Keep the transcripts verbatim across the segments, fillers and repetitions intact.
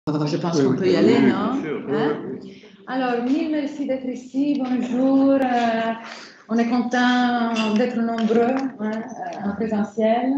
Je pense Oui, qu'on oui, peut y oui, aller, oui, non? bien sûr, oui, Hein? oui, oui. Alors, mille merci d'être ici. Bonjour. Euh, on est content d'être nombreux, hein, en présentiel.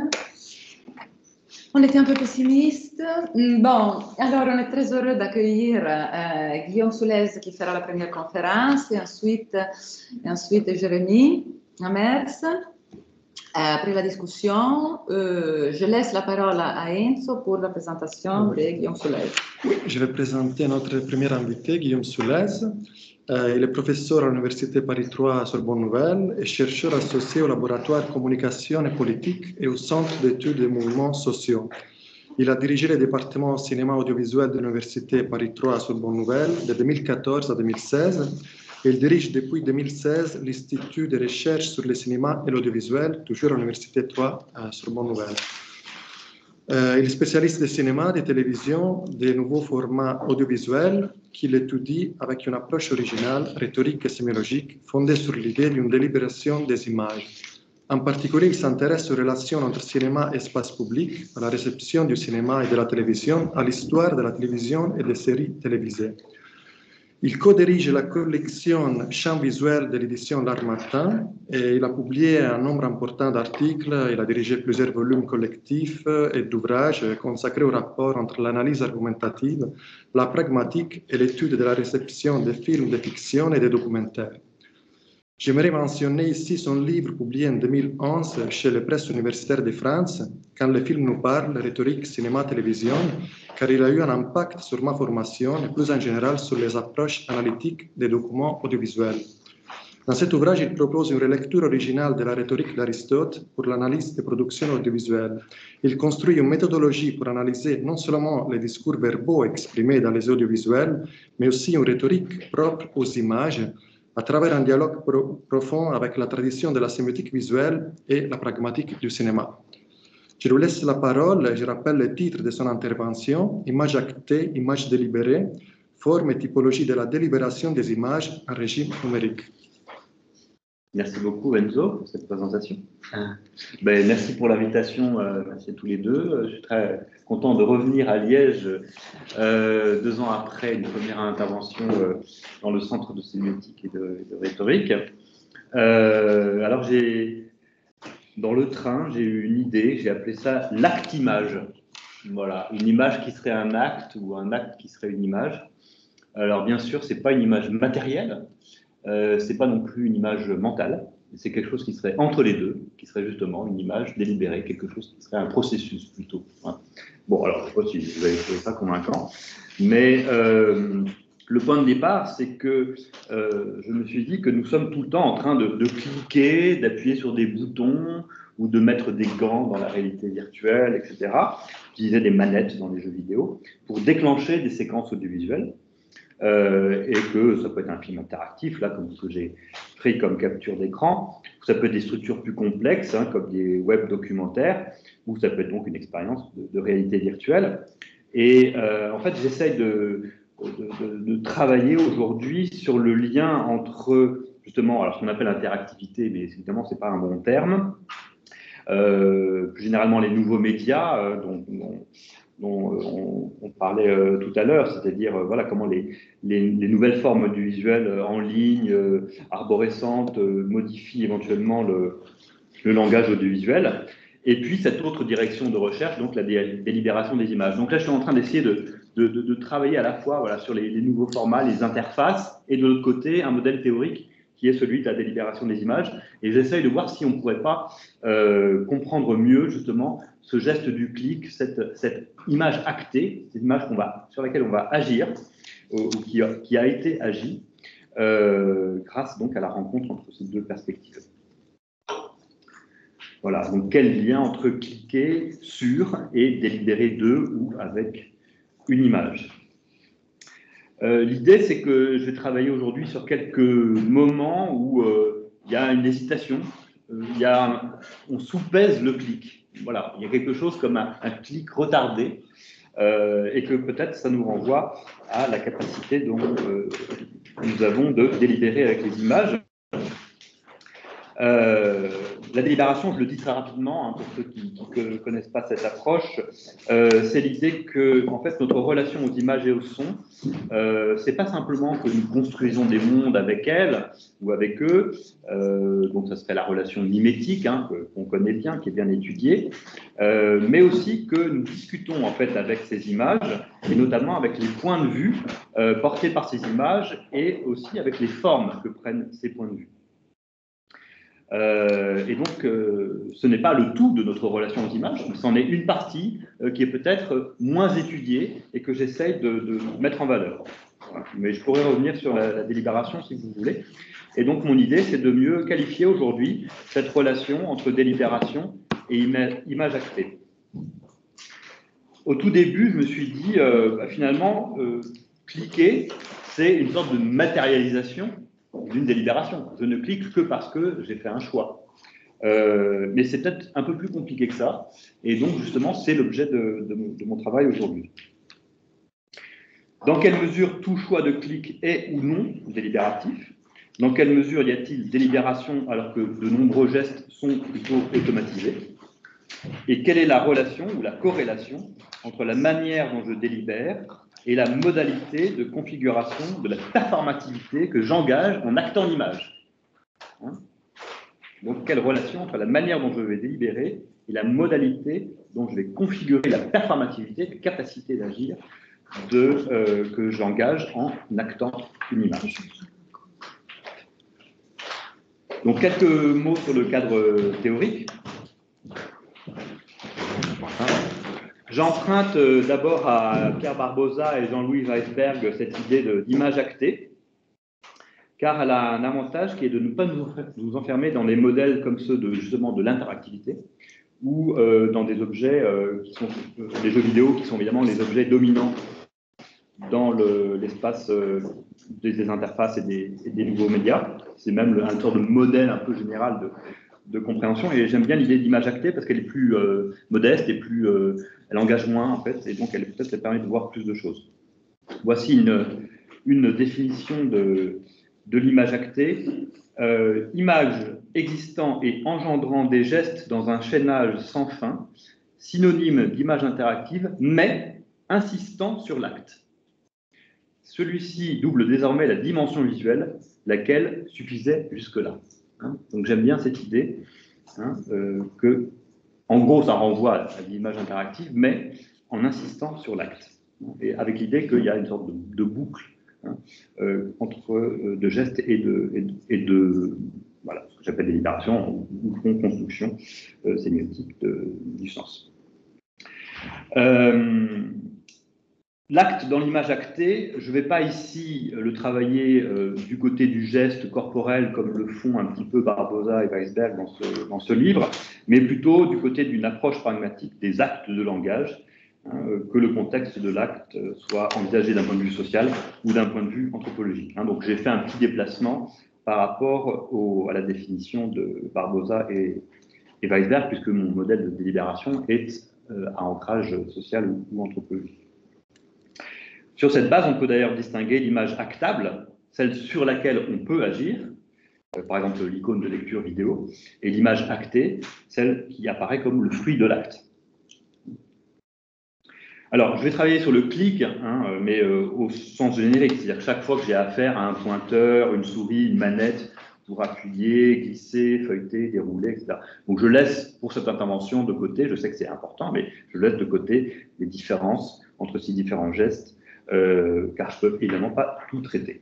On était un peu pessimiste. Bon, alors on est très heureux d'accueillir euh, Guillaume Soulez qui fera la première conférence et ensuite, et ensuite Jérémy Amers. Euh, après la discussion, euh, je laisse la parole à Enzo pour la présentation de Guillaume Soulez. Oui, je vais présenter notre premier invité, Guillaume Soulez. Euh, il est professeur à l'Université Paris trois Sorbonne Nouvelle et chercheur associé au laboratoire Communication et Politique et au Centre d'études des mouvements sociaux. Il a dirigé le département cinéma audiovisuel de l'Université Paris trois Sorbonne Nouvelle de deux mille quatorze à deux mille seize. Il dirige depuis deux mille seize l'Institut de recherche sur le cinéma et l'audiovisuel, toujours à l'Université trois Sorbonne Nouvelle. Euh, il est spécialiste de cinéma, de télévision, des nouveaux formats audiovisuels qu'il étudie avec une approche originale, rhétorique et sémiologique fondée sur l'idée d'une délibération des images. En particulier, il s'intéresse aux relations entre cinéma et espace public, à la réception du cinéma et de la télévision, à l'histoire de la télévision et des séries télévisées. Il co-dirige la collection Champs visuels de l'édition L'Harmattan et il a publié un nombre important d'articles. Il a dirigé plusieurs volumes collectifs et d'ouvrages consacrés au rapport entre l'analyse argumentative, la pragmatique et l'étude de la réception des films de fiction et des documentaires. J'aimerais mentionner ici son livre publié en deux mille onze chez les presses universitaires de France, Quand le film nous parle, rhétorique, cinéma, télévision, car il a eu un impact sur ma formation et plus en général sur les approches analytiques des documents audiovisuels. Dans cet ouvrage, il propose une relecture originale de la rhétorique d'Aristote pour l'analyse des productions audiovisuelles. Il construit une méthodologie pour analyser non seulement les discours verbaux exprimés dans les audiovisuels, mais aussi une rhétorique propre aux images, à travers un dialogue pro profond avec la tradition de la sémiotique visuelle et la pragmatique du cinéma. Je vous laisse la parole et je rappelle le titre de son intervention, Images actées, images délibérées, forme et typologie de la délibération des images en régime numérique. Merci beaucoup Enzo pour cette présentation. Ben, merci pour l'invitation, euh, merci à tous les deux. Je suis très content de revenir à Liège euh, deux ans après une première intervention euh, dans le centre de sémiotique et de, de rhétorique. Euh, alors j'ai, dans le train, j'ai eu une idée, j'ai appelé ça l'acte-image. Voilà, une image qui serait un acte ou un acte qui serait une image. Alors bien sûr, c'est pas une image matérielle. Euh, c'est pas non plus une image mentale, c'est quelque chose qui serait entre les deux, qui serait justement une image délibérée, quelque chose qui serait un processus plutôt. Hein. Bon, alors je ne sais pas si vous avez trouvé ça convaincant, mais euh, le point de départ, c'est que euh, je me suis dit que nous sommes tout le temps en train de, de cliquer, d'appuyer sur des boutons ou de mettre des gants dans la réalité virtuelle, et cetera. Utiliser des manettes dans les jeux vidéo pour déclencher des séquences audiovisuelles. Euh, et que ça peut être un film interactif, là, comme ce que j'ai pris comme capture d'écran, ça peut être des structures plus complexes, hein, comme des web documentaires, ou ça peut être donc une expérience de, de réalité virtuelle. Et euh, en fait, j'essaye de, de, de, de travailler aujourd'hui sur le lien entre, justement, alors ce qu'on appelle interactivité, mais évidemment, ce n'est pas un bon terme, euh, plus généralement les nouveaux médias, euh, dont, dont dont on, on parlait euh, tout à l'heure, c'est-à-dire euh, voilà, comment les, les, les nouvelles formes audiovisuelles euh, en ligne, euh, arborescentes, euh, modifient éventuellement le, le langage audiovisuel. Et puis cette autre direction de recherche, donc la dé délibération des images. Donc là, je suis en train d'essayer de, de, de, de travailler à la fois voilà, sur les, les nouveaux formats, les interfaces, et de l'autre côté, un modèle théorique qui est celui de la délibération des images. Et j'essaye de voir si on ne pourrait pas euh, comprendre mieux, justement, ce geste du clic, cette, cette image actée, cette image qu'on va, sur laquelle on va agir, ou qui a, qui a été agi, euh, grâce donc à la rencontre entre ces deux perspectives. Voilà, donc quel lien entre cliquer sur et délibérer de ou avec une image. Euh, L'idée, c'est que je vais travailler aujourd'hui sur quelques moments où euh, il y a une hésitation, euh, il y a un, on soupèse le clic. Voilà, il y a quelque chose comme un, un clic retardé euh, et que peut-être ça nous renvoie à la capacité dont euh, nous avons de délibérer avec les images. Euh, la délibération, je le dis très rapidement, hein, pour ceux qui ne connaissent pas cette approche, euh, c'est l'idée que en fait, notre relation aux images et au son, euh, ce n'est pas simplement que nous construisons des mondes avec elles ou avec eux, euh, donc ça serait la relation mimétique, hein, qu'on connaît bien, qui est bien étudiée, euh, mais aussi que nous discutons en fait avec ces images, et notamment avec les points de vue euh, portés par ces images, et aussi avec les formes que prennent ces points de vue. Euh, et donc, euh, ce n'est pas le tout de notre relation aux images, mais c'en est une partie euh, qui est peut-être moins étudiée et que j'essaye de, de mettre en valeur. Voilà. Mais je pourrais revenir sur la, la délibération si vous voulez. Et donc, mon idée, c'est de mieux qualifier aujourd'hui cette relation entre délibération et ima image actée. Au tout début, je me suis dit, euh, bah, finalement, euh, cliquer, c'est une sorte de matérialisation d'une délibération. Je ne clique que parce que j'ai fait un choix. Euh, mais c'est peut-être un peu plus compliqué que ça. Et donc, justement, c'est l'objet de, de, de mon travail aujourd'hui. Dans quelle mesure tout choix de clic est ou non délibératif? Dans quelle mesure y a-t-il délibération alors que de nombreux gestes sont plutôt automatisés? Et quelle est la relation ou la corrélation entre la manière dont je délibère et la modalité de configuration de la performativité que j'engage en actant l'image. Hein? Donc, quelle relation entre la manière dont je vais délibérer et la modalité dont je vais configurer la performativité, la capacité d'agir euh, que j'engage en actant une image. Donc, quelques mots sur le cadre théorique. J'emprunte euh, d'abord à Pierre Barbosa et Jean-Louis Weisberg cette idée d'image actée, car elle a un avantage qui est de ne pas nous, nous enfermer dans des modèles comme ceux de, justement de l'interactivité, ou euh, dans des objets euh, qui sont euh, des jeux vidéo qui sont évidemment les objets dominants dans l'espace le, euh, des, des interfaces et des, et des nouveaux médias. C'est même le, un sorte de modèle un peu général de, de compréhension, et j'aime bien l'idée d'image actée parce qu'elle est plus euh, modeste et plus, euh, elle engage moins en fait, et donc elle peut-être elle permet de voir plus de choses. Voici une, une définition de, de l'image actée. Euh, image existant et engendrant des gestes dans un chaînage sans fin, synonyme d'image interactive, mais insistant sur l'acte. Celui-ci double désormais la dimension visuelle, laquelle suffisait jusque-là. Hein, donc j'aime bien cette idée hein, euh, que, en gros, ça renvoie à l'image interactive, mais en insistant sur l'acte. Et avec l'idée qu'il y a une sorte de, de boucle hein, euh, entre euh, de gestes et de, et de, et de voilà, ce que j'appelle délibération ou construction euh, sémiotique de, du sens. Euh, L'acte dans l'image actée, je ne vais pas ici le travailler euh, du côté du geste corporel comme le font un petit peu Barbosa et Weisberg dans ce, dans ce livre, mais plutôt du côté d'une approche pragmatique des actes de langage, hein, que le contexte de l'acte soit envisagé d'un point de vue social ou d'un point de vue anthropologique. Hein. Donc j'ai fait un petit déplacement par rapport au, à la définition de Barbosa et, et Weisberg, puisque mon modèle de délibération est euh, à ancrage social ou, ou anthropologique. Sur cette base, on peut d'ailleurs distinguer l'image actable, celle sur laquelle on peut agir, euh, par exemple l'icône de lecture vidéo, et l'image actée, celle qui apparaît comme le fruit de l'acte. Alors, je vais travailler sur le clic, hein, mais euh, au sens générique, c'est-à-dire que chaque fois que j'ai affaire à un pointeur, une souris, une manette, pour appuyer, glisser, feuilleter, dérouler, et cetera. Donc, je laisse pour cette intervention de côté, je sais que c'est important, mais je laisse de côté les différences entre ces différents gestes, Euh, car je ne peux évidemment pas tout traiter.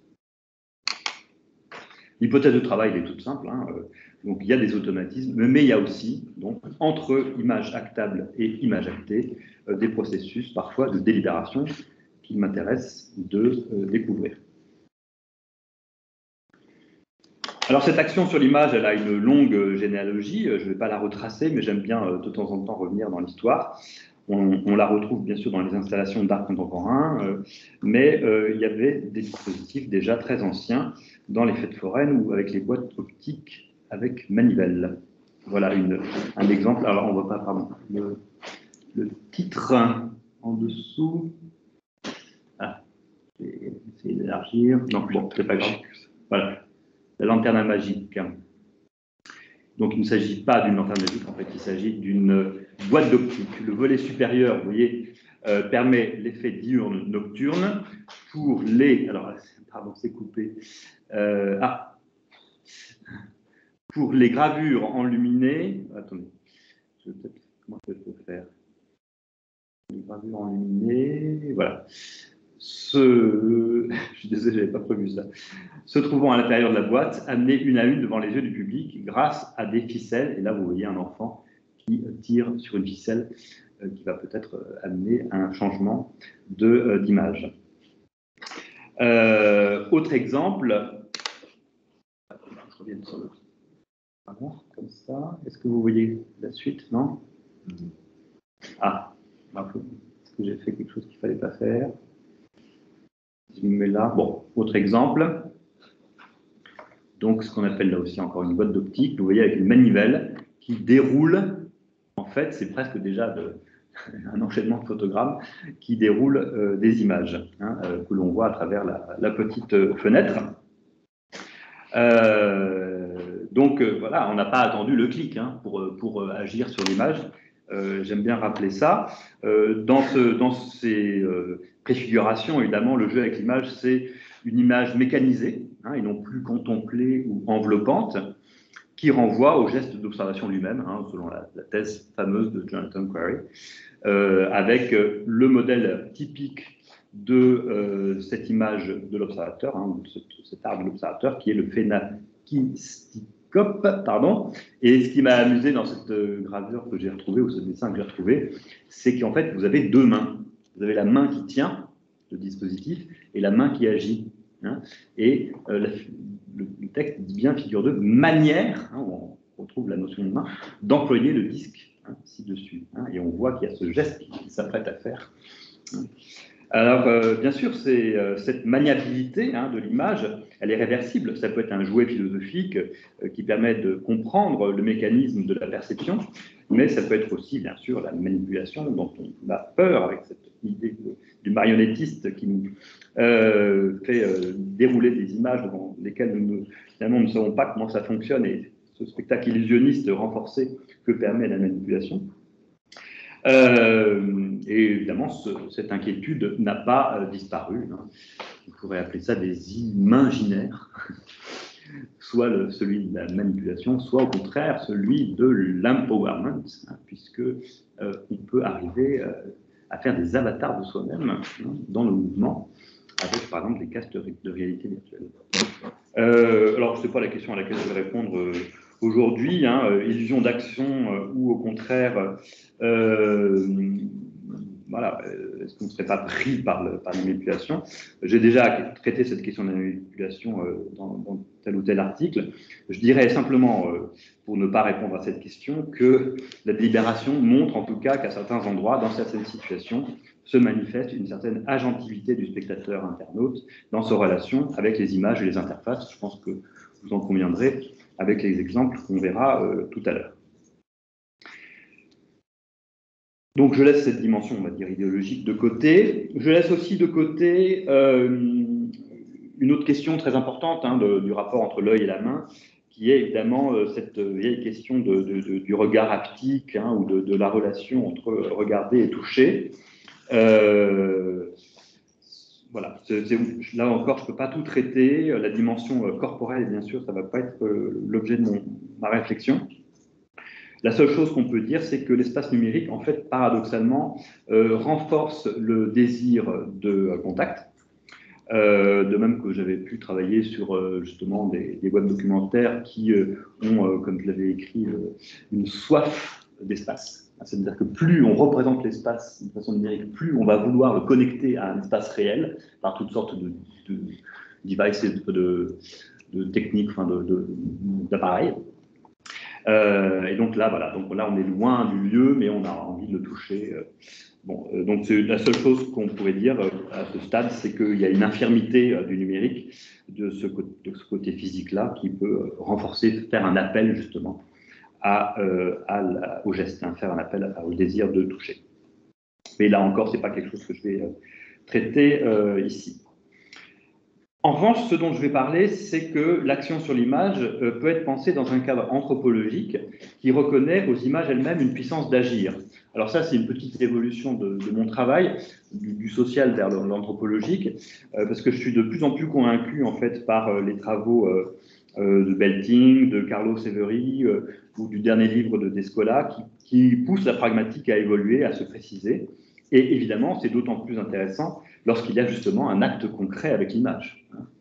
L'hypothèse de travail elle est toute simple, hein, euh, donc il y a des automatismes, mais il y a aussi, donc, entre image actable et image actée, euh, des processus parfois de délibération qu'il m'intéresse de euh, découvrir. Alors cette action sur l'image, elle a une longue généalogie, je ne vais pas la retracer, mais j'aime bien euh, de temps en temps revenir dans l'histoire. On, on la retrouve bien sûr dans les installations d'art contemporain, euh, mais euh, il y avait des dispositifs déjà très anciens dans les fêtes foraines ou avec les boîtes optiques avec manivelle. Voilà une, un exemple. Alors on ne voit pas, pardon, le, le titre en dessous. Ah, je vais essayer d'élargir. Non, bon, c'est pas grave. Voilà, la lanterne magique. Donc, il ne s'agit pas d'une lanterne magique, en fait, il s'agit d'une boîte d'optique. Le volet supérieur, vous voyez, euh, permet l'effet diurne-nocturne pour les... Alors, pardon, c'est coupé. Euh, ah Pour les gravures enluminées... Attendez, je vais peut-être... Comment je peux faire? Les gravures enluminées... Voilà. Ce... Je suis désolé, je n'avais pas prévu ça. Se trouvant à l'intérieur de la boîte, amenées une à une devant les yeux du public grâce à des ficelles. Et là, vous voyez un enfant qui tire sur une ficelle euh, qui va peut-être euh, amener un changement de, euh, d'image. Euh, autre exemple. Je reviens sur le... Alors, comme ça. Est-ce que vous voyez la suite? Non? Ah, est-ce que j'ai fait quelque chose qu'il ne fallait pas faire? Je me mets là. Bon, autre exemple. Donc, ce qu'on appelle là aussi encore une boîte d'optique, vous voyez, avec une manivelle qui déroule, en fait, c'est presque déjà de, un enchaînement de photogrammes qui déroule euh, des images hein, euh, que l'on voit à travers la, la petite euh, fenêtre. Euh, donc, euh, voilà, on n'a pas attendu le clic hein, pour, pour euh, agir sur l'image. Euh, J'aime bien rappeler ça. Euh, dans, ce, dans ces euh, préfigurations, évidemment, le jeu avec l'image, c'est une image mécanisée, hein, et non plus contemplée ou enveloppante, qui renvoie au geste d'observation lui-même, hein, selon la, la thèse fameuse de Jonathan Quarry, euh, avec euh, le modèle typique de euh, cette image de l'observateur, hein, cet, cet art de l'observateur, qui est le phénakiscope, pardon. Et ce qui m'a amusé dans cette euh, gravure que j'ai retrouvée, ou ce dessin que j'ai retrouvé, c'est qu'en fait, vous avez deux mains. Vous avez la main qui tient le dispositif et la main qui agit. Hein, et euh, la, le, le texte dit bien, figure de manière, hein, on retrouve la notion de main, d'employer le disque hein, ci-dessus. Hein, et on voit qu'il y a ce geste qu'il s'apprête à faire. Hein. Alors, euh, bien sûr, c'est, euh, cette maniabilité hein, de l'image, elle est réversible. Ça peut être un jouet philosophique euh, qui permet de comprendre le mécanisme de la perception, mais ça peut être aussi, bien sûr, la manipulation dont on a peur avec cette idée de, du marionnettiste qui nous euh, fait euh, dérouler des images devant lesquelles nous ne, finalement, nous ne savons pas comment ça fonctionne et ce spectacle illusionniste renforcé que permet la manipulation. Euh, et évidemment, ce, cette inquiétude n'a pas euh, disparu. Hein. On pourrait appeler ça des imaginaires, soit le, celui de la manipulation, soit au contraire celui de l'empowerment, hein, puisque euh, on peut arriver euh, à faire des avatars de soi-même hein, dans le mouvement, avec par exemple des casques de réalité virtuelle. Euh, alors, ce n'est pas la question à laquelle je vais répondre euh, aujourd'hui, hein, euh, illusion d'action euh, ou au contraire, euh, voilà, est-ce qu'on ne serait pas pris par, le, par la manipulation? J'ai déjà traité cette question de la manipulation euh, dans, dans tel ou tel article. Je dirais simplement, euh, pour ne pas répondre à cette question, que la délibération montre en tout cas qu'à certains endroits, dans certaines situations, se manifeste une certaine agentivité du spectateur internaute dans sa relation avec les images et les interfaces. Je pense que vous en conviendrez avec les exemples qu'on verra euh, tout à l'heure. Donc je laisse cette dimension, on va dire, idéologique de côté. Je laisse aussi de côté euh, une autre question très importante hein, de, du rapport entre l'œil et la main, qui est évidemment euh, cette vieille question de, de, de, du regard haptique hein, ou de, de la relation entre regarder et toucher. Euh, voilà, c'est, c'est, là encore, je ne peux pas tout traiter. La dimension corporelle, bien sûr, ça ne va pas être l'objet de mon, ma réflexion. La seule chose qu'on peut dire, c'est que l'espace numérique, en fait, paradoxalement, euh, renforce le désir de contact. Euh, de même que j'avais pu travailler sur euh, justement des, des web documentaires qui euh, ont, euh, comme je l'avais écrit, euh, une soif d'espace. C'est-à-dire que plus on représente l'espace de façon numérique, plus on va vouloir le connecter à un espace réel par toutes sortes de, de devices, de, de, de techniques, enfin de, de, d'appareils. Euh, et donc là, voilà, donc là, on est loin du lieu, mais on a envie de le toucher. Bon, euh, donc c'est la seule chose qu'on pourrait dire euh, à ce stade, c'est qu'il y a une infirmité euh, du numérique, de ce, de ce côté physique-là, qui peut euh, renforcer, faire un appel justement à, euh, à la, au geste, hein, faire un appel à, au désir de toucher. Mais là encore, c'est pas quelque chose que je vais euh, traiter euh, ici. En revanche, ce dont je vais parler, c'est que l'action sur l'image euh, peut être pensée dans un cadre anthropologique qui reconnaît aux images elles-mêmes une puissance d'agir. Alors ça, c'est une petite évolution de, de mon travail, du, du social vers l'anthropologique, euh, parce que je suis de plus en plus convaincu, en fait, par euh, les travaux euh, euh, de Belting, de Carlo Severi, euh, ou du dernier livre de Descola, qui, qui poussent la pragmatique à évoluer, à se préciser. Et évidemment, c'est d'autant plus intéressant lorsqu'il y a justement un acte concret avec l'image.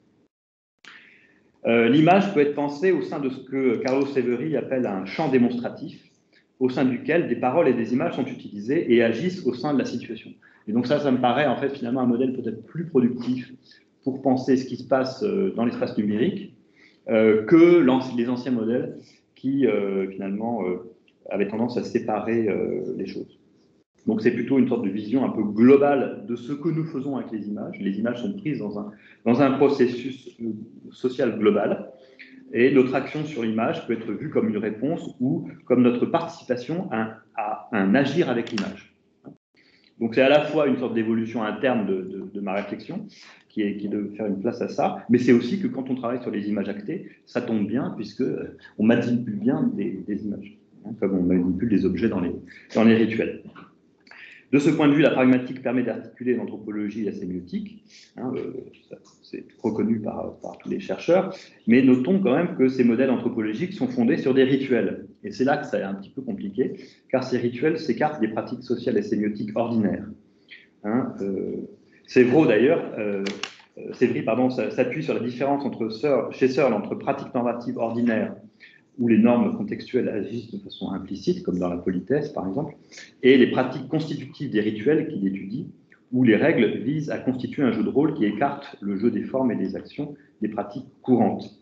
Euh, l'image peut être pensée au sein de ce que Carlo Severi appelle un champ démonstratif, au sein duquel des paroles et des images sont utilisées et agissent au sein de la situation. Et donc ça, ça me paraît en fait finalement un modèle peut-être plus productif pour penser ce qui se passe dans l'espace numérique euh, que les anciens modèles qui euh, finalement euh, avaient tendance à séparer euh, les choses. Donc c'est plutôt une sorte de vision un peu globale de ce que nous faisons avec les images. Les images sont prises dans un, dans un processus social global et notre action sur l'image peut être vue comme une réponse ou comme notre participation à, à un agir avec l'image. Donc c'est à la fois une sorte d'évolution interne de, de, de ma réflexion qui est, qui est de faire une place à ça, mais c'est aussi que quand on travaille sur les images actées, ça tombe bien puisqu'on manipule bien des, des images, hein, comme on manipule des objets dans les, dans les rituels. De ce point de vue, la pragmatique permet d'articuler l'anthropologie et la sémiotique. Hein, euh, c'est reconnu par, par tous les chercheurs. Mais notons quand même que ces modèles anthropologiques sont fondés sur des rituels. Et c'est là que ça est un petit peu compliqué, car ces rituels s'écartent des pratiques sociales et sémiotiques ordinaires. Hein, euh, Sévry, d'ailleurs, euh, Sévry, pardon, s'appuie sur la différence entre Searle, chez Searle entre pratiques normatives ordinaires où les normes contextuelles agissent de façon implicite, comme dans la politesse, par exemple, et les pratiques constitutives des rituels qu'il étudie, où les règles visent à constituer un jeu de rôle qui écarte le jeu des formes et des actions des pratiques courantes.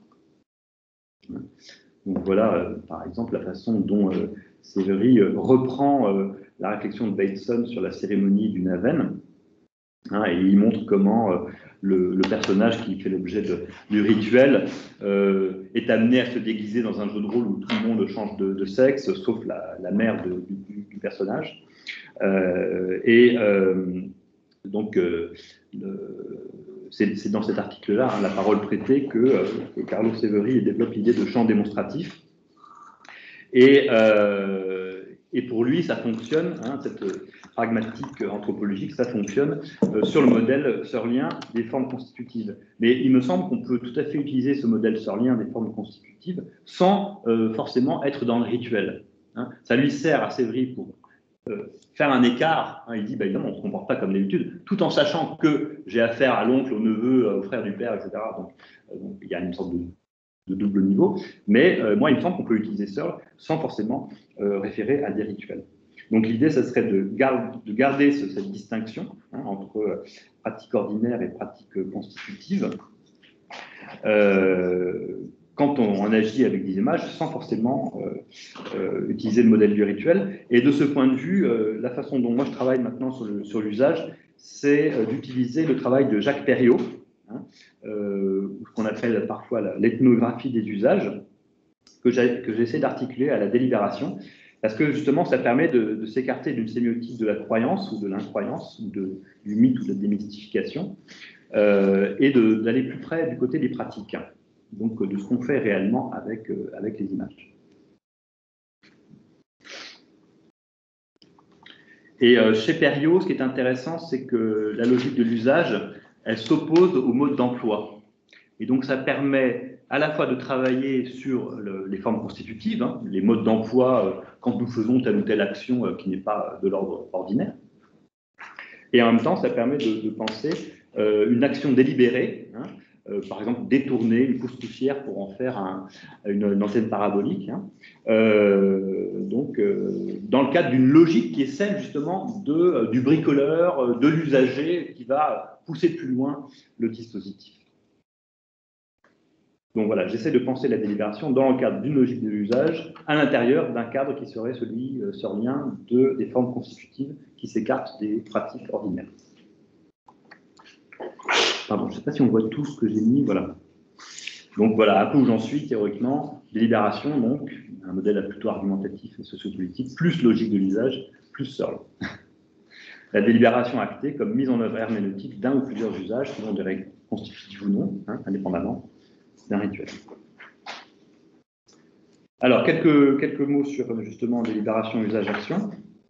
Donc voilà, euh, par exemple, la façon dont euh, Sévry euh, reprend euh, la réflexion de Bateson sur la cérémonie du Naven, hein, et il montre comment euh, le, le personnage qui fait l'objet du rituel euh, est amené à se déguiser dans un jeu de rôle où tout le monde change de, de sexe, sauf la, la mère de, du, du personnage. Euh, et euh, donc, euh, c'est dans cet article-là, hein, la parole prêtée, que, euh, que Carlo Severi développe l'idée de champ démonstratif. Et, euh, et pour lui, ça fonctionne, hein, cette pragmatique anthropologique, ça fonctionne euh, sur le modèle searlien des formes constitutives. Mais il me semble qu'on peut tout à fait utiliser ce modèle searlien des formes constitutives sans euh, forcément être dans le rituel. Hein. Ça lui sert à Sévry pour euh, faire un écart. Hein. Il dit, bah, évidemment, on ne se comporte pas comme d'habitude, tout en sachant que j'ai affaire à l'oncle, au neveu, au frère du père, et cetera. Donc, euh, donc il y a une sorte de de double niveau, mais euh, moi, il me semble qu'on peut utiliser Searle sans forcément euh, référer à des rituels. Donc l'idée, ça serait de, gar de garder ce, cette distinction, hein, entre euh, pratique ordinaire et pratique constitutive, euh, quand on, on agit avec des images, sans forcément euh, euh, utiliser le modèle du rituel. Et de ce point de vue, euh, la façon dont moi je travaille maintenant sur l'usage, c'est euh, d'utiliser le travail de Jacques Perriot, hein, euh, ce qu'on appelle parfois l'ethnographie des usages, que j'essaie d'articuler à la délibération, parce que justement, ça permet de, de s'écarter d'une sémiotique de la croyance ou de l'incroyance, ou de, du mythe ou de la démystification, euh, et d'aller plus près du côté des pratiques, hein, donc de ce qu'on fait réellement avec, euh, avec les images. Et euh, chez Perriot, ce qui est intéressant, c'est que la logique de l'usage, elle s'oppose au mode d'emploi. Et donc, ça permet à la fois de travailler sur le, les formes constitutives, hein, les modes d'emploi euh, quand nous faisons telle ou telle action euh, qui n'est pas de l'ordre ordinaire. Et en même temps, ça permet de, de penser euh, une action délibérée, hein, euh, par exemple détourner une couche poussière pour en faire un, une, une antenne parabolique. Hein, euh, donc, euh, dans le cadre d'une logique qui est celle justement de, euh, du bricoleur, de l'usager qui va pousser plus loin le dispositif. Donc voilà, j'essaie de penser la délibération dans le cadre d'une logique de l'usage, à l'intérieur d'un cadre qui serait celui euh, searlien de, des formes constitutives qui s'écartent des pratiques ordinaires. Pardon, je ne sais pas si on voit tout ce que j'ai mis, voilà. Donc voilà, un peu où j'en suis théoriquement, délibération, donc, un modèle plutôt argumentatif et sociopolitique, plus logique de l'usage, plus Searle. la délibération actée comme mise en œuvre herméneutique d'un ou plusieurs usages selon des règles constitutives ou non, hein, indépendamment d'un rituel. Alors, quelques, quelques mots sur justement délibération, usage, action.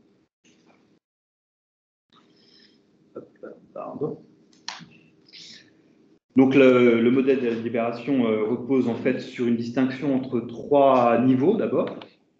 Pardon. Donc, le, le modèle de la délibération euh, repose en fait sur une distinction entre trois niveaux d'abord.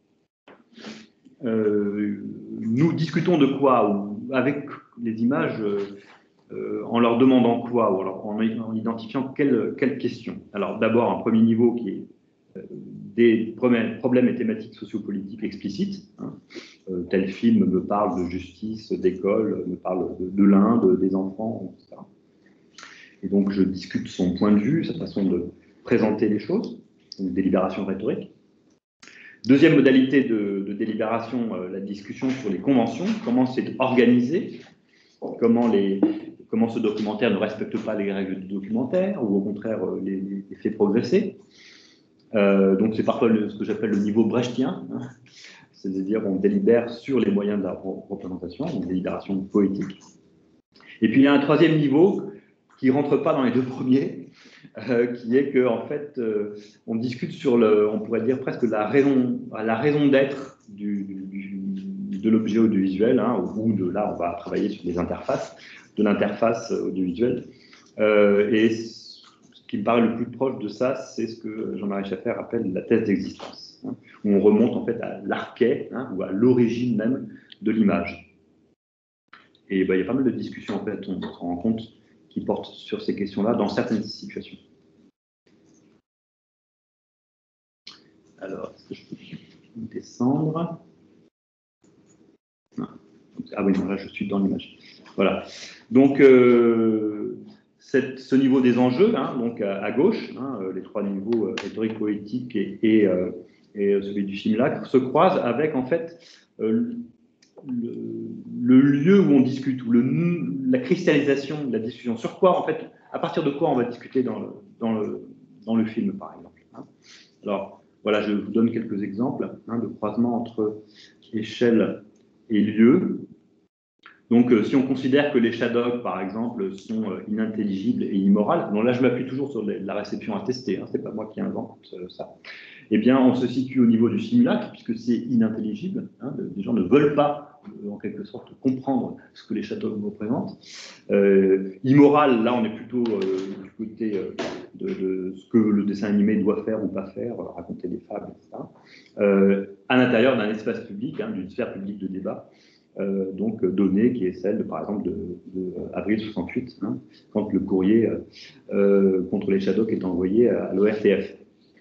Euh, nous discutons de quoi ou avec les images euh, en leur demandant quoi ou alors en, en identifiant quelles quelle questions. Alors, d'abord, un premier niveau qui est euh, des problèmes, problèmes et thématiques sociopolitiques explicites. Hein. Euh, tel film me parle de justice, d'école, me parle de, de l'Inde, des enfants, et cetera. Et donc, je discute son point de vue, sa façon de présenter les choses, donc délibération rhétorique. Deuxième modalité de, de délibération, euh, la discussion sur les conventions, comment c'est organisé, comment, les, comment ce documentaire ne respecte pas les règles du documentaire, ou au contraire euh, les, les fait progresser. Euh, donc, c'est parfois le, ce que j'appelle le niveau brechtien, hein, c'est-à-dire on délibère sur les moyens de la représentation, une délibération poétique. Et puis, il y a un troisième niveau qui ne rentre pas dans les deux premiers, euh, qui est qu'en fait, euh, on discute sur, le, on pourrait dire presque la raison, la raison d'être du, du, de l'objet audiovisuel, hein, ou de là, on va travailler sur les interfaces, de l'interface audiovisuelle. Euh, et ce qui me paraît le plus proche de ça, c'est ce que Jean-Marie Schaffer appelle la thèse d'existence, hein, où on remonte en fait à l'archet, hein, ou à l'origine même de l'image. Et ben, il y a pas mal de discussions, en fait, on se rend compte, qui portent sur ces questions-là dans certaines situations. Alors, est-ce que je peux descendre? Non. Ah oui, non, là, je suis dans l'image. Voilà. Donc, euh, cette, ce niveau des enjeux, hein, donc à, à gauche, hein, les trois niveaux euh, rhétorique, poétique et, et, euh, et celui du simulacre, se croisent avec, en fait, euh, le, le lieu où on discute, ou le, la cristallisation de la discussion. Sur quoi, en fait, à partir de quoi on va discuter dans le, dans le, dans le film, par exemple. Hein. Alors, voilà, je vous donne quelques exemples, hein, de croisement entre échelle et lieu. Donc, euh, si on considère que les shadows, par exemple, sont euh, inintelligibles et immorales, donc là, je m'appuie toujours sur les, la réception attestée, hein, c'est pas moi qui invente euh, ça. Eh bien, on se situe au niveau du simulacre, puisque c'est inintelligible. Hein, les gens ne veulent pas, euh, en quelque sorte, comprendre ce que les shadows représentent. Euh, immoral, là, on est plutôt euh, du côté euh, de, de ce que le dessin animé doit faire ou pas faire, euh, raconter des fables, et cetera. Euh, à l'intérieur d'un espace public, hein, d'une sphère publique de débat, euh, donc donnée, qui est celle, de, par exemple, de, de avril soixante-huit, hein, quand le courrier euh, contre les shadows est envoyé à l'O R T F.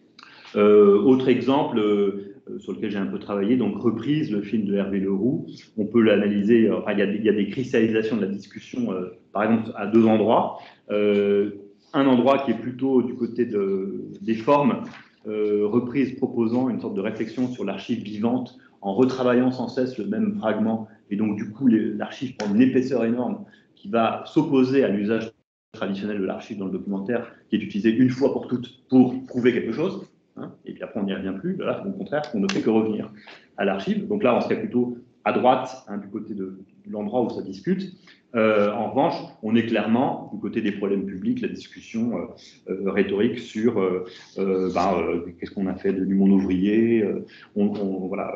Euh, autre exemple euh, sur lequel j'ai un peu travaillé, donc Reprise, le film de Hervé Leroux. On peut l'analyser, euh, enfin, il y a des, il y a des cristallisations de la discussion, euh, par exemple, à deux endroits. Euh, un endroit qui est plutôt du côté de, des formes, euh, Reprise proposant une sorte de réflexion sur l'archive vivante en retravaillant sans cesse le même fragment, et donc du coup l'archive prend une épaisseur énorme qui va s'opposer à l'usage traditionnel de l'archive dans le documentaire, qui est utilisé une fois pour toutes pour prouver quelque chose. Hein, et puis après, on n'y revient plus. Là, au contraire, on ne fait que revenir à l'archive. Donc là, on serait plutôt à droite, hein, du côté de, de l'endroit où ça discute. Euh, en revanche, on est clairement du côté des problèmes publics, la discussion euh, euh, rhétorique sur euh, euh, ben, euh, qu'est-ce qu'on a fait de, du monde ouvrier. Euh, on, on, voilà.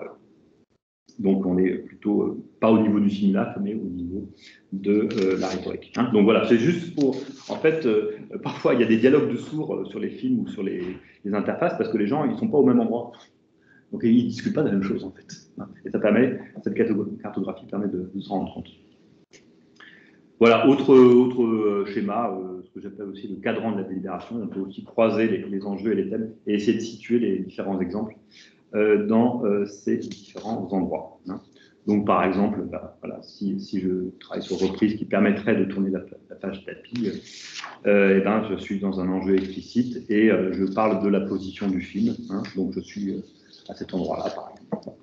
Donc, on est plutôt euh, pas au niveau du simulacre, mais au niveau de euh, la rhétorique. Hein. Donc voilà, c'est juste pour. En fait, euh, parfois, il y a des dialogues de sourds euh, sur les films ou sur les, les interfaces parce que les gens, ils ne sont pas au même endroit. Donc, ils ne discutent pas de la même chose, en fait. Hein. Et ça permet, cette cartographie permet de, de s'en rendre compte. Voilà, autre, autre schéma, euh, ce que j'appelle aussi le cadran de la délibération. On peut aussi croiser les, les enjeux et les thèmes et essayer de situer les différents exemples euh, dans euh, ces différents endroits. Hein. Donc, par exemple, bah, voilà, si, si je travaille sur reprise qui permettrait de tourner la, la page tapis, euh, et ben, je suis dans un enjeu explicite et euh, je parle de la position du film. Hein, donc, je suis euh, à cet endroit-là, par exemple.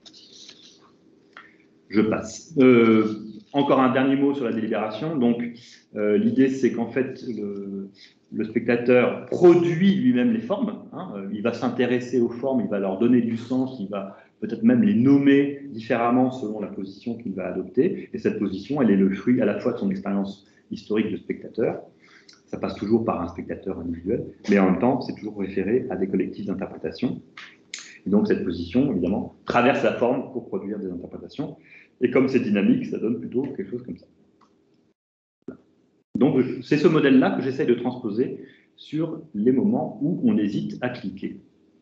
Je passe. Euh, encore un dernier mot sur la délibération. Donc, euh, l'idée, c'est qu'en fait, le, le spectateur produit lui-même les formes. Hein, il va s'intéresser aux formes, il va leur donner du sens, il va peut-être même les nommer différemment selon la position qu'il va adopter. Et cette position, elle est le fruit à la fois de son expérience historique de spectateur. Ça passe toujours par un spectateur individuel, mais en même temps, c'est toujours référé à des collectifs d'interprétation. Et donc, cette position, évidemment, traverse la forme pour produire des interprétations. Et comme c'est dynamique, ça donne plutôt quelque chose comme ça. Donc, c'est ce modèle-là que j'essaie de transposer sur les moments où on hésite à cliquer.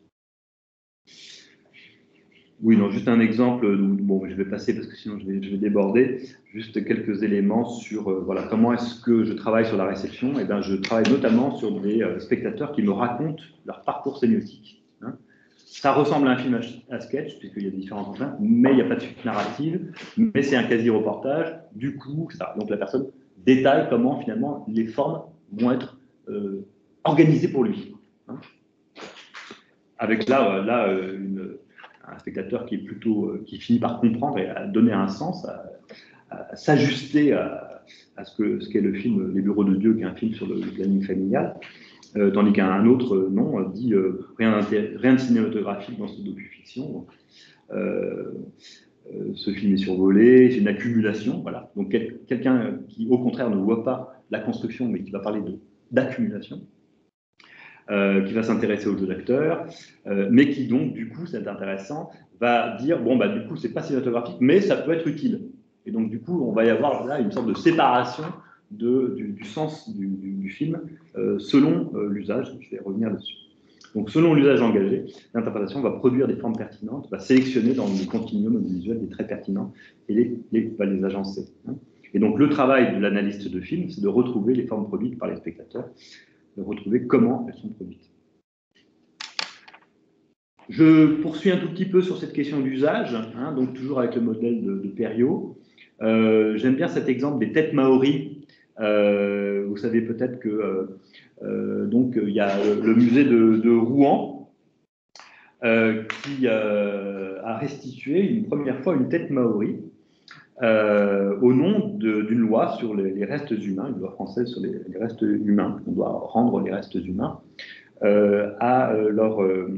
Oui, non, juste un exemple, bon, je vais passer parce que sinon je vais, je vais déborder, juste quelques éléments sur euh, voilà, comment est-ce que je travaille sur la réception. Et bien, je travaille notamment sur des euh, spectateurs qui me racontent leur parcours sémiotique. Hein. Ça ressemble à un film à, à sketch, puisqu'il y a différents enclins, mais il n'y a pas de suite narrative, mais c'est un quasi-reportage, du coup, ça. Donc la personne détaille comment finalement les formes vont être euh, organisées pour lui. Hein. Avec là, là une un spectateur qui est plutôt, euh, qui finit par comprendre et à donner un sens, à, à, à s'ajuster à, à ce que ce qu'est le film Les Bureaux de Dieu, qui est un film sur le, le planning familial, euh, tandis qu'un autre euh, non euh, dit euh, rien, rien de cinématographique dans ce docu-fiction. Euh, euh, ce film est survolé, c'est une accumulation, voilà. Donc quel, quelqu'un qui au contraire ne voit pas la construction, mais qui va parler de d'accumulation. Euh, qui va s'intéresser au jeu d'acteur, euh, mais qui donc, du coup, c'est intéressant, va dire, bon, bah, du coup, c'est pas cinématographique, mais ça peut être utile. Et donc, du coup, on va y avoir là une sorte de séparation de, du, du sens du, du, du film euh, selon euh, l'usage. Je vais revenir dessus. Donc, selon l'usage engagé, l'interprétation va produire des formes pertinentes, va sélectionner dans le continuum audiovisuel des traits pertinents et les, les, va les agencer. Hein. Et donc, le travail de l'analyste de film, c'est de retrouver les formes produites par les spectateurs, de retrouver comment elles sont produites. Je poursuis un tout petit peu sur cette question d'usage, hein, donc toujours avec le modèle de, de Perriot. Euh, J'aime bien cet exemple des têtes maoris. Euh, vous savez peut-être que euh, euh, donc il y a le musée de, de Rouen euh, qui euh, a restitué une première fois une tête maori. Euh, au nom d'une loi sur les, les restes humains, une loi française sur les, les restes humains. On doit rendre les restes humains euh, à euh, leurs euh,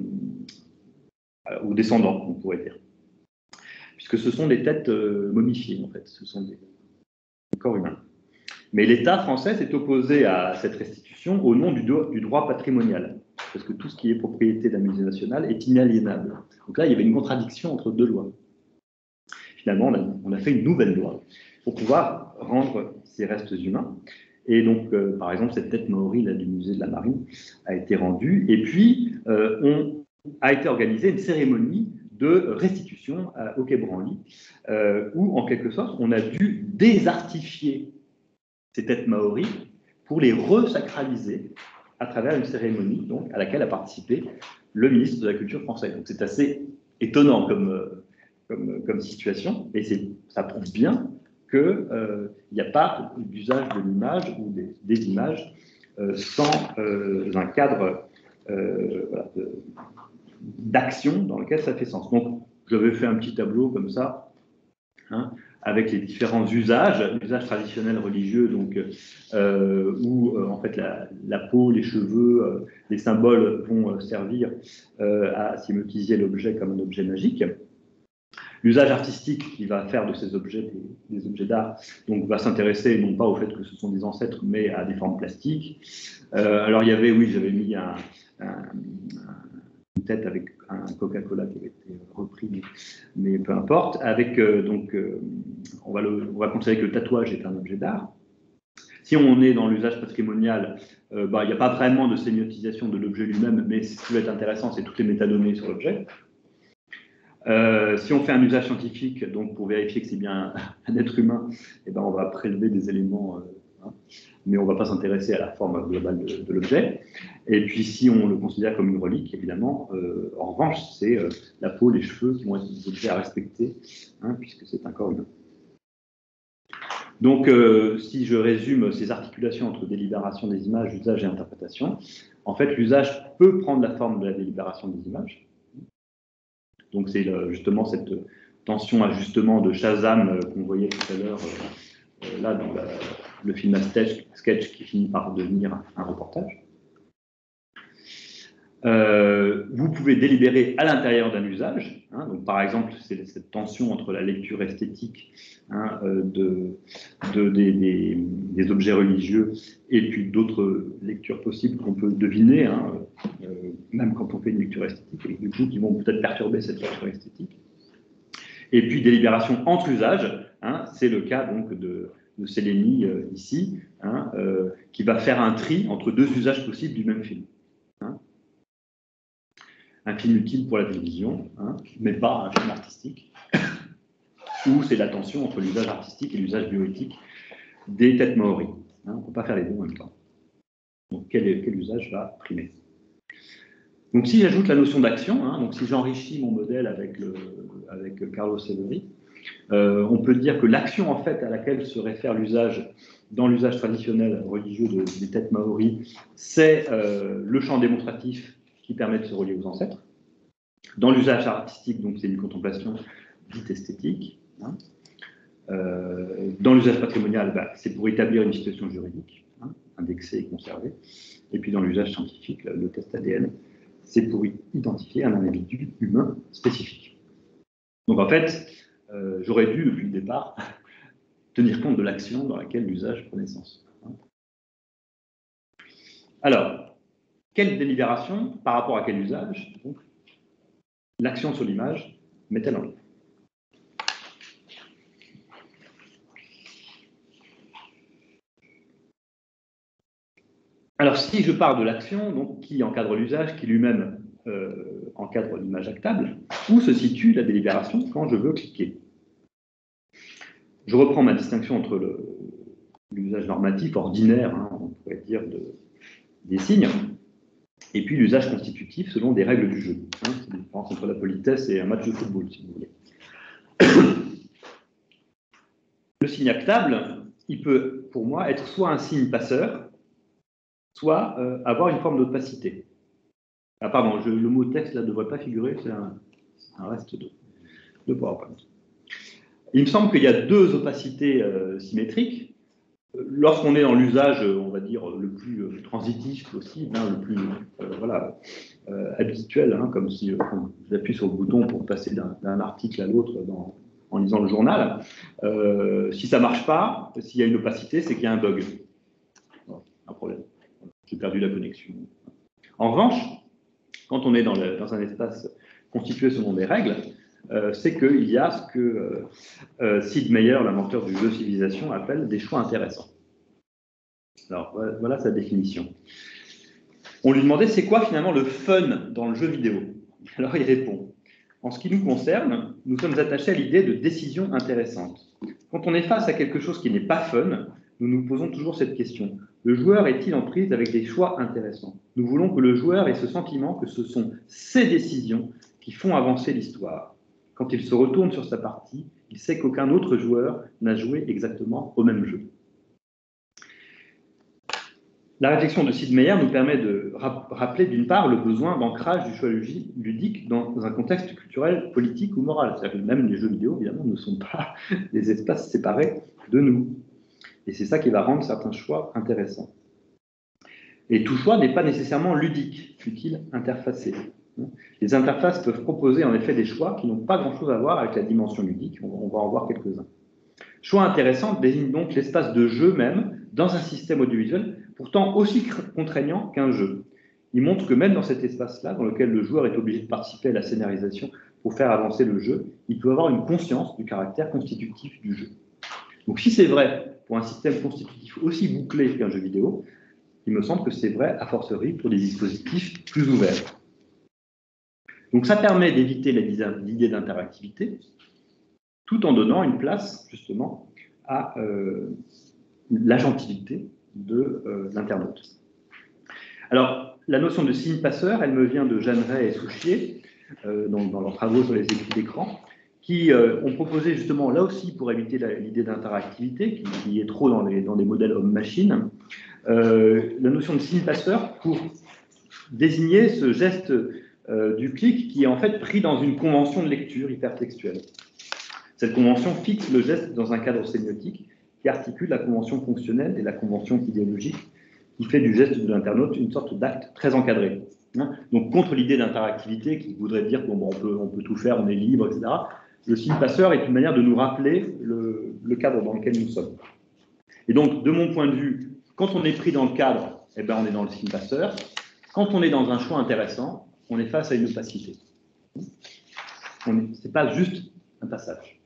aux descendants, on pourrait dire, puisque ce sont des têtes euh, momifiées en fait, ce sont des, des corps humains. Mais l'État français s'est opposé à cette restitution au nom du, do, du droit patrimonial, parce que tout ce qui est propriété d'un musée national est inaliénable. Donc là, il y avait une contradiction entre deux lois. Finalement, on a, on a fait une nouvelle loi pour pouvoir rendre ces restes humains. Et donc, euh, par exemple, cette tête maori là, du musée de la Marine a été rendue. Et puis, euh, on a été organisée une cérémonie de restitution à, au Quai Branly, euh, où, en quelque sorte, on a dû désartifier ces têtes maori pour les resacraliser à travers une cérémonie donc, à laquelle a participé le ministre de la Culture français. Donc, c'est assez étonnant comme... Euh, Comme, comme situation, et ça prouve bien qu'il euh, n'y a pas d'usage de l'image ou des, des images euh, sans euh, un cadre euh, voilà, d'action dans lequel ça fait sens. Donc, j'avais fait un petit tableau comme ça, hein, avec les différents usages, l'usage traditionnel religieux, donc, euh, où euh, en fait la, la peau, les cheveux, euh, les symboles vont servir euh, à sémiotiser l'objet comme un objet magique. L'usage artistique qui va faire de ces objets des, des objets d'art, donc va s'intéresser non pas au fait que ce sont des ancêtres, mais à des formes plastiques. Euh, alors il y avait, oui, j'avais mis un, un, une tête avec un Coca-Cola qui avait été repris, mais, mais peu importe. Avec euh, donc, euh, on va le, on va considérer que le tatouage est un objet d'art. Si on est dans l'usage patrimonial, euh, bah, il n'y a pas vraiment de sémiotisation de l'objet lui-même, mais ce qui va être intéressant, c'est toutes les métadonnées sur l'objet. Euh, si on fait un usage scientifique, donc pour vérifier que c'est bien un être humain, eh ben on va prélever des éléments, euh, hein, mais on ne va pas s'intéresser à la forme globale de, de l'objet. Et puis si on le considère comme une relique, évidemment, euh, en revanche, c'est euh, la peau, les cheveux qui vont être des objets à respecter, hein, puisque c'est un corps humain. Donc, euh, si je résume ces articulations entre délibération des images, usage et interprétation, en fait, l'usage peut prendre la forme de la délibération des images. Donc, c'est justement cette tension-ajustement de Shazam qu'on voyait tout à l'heure, euh, là, dans la, le film à sketch, sketch qui finit par devenir un reportage. Euh, vous pouvez délibérer à l'intérieur d'un usage. Hein, donc, par exemple, c'est cette tension entre la lecture esthétique hein, de, de, des, des, des objets religieux et puis d'autres lectures possibles qu'on peut deviner, hein, euh, même quand on fait une lecture esthétique, et du coup, qui vont peut-être perturber cette lecture esthétique. Et puis, délibération entre usages, hein, c'est le cas donc de, de Sélénie euh, ici, hein, euh, qui va faire un tri entre deux usages possibles du même film. Hein. Un film utile pour la télévision, hein, mais pas un film artistique, ou c'est la tension entre l'usage artistique et l'usage bioéthique des têtes maoris. Hein, on ne peut pas faire les deux en même temps. Donc, quel, quel usage va primer? Donc, si j'ajoute la notion d'action, hein, donc si j'enrichis mon modèle avec, le, avec Carlo Severi, euh, on peut dire que l'action en fait à laquelle se réfère l'usage dans l'usage traditionnel religieux de, des têtes maoris, c'est euh, le champ démonstratif qui permet de se relier aux ancêtres. Dans l'usage artistique, donc c'est une contemplation dite esthétique. Hein. Euh, dans l'usage patrimonial, bah, c'est pour établir une situation juridique, hein, indexée et conservée. Et puis dans l'usage scientifique, le test A D N, c'est pour identifier un individu humain spécifique. Donc en fait, euh, j'aurais dû, depuis le départ, tenir compte de l'action dans laquelle l'usage prend naissance. Alors, quelle délibération, par rapport à quel usage, l'action sur l'image met-elle en œuvre? Alors, si je pars de l'action, donc qui encadre l'usage, qui lui-même euh, encadre l'image actable, où se situe la délibération quand je veux cliquer? Je reprends ma distinction entre l'usage normatif, ordinaire, hein, on pourrait dire, de, des signes, et puis l'usage constitutif selon des règles du jeu. Hein, c'est la différence entre la politesse et un match de football, si vous voulez. Le signe actable, il peut, pour moi, être soit un signe passeur, soit euh, avoir une forme d'opacité. Ah, pardon, je, le mot texte, là, ne devrait pas figurer, c'est un, un reste de, de PowerPoint. Il me semble qu'il y a deux opacités euh, symétriques. Lorsqu'on est dans l'usage, on va dire, le plus euh, transitif possible, hein, le plus euh, voilà, euh, habituel, hein, comme si euh, j'appuie sur le bouton pour passer d'un article à l'autre en lisant le journal. Euh, si ça ne marche pas, s'il y a une opacité, c'est qu'il y a un bug. Bon, un problème. J'ai perdu la connexion. En revanche, quand on est dans, le, dans un espace constitué selon des règles, euh, c'est qu'il y a ce que euh, euh, Sid Meier, l'inventeur du jeu Civilisation, appelle des choix intéressants. Alors, voilà sa définition. On lui demandait c'est quoi finalement le fun dans le jeu vidéo? Alors il répond, en ce qui nous concerne, nous sommes attachés à l'idée de décision intéressante. Quand on est face à quelque chose qui n'est pas fun, nous nous posons toujours cette question. Le joueur est-il en prise avec des choix intéressants? Nous voulons que le joueur ait ce sentiment que ce sont ses décisions qui font avancer l'histoire. Quand il se retourne sur sa partie, il sait qu'aucun autre joueur n'a joué exactement au même jeu. La réflexion de Sid Meier nous permet de rappeler d'une part le besoin d'ancrage du choix ludique dans un contexte culturel, politique ou moral. C'est-à-dire que même les jeux vidéo, évidemment, ne sont pas des espaces séparés de nous. Et c'est ça qui va rendre certains choix intéressants. Et tout choix n'est pas nécessairement ludique, fût-il interfacé. Les interfaces peuvent proposer en effet des choix qui n'ont pas grand-chose à voir avec la dimension ludique. On va en voir quelques-uns. Choix intéressant désigne donc l'espace de jeu même dans un système audiovisuel pourtant aussi contraignant qu'un jeu. Il montre que même dans cet espace-là, dans lequel le joueur est obligé de participer à la scénarisation pour faire avancer le jeu, il peut avoir une conscience du caractère constitutif du jeu. Donc si c'est vrai pour un système constitutif aussi bouclé qu'un jeu vidéo, il me semble que c'est vrai a fortiori pour des dispositifs plus ouverts. Donc ça permet d'éviter l'idée d'interactivité, tout en donnant une place justement à euh, l'agentivité de euh, l'internaute. Alors, la notion de signe passeur, elle me vient de Jeanneret et Souchier, euh, dans, dans leurs travaux sur les écrits d'écran, qui euh, ont proposé justement, là aussi, pour éviter l'idée d'interactivité, qui, qui est trop dans, les, dans des modèles homme-machine, euh, la notion de signe passeur pour désigner ce geste euh, du clic qui est en fait pris dans une convention de lecture hypertextuelle. Cette convention fixe le geste dans un cadre sémiotique qui articule la convention fonctionnelle et la convention idéologique qui fait du geste de l'internaute une sorte d'acte très encadré. Hein. Donc, contre l'idée d'interactivité qui voudrait dire qu'on bon, on peut, on peut tout faire, on est libre, et cetera, le signe passeur est une manière de nous rappeler le, le cadre dans lequel nous sommes. Et donc, de mon point de vue, quand on est pris dans le cadre, eh ben, on est dans le signe passeur. Quand on est dans un choix intéressant, on est face à une opacité. Ce n'est pas juste un passage.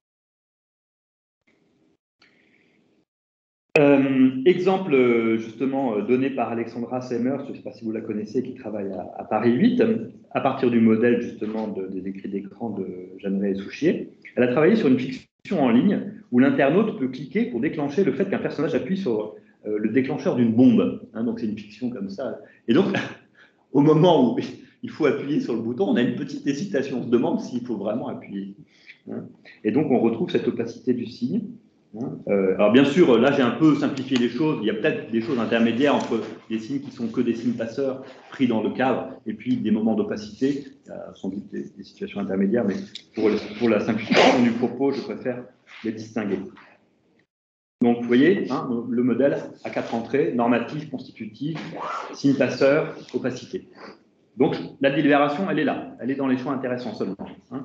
Euh, exemple justement donné par Alexandra Semers, je ne sais pas si vous la connaissez, qui travaille à, à Paris huit, à partir du modèle justement de, des écrits d'écran de Jeanneret et Souchier. Elle a travaillé sur une fiction en ligne où l'internaute peut cliquer pour déclencher le fait qu'un personnage appuie sur euh, le déclencheur d'une bombe. Hein, donc c'est une fiction comme ça. Et donc, au moment où il faut appuyer sur le bouton, on a une petite hésitation, on se demande s'il faut vraiment appuyer. Hein. Et donc on retrouve cette opacité du signe. Euh, alors bien sûr, là j'ai un peu simplifié les choses, il y a peut-être des choses intermédiaires entre des signes qui sont que des signes passeurs pris dans le cadre et puis des moments d'opacité, il y a sans doute des, des situations intermédiaires, mais pour, pour la simplification du propos, je préfère les distinguer. Donc vous voyez, hein, le modèle à quatre entrées, normatif, constitutif, signe passeur, opacité. Donc la délibération, elle est là, elle est dans les choix intéressants seulement. Hein.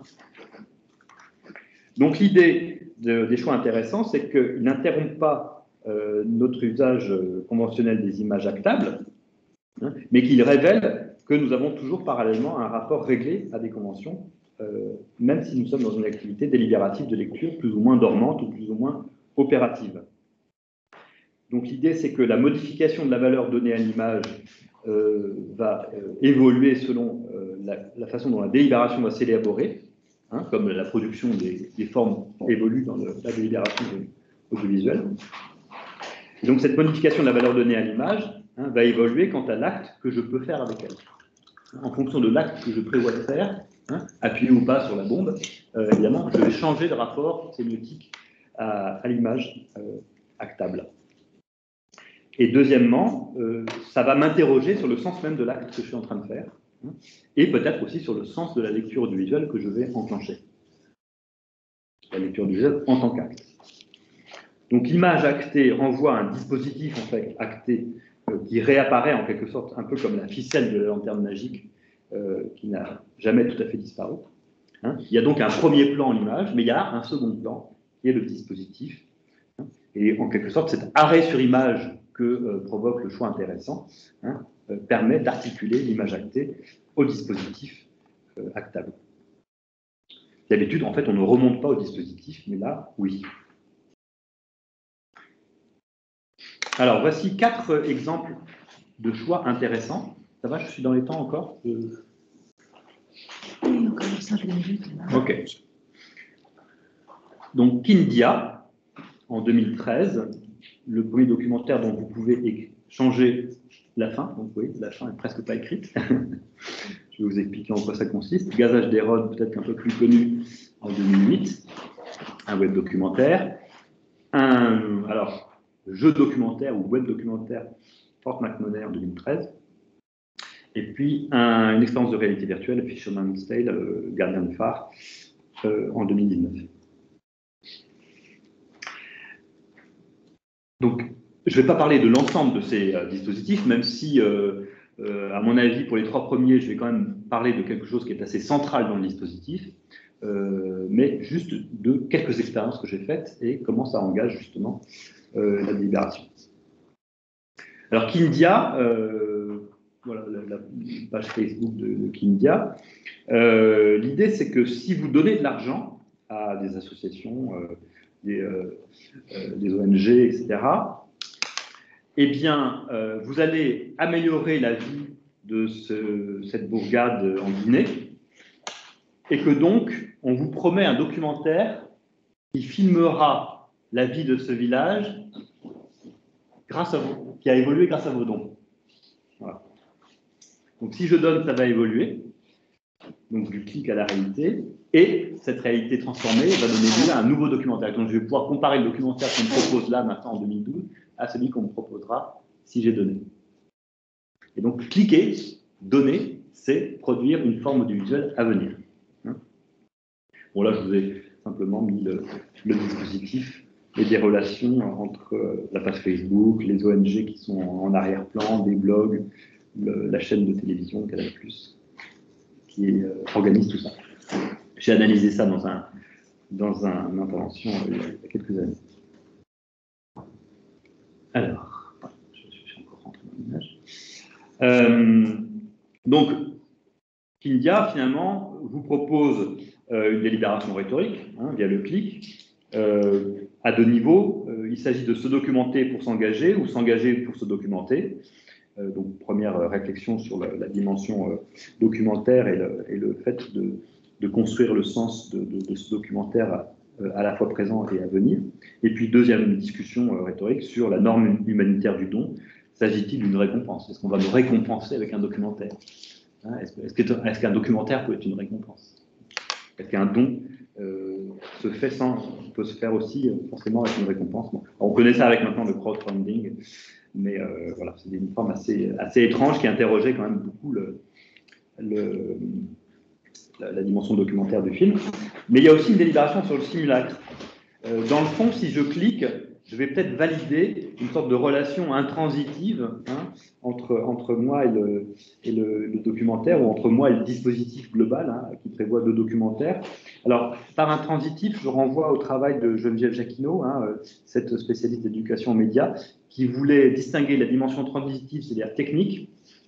Donc l'idée de, des choix intéressants, c'est qu'ils n'interrompent pas euh, notre usage conventionnel des images actables, hein, mais qu'ils révèlent que nous avons toujours parallèlement un rapport réglé à des conventions, euh, même si nous sommes dans une activité délibérative de lecture plus ou moins dormante ou plus ou moins opérative. Donc l'idée, c'est que la modification de la valeur donnée à l'image euh, va euh, évoluer selon euh, la, la façon dont la délibération va s'élaborer. Hein, comme la production des, des formes évolue dans le, la délibération audiovisuelle. Et donc cette modification de la valeur donnée à l'image hein, va évoluer quant à l'acte que je peux faire avec elle. En fonction de l'acte que je prévois de faire, hein, appuyer ou pas sur la bombe, euh, évidemment, je vais changer le rapport sémiotique à, à l'image euh, actable. Et deuxièmement, euh, ça va m'interroger sur le sens même de l'acte que je suis en train de faire. Et peut-être aussi sur le sens de la lecture audiovisuelle que je vais enclencher. La lecture audiovisuelle en tant qu'acte. Donc l'image actée renvoie à un dispositif en fait, acté euh, qui réapparaît en quelque sorte un peu comme la ficelle de la lanterne magique euh, qui n'a jamais tout à fait disparu. Hein. Il y a donc un premier plan en l'image, mais il y a un second plan qui est le dispositif. Hein. Et en quelque sorte, cet arrêt sur image que euh, provoque le choix intéressant hein, euh, permet d'articuler l'image actée au dispositif euh, actable. D'habitude, en fait, on ne remonte pas au dispositif, mais là, oui. Alors, voici quatre exemples de choix intéressants. Ça va, je suis dans les temps encore euh... Oui, encore cinq minutes. Ok. Donc, Kindia, en deux mille treize, le premier documentaire dont vous pouvez changer la fin. Donc, oui, la fin n'est presque pas écrite. Je vais vous expliquer en quoi ça consiste. Gazage des Rhodes, peut-être un peu plus connu, en deux mille huit, un web documentaire. Un, alors, jeu documentaire ou web documentaire, Fort McMurray en deux mille treize. Et puis, un, une expérience de réalité virtuelle, Fisherman's Tale, euh, Gardien de phare, euh, en deux mille dix-neuf. Donc, je ne vais pas parler de l'ensemble de ces euh, dispositifs, même si, euh, euh, à mon avis, pour les trois premiers, je vais quand même parler de quelque chose qui est assez central dans le dispositif, euh, mais juste de quelques expériences que j'ai faites et comment ça engage justement euh, la délibération. Alors, Kindia, euh, voilà la, la page Facebook de, de Kindia, euh, l'idée c'est que si vous donnez de l'argent à des associations, euh, des, euh, euh, des O N G, et cetera, eh bien, euh, vous allez améliorer la vie de ce, cette bourgade en Guinée, et que donc, on vous promet un documentaire qui filmera la vie de ce village grâce à vous, qui a évolué grâce à vos dons. Voilà. Donc, si je donne, ça va évoluer. Donc, du clic à la réalité. Et cette réalité transformée va donner lieu à un nouveau documentaire. Donc, je vais pouvoir comparer le documentaire qu'on me propose là, maintenant, en deux mille douze, à celui qu'on me proposera si j'ai donné. Et donc, cliquer, donner, c'est produire une forme audiovisuelle à venir. Bon, là, je vous ai simplement mis le, le dispositif et des relations entre euh, la page Facebook, les O N G qui sont en, en arrière-plan, des blogs, le, la chaîne de télévision Canal plus, qui est, euh, organise tout ça. J'ai analysé ça dans, un, dans un, une intervention euh, il y a quelques années. Alors, je suis encore rentré dans l'image. Euh, donc, Kindia, finalement, vous propose euh, une délibération rhétorique, hein, via le clic, euh, à deux niveaux. Euh, il s'agit de se documenter pour s'engager ou s'engager pour se documenter. Euh, donc, première euh, réflexion sur la, la dimension euh, documentaire et le, et le fait de, de construire le sens de, de, de ce documentaire à, à la fois présent et à venir. Et puis, deuxième discussion euh, rhétorique sur la norme humanitaire du don. S'agit-il d'une récompense? Est-ce qu'on va nous récompenser avec un documentaire? hein, Est-ce est qu'un est qu'un documentaire peut être une récompense? Est-ce qu'un don euh, se fait sans, peut se faire aussi euh, forcément avec une récompense? Bon, on connaît ça avec maintenant le crowdfunding, mais euh, voilà, c'est une forme assez, assez étrange qui interrogeait quand même beaucoup le, le, la, la dimension documentaire du film. Mais il y a aussi une délibération sur le simulacre. Euh, dans le fond, si je clique, je vais peut-être valider une sorte de relation intransitive hein, entre, entre moi et, le, et le, le documentaire, ou entre moi et le dispositif global hein, qui prévoit deux documentaires. Alors, par intransitif, je renvoie au travail de Geneviève Jacquinot, hein, cette spécialiste d'éducation aux médias, qui voulait distinguer la dimension transitive, c'est-à-dire technique,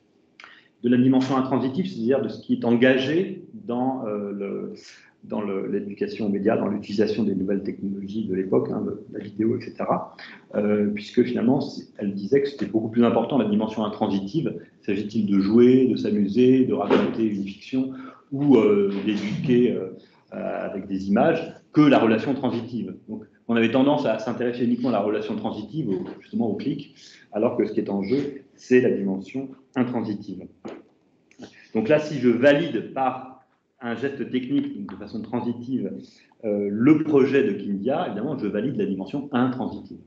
de la dimension intransitive, c'est-à-dire de ce qui est engagé dans euh, le... dans l'éducation aux médias, dans l'utilisation des nouvelles technologies de l'époque, hein, de la vidéo, et cetera. Euh, puisque finalement, elle disait que c'était beaucoup plus important la dimension intransitive. S'agit-il de jouer, de s'amuser, de raconter une fiction ou euh, d'éduquer euh, avec des images, que la relation transitive. Donc, on avait tendance à s'intéresser uniquement à la relation transitive, justement au clic, alors que ce qui est en jeu, c'est la dimension intransitive. Donc là, si je valide par un geste technique, donc de façon transitive, euh, le projet de Kindia, évidemment, je valide la dimension intransitive.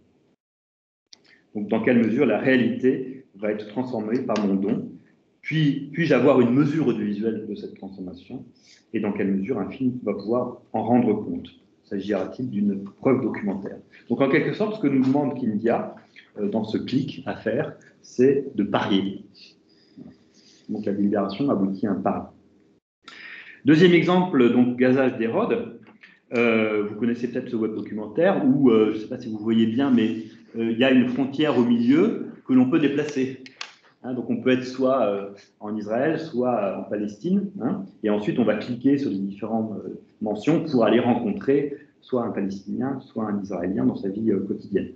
Donc, dans quelle mesure la réalité va être transformée par mon don? Puis, puis-je avoir une mesure audiovisuelle de cette transformation? Et dans quelle mesure un film va pouvoir en rendre compte? S'agira-t-il d'une preuve documentaire? Donc, en quelque sorte, ce que nous demande Kindia, euh, dans ce clic à faire, c'est de parier. Donc, la délibération aboutit à un pari. Deuxième exemple, donc Gazage d'Hérode. Euh, vous connaissez peut-être ce web documentaire où, euh, je ne sais pas si vous voyez bien, mais euh, il y a une frontière au milieu que l'on peut déplacer. Hein, donc on peut être soit euh, en Israël, soit en Palestine. Hein, et ensuite, on va cliquer sur les différentes euh, mentions pour aller rencontrer soit un Palestinien, soit un Israélien dans sa vie euh, quotidienne.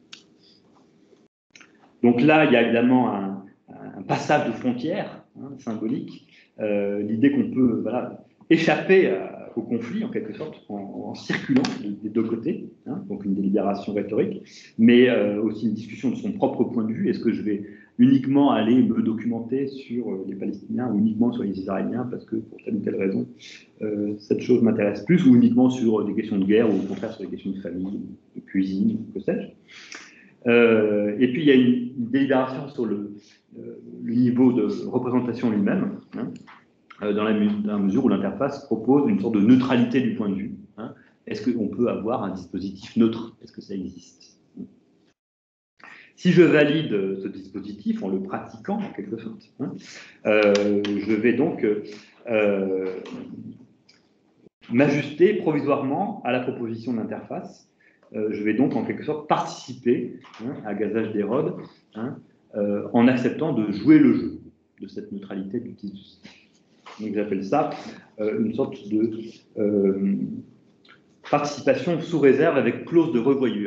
Donc là, il y a évidemment un, un passage de frontière hein, symbolique. Euh, l'idée qu'on peut voilà, échapper à, au conflit, en quelque sorte, en, en circulant des deux côtés, hein, donc une délibération rhétorique, mais euh, aussi une discussion de son propre point de vue. Est-ce que je vais uniquement aller me documenter sur euh, les Palestiniens ou uniquement sur les Israéliens parce que pour telle ou telle raison, euh, cette chose m'intéresse plus, ou uniquement sur des questions de guerre ou au contraire sur des questions de famille, de cuisine, que sais-je. Euh, et puis il y a une, une délibération sur le, euh, le niveau de représentation lui-même, hein, euh, dans, la, dans la mesure où l'interface propose une sorte de neutralité du point de vue. Hein. Est-ce qu'on peut avoir un dispositif neutre? Est-ce que ça existe? Si je valide ce dispositif en le pratiquant, en quelque sorte, hein, euh, je vais donc euh, m'ajuster provisoirement à la proposition d'interface. Euh, je vais donc en quelque sorte participer hein, à Gazage d'Hérode hein, euh, en acceptant de jouer le jeu de cette neutralité du dispositif. Donc j'appelle ça euh, une sorte de euh, participation sous réserve avec clause de revoyure.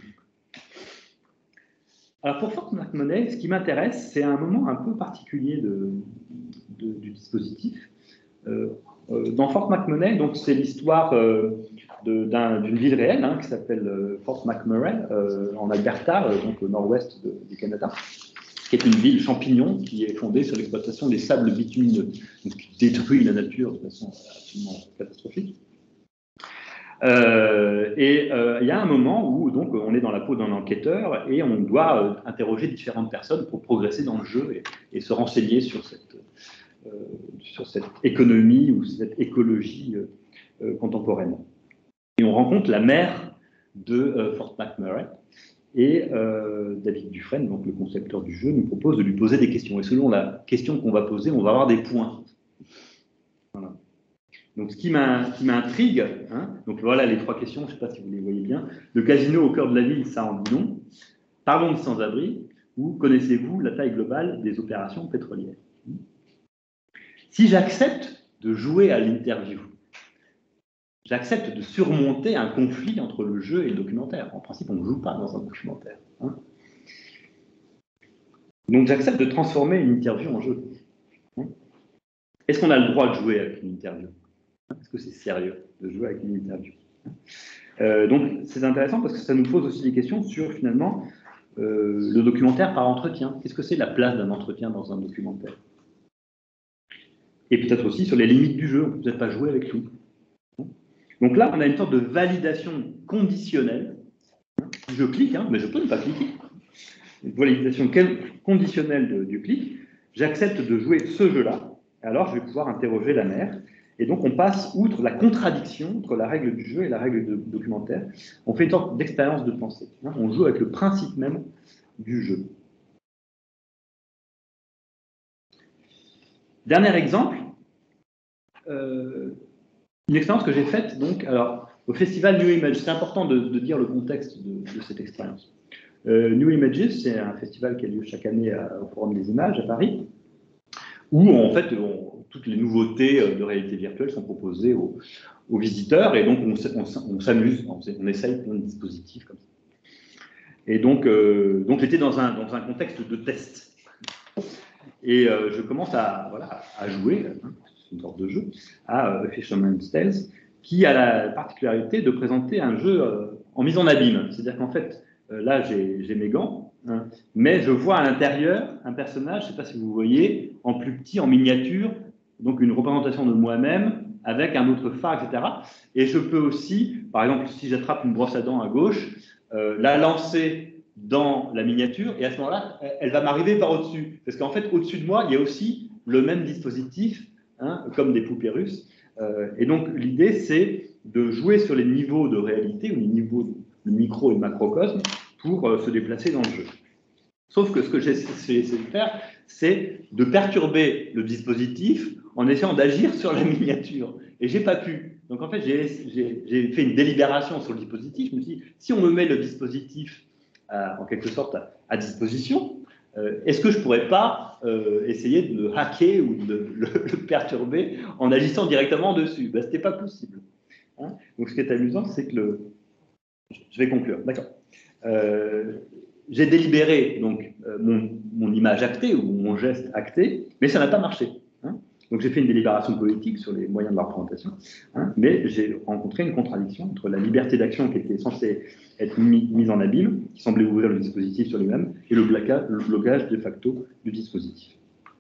Alors pour Fort McMoney, ce qui m'intéresse, c'est un moment un peu particulier de, de, du dispositif. Euh, euh, dans Fort McMoney, donc c'est l'histoire euh, d'une un, ville réelle hein, qui s'appelle euh, Fort McMurray euh, en Alberta, euh, donc au nord-ouest de, du Canada, qui est une ville champignon qui est fondée sur l'exploitation des sables bitumineux, donc qui détruit la nature de façon absolument catastrophique. Euh, et euh, il y a un moment où donc on est dans la peau d'un enquêteur et on doit euh, interroger différentes personnes pour progresser dans le jeu et, et se renseigner sur cette, euh, sur cette économie ou cette écologie euh, contemporaine. Et on rencontre la mère de euh, Fort McMurray. Et euh, David Dufresne, donc le concepteur du jeu, nous propose de lui poser des questions. Et selon la question qu'on va poser, on va avoir des points. Voilà. Donc ce qui m'intrigue, hein, donc voilà les trois questions, je ne sais pas si vous les voyez bien. Le casino au cœur de la ville, ça en dit non. Parlons de sans-abri, ou connaissez-vous la taille globale des opérations pétrolières? Si j'accepte de jouer à l'interview, j'accepte de surmonter un conflit entre le jeu et le documentaire. En principe, on ne joue pas dans un documentaire. Hein. Donc, j'accepte de transformer une interview en jeu. Hein. Est-ce qu'on a le droit de jouer avec une interview? Est-ce que c'est sérieux de jouer avec une interview? euh, Donc, c'est intéressant parce que ça nous pose aussi des questions sur, finalement, euh, le documentaire par entretien. Qu'est-ce que c'est la place d'un entretien dans un documentaire? Et peut-être aussi sur les limites du jeu. On ne peut peut-être pas jouer avec tout. Donc là, on a une sorte de validation conditionnelle. Je clique, hein, mais je peux ne pas cliquer. Une validation conditionnelle de, du clic. J'accepte de jouer ce jeu-là. Alors, je vais pouvoir interroger la mère. Et donc, on passe outre la contradiction entre la règle du jeu et la règle du documentaire. On fait une sorte d'expérience de pensée. Hein, on joue avec le principe même du jeu. Dernier exemple. Euh, Une expérience que j'ai faite donc, alors, au festival New Images. C'est important de, de dire le contexte de, de cette expérience. Euh, New Images, c'est un festival qui a lieu chaque année à, au Forum des Images à Paris, où en fait on, toutes les nouveautés de réalité virtuelle sont proposées aux, aux visiteurs, et donc on, on, on s'amuse, on, on essaye plein de dispositifs comme ça. Et donc, euh, donc j'étais dans un, dans un contexte de test. Et euh, je commence à, voilà, à jouer. Hein, une sorte de jeu, à uh, Fisherman's Tales, qui a la particularité de présenter un jeu euh, en mise en abîme. C'est-à-dire qu'en fait, euh, là, j'ai mes gants, hein, mais je vois à l'intérieur un personnage, je ne sais pas si vous voyez, en plus petit, en miniature, donc une représentation de moi-même, avec un autre phare, et cetera. Et je peux aussi, par exemple, si j'attrape une brosse à dents à gauche, euh, la lancer dans la miniature, et à ce moment-là, elle va m'arriver par au-dessus. Parce qu'en fait, au-dessus de moi, il y a aussi le même dispositif, Hein, comme des poupées russes. Euh, et donc, l'idée, c'est de jouer sur les niveaux de réalité, ou les niveaux de, de micro et de macrocosme, pour euh, se déplacer dans le jeu. Sauf que ce que j'ai essayé de faire, c'est de perturber le dispositif en essayant d'agir sur la miniature. Et j'ai pas pu. Donc, en fait, j'ai fait une délibération sur le dispositif. Je me suis dit, si on me met le dispositif, à, en quelque sorte, à, à disposition, Euh, est-ce que je ne pourrais pas euh, essayer de le hacker ou de le, le perturber en agissant directement dessus? Ben, ce n'était pas possible. Hein. Donc, ce qui est amusant, c'est que le... Je vais conclure, d'accord. Euh, J'ai délibéré donc, euh, mon, mon image actée ou mon geste acté, mais ça n'a pas marché. Hein. Donc, j'ai fait une délibération politique sur les moyens de la représentation, hein, mais j'ai rencontré une contradiction entre la liberté d'action qui était censée être mis, mise en abîme, qui semblait ouvrir le dispositif sur lui-même, et le blocage, le blocage de facto du dispositif.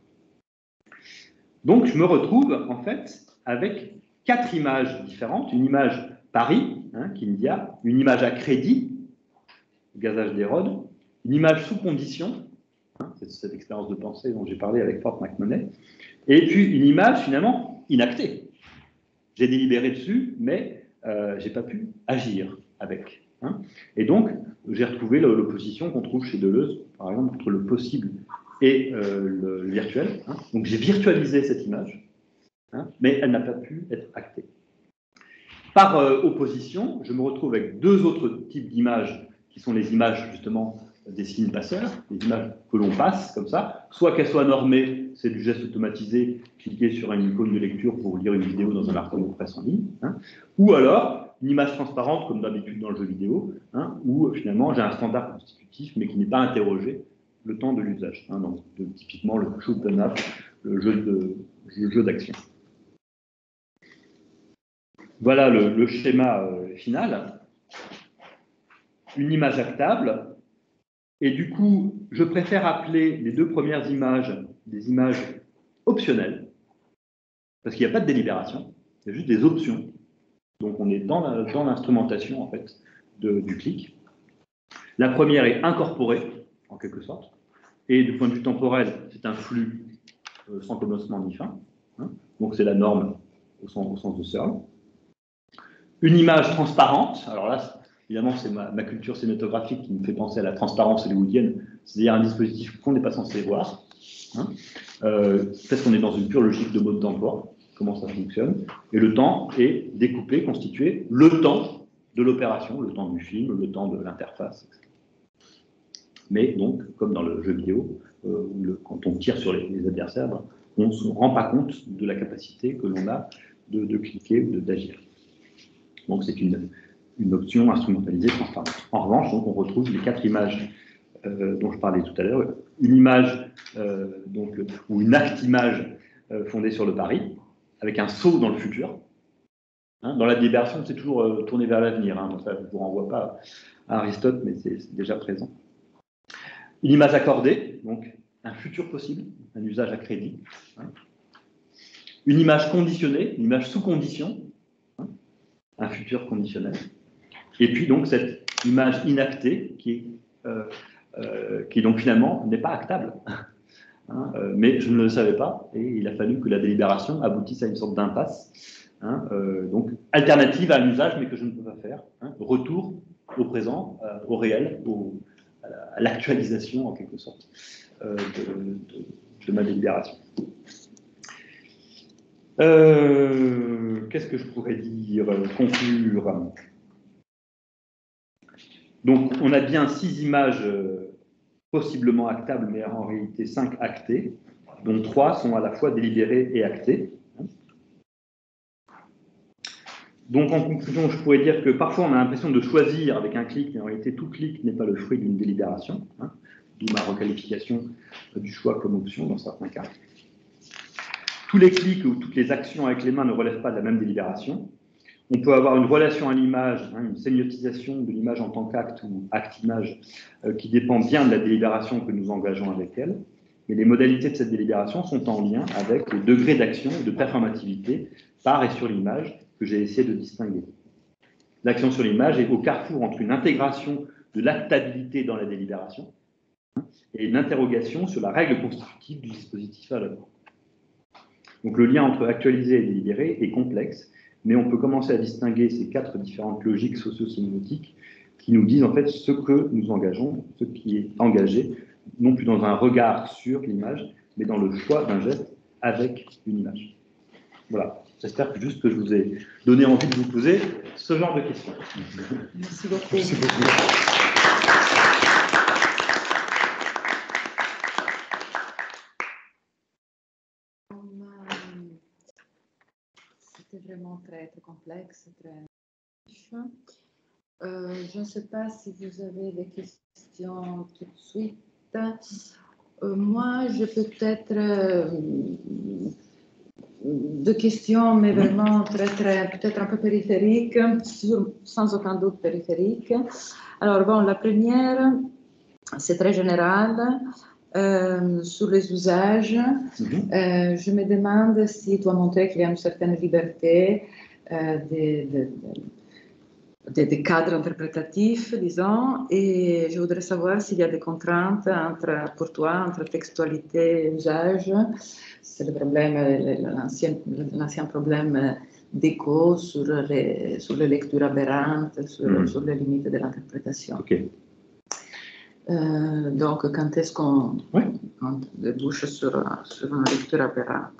Donc, je me retrouve, en fait, avec quatre images différentes. Une image Paris, hein, Kindia, une image à crédit, gazage d'Hérode, une image sous condition, hein, c'est cette expérience de pensée dont j'ai parlé avec Fort McMurray, et puis une image, finalement, inactée. J'ai délibéré dessus, mais euh, je n'ai pas pu agir avec. Hein. Et donc, j'ai retrouvé l'opposition qu'on trouve chez Deleuze, par exemple, entre le possible et euh, le, le virtuel. Hein. Donc, j'ai virtualisé cette image, hein, mais elle n'a pas pu être actée. Par euh, opposition, je me retrouve avec deux autres types d'images, qui sont les images, justement, des signes passeurs, des images que l'on passe, comme ça, soit qu'elles soient normées, c'est du geste automatisé, cliquer sur une icône de lecture pour lire une vidéo dans un article de presse en ligne, hein, ou alors une image transparente, comme d'habitude dans le jeu vidéo, hein, où finalement j'ai un standard constitutif, mais qui n'est pas interrogé le temps de l'usage. Hein, donc, de, typiquement le shoot 'em up, le jeu d'action. Voilà le, le schéma euh, final. Une image actable. Et du coup, je préfère appeler les deux premières images des images optionnelles, parce qu'il n'y a pas de délibération, il y a juste des options. Donc, on est dans l'instrumentation, en fait, de, du clic. La première est incorporée, en quelque sorte, et du point de vue temporel, c'est un flux euh, sans commencement ni fin. Hein. Donc, c'est la norme au sens, au sens de Searle. Une image transparente, alors là, évidemment, c'est ma, ma culture cinématographique qui me fait penser à la transparence hollywoodienne, c'est-à-dire un dispositif qu'on n'est pas censé voir, hein, euh, parce qu'on est dans une pure logique de mode d'emploi, comment ça fonctionne, et le temps est découpé, constitué, le temps de l'opération, le temps du film, le temps de l'interface, et cetera. Mais donc, comme dans le jeu vidéo, euh, le, quand on tire sur les, les adversaires, ben, on ne se rend pas compte de la capacité que l'on a de, de cliquer ou d'agir. Donc c'est une, une option instrumentalisée transparente. En revanche, donc, on retrouve les quatre images euh, dont je parlais tout à l'heure. Une image, euh, donc, ou une acte-image euh, fondée sur le pari, avec un saut dans le futur. Hein, dans la délibération, c'est toujours euh, tourné vers l'avenir. Hein, donc ça, je ne vous renvoie pas à Aristote, mais c'est déjà présent. Une image accordée, donc un futur possible, un usage à crédit. Hein. Une image conditionnée, une image sous condition, hein, un futur conditionnel. Et puis donc cette image inactée qui est, euh, euh, qui donc finalement n'est pas actable. Hein, euh, mais je ne le savais pas et il a fallu que la délibération aboutisse à une sorte d'impasse. Hein, euh, donc alternative à un usage mais que je ne peux pas faire. Hein, retour au présent, euh, au réel, au, à l'actualisation en quelque sorte euh, de, de, de ma délibération. Euh, Qu'est-ce que je pourrais dire, conclure? Donc, on a bien six images euh, possiblement actables, mais en réalité cinq actées, dont trois sont à la fois délibérées et actées. Donc, en conclusion, je pourrais dire que parfois on a l'impression de choisir avec un clic, mais en réalité, tout clic n'est pas le fruit d'une délibération, hein, d'où ma requalification euh, du choix comme option dans certains cas. Tous les clics ou toutes les actions avec les mains ne relèvent pas de la même délibération. On peut avoir une relation à l'image, hein, une sémiotisation de l'image en tant qu'acte ou acte-image euh, qui dépend bien de la délibération que nous engageons avec elle. Mais les modalités de cette délibération sont en lien avec les degrés d'action et de performativité par et sur l'image que j'ai essayé de distinguer. L'action sur l'image est au carrefour entre une intégration de l'actabilité dans la délibération, hein, et une interrogation sur la règle constructive du dispositif à l'œuvre. Donc le lien entre actualiser et délibérer est complexe, mais on peut commencer à distinguer ces quatre différentes logiques socio-sémiotiques qui nous disent en fait ce que nous engageons, ce qui est engagé, non plus dans un regard sur l'image, mais dans le choix d'un geste avec une image. Voilà, j'espère que juste que je vous ai donné envie de vous poser ce genre de questions. Merci beaucoup. Merci beaucoup. C'était vraiment très, très complexe, très riche. Euh, je ne sais pas si vous avez des questions tout de suite. Euh, moi, je peux peut-être euh, deux questions, mais vraiment très, très, peut-être un peu périphériques, sur, sans aucun doute périphériques. Alors, bon, la première, c'est très général. Euh, sur les usages, mm-hmm. euh, je me demande si tu as montré qu'il y a une certaine liberté euh, des, des, des, des cadres interprétatifs, disons, et je voudrais savoir s'il y a des contraintes entre, pour toi entre textualité et usage. C'est le problème, l'ancien, l'ancien problème d'écho sur les, sur les lectures aberrantes, sur, mm-hmm. sur les limites de l'interprétation. Okay. Euh, donc, quand est-ce qu'on oui. débouche sur, sur une lecture aberrante?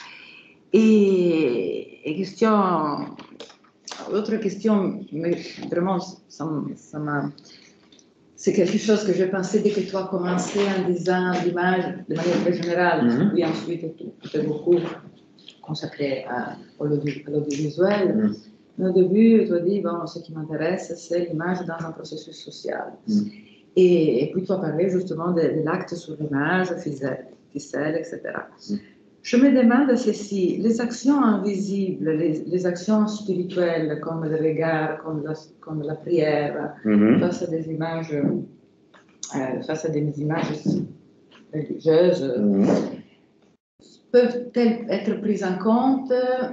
Et, et question, autre question, mais vraiment, ça, ça m'a, c'est quelque chose que j'ai pensé dès que tu as commencé en disant l'image de manière très générale, mm-hmm. et ensuite tu es beaucoup consacré à, à l'audiovisuel. Mm-hmm. Mais au début, tu as dit, bon, ce qui m'intéresse, c'est l'image dans un processus social. Mm-hmm. Et, et puis, tu as parlé justement de, de l'acte sur l'image, ficelle, ficelle, et cetera. Mm. Je me demande si les actions invisibles, les, les actions spirituelles, comme le regard, comme la, comme la prière, mm-hmm. face à des images, euh, face à des images religieuses, mm-hmm. peuvent-elles être prises en compte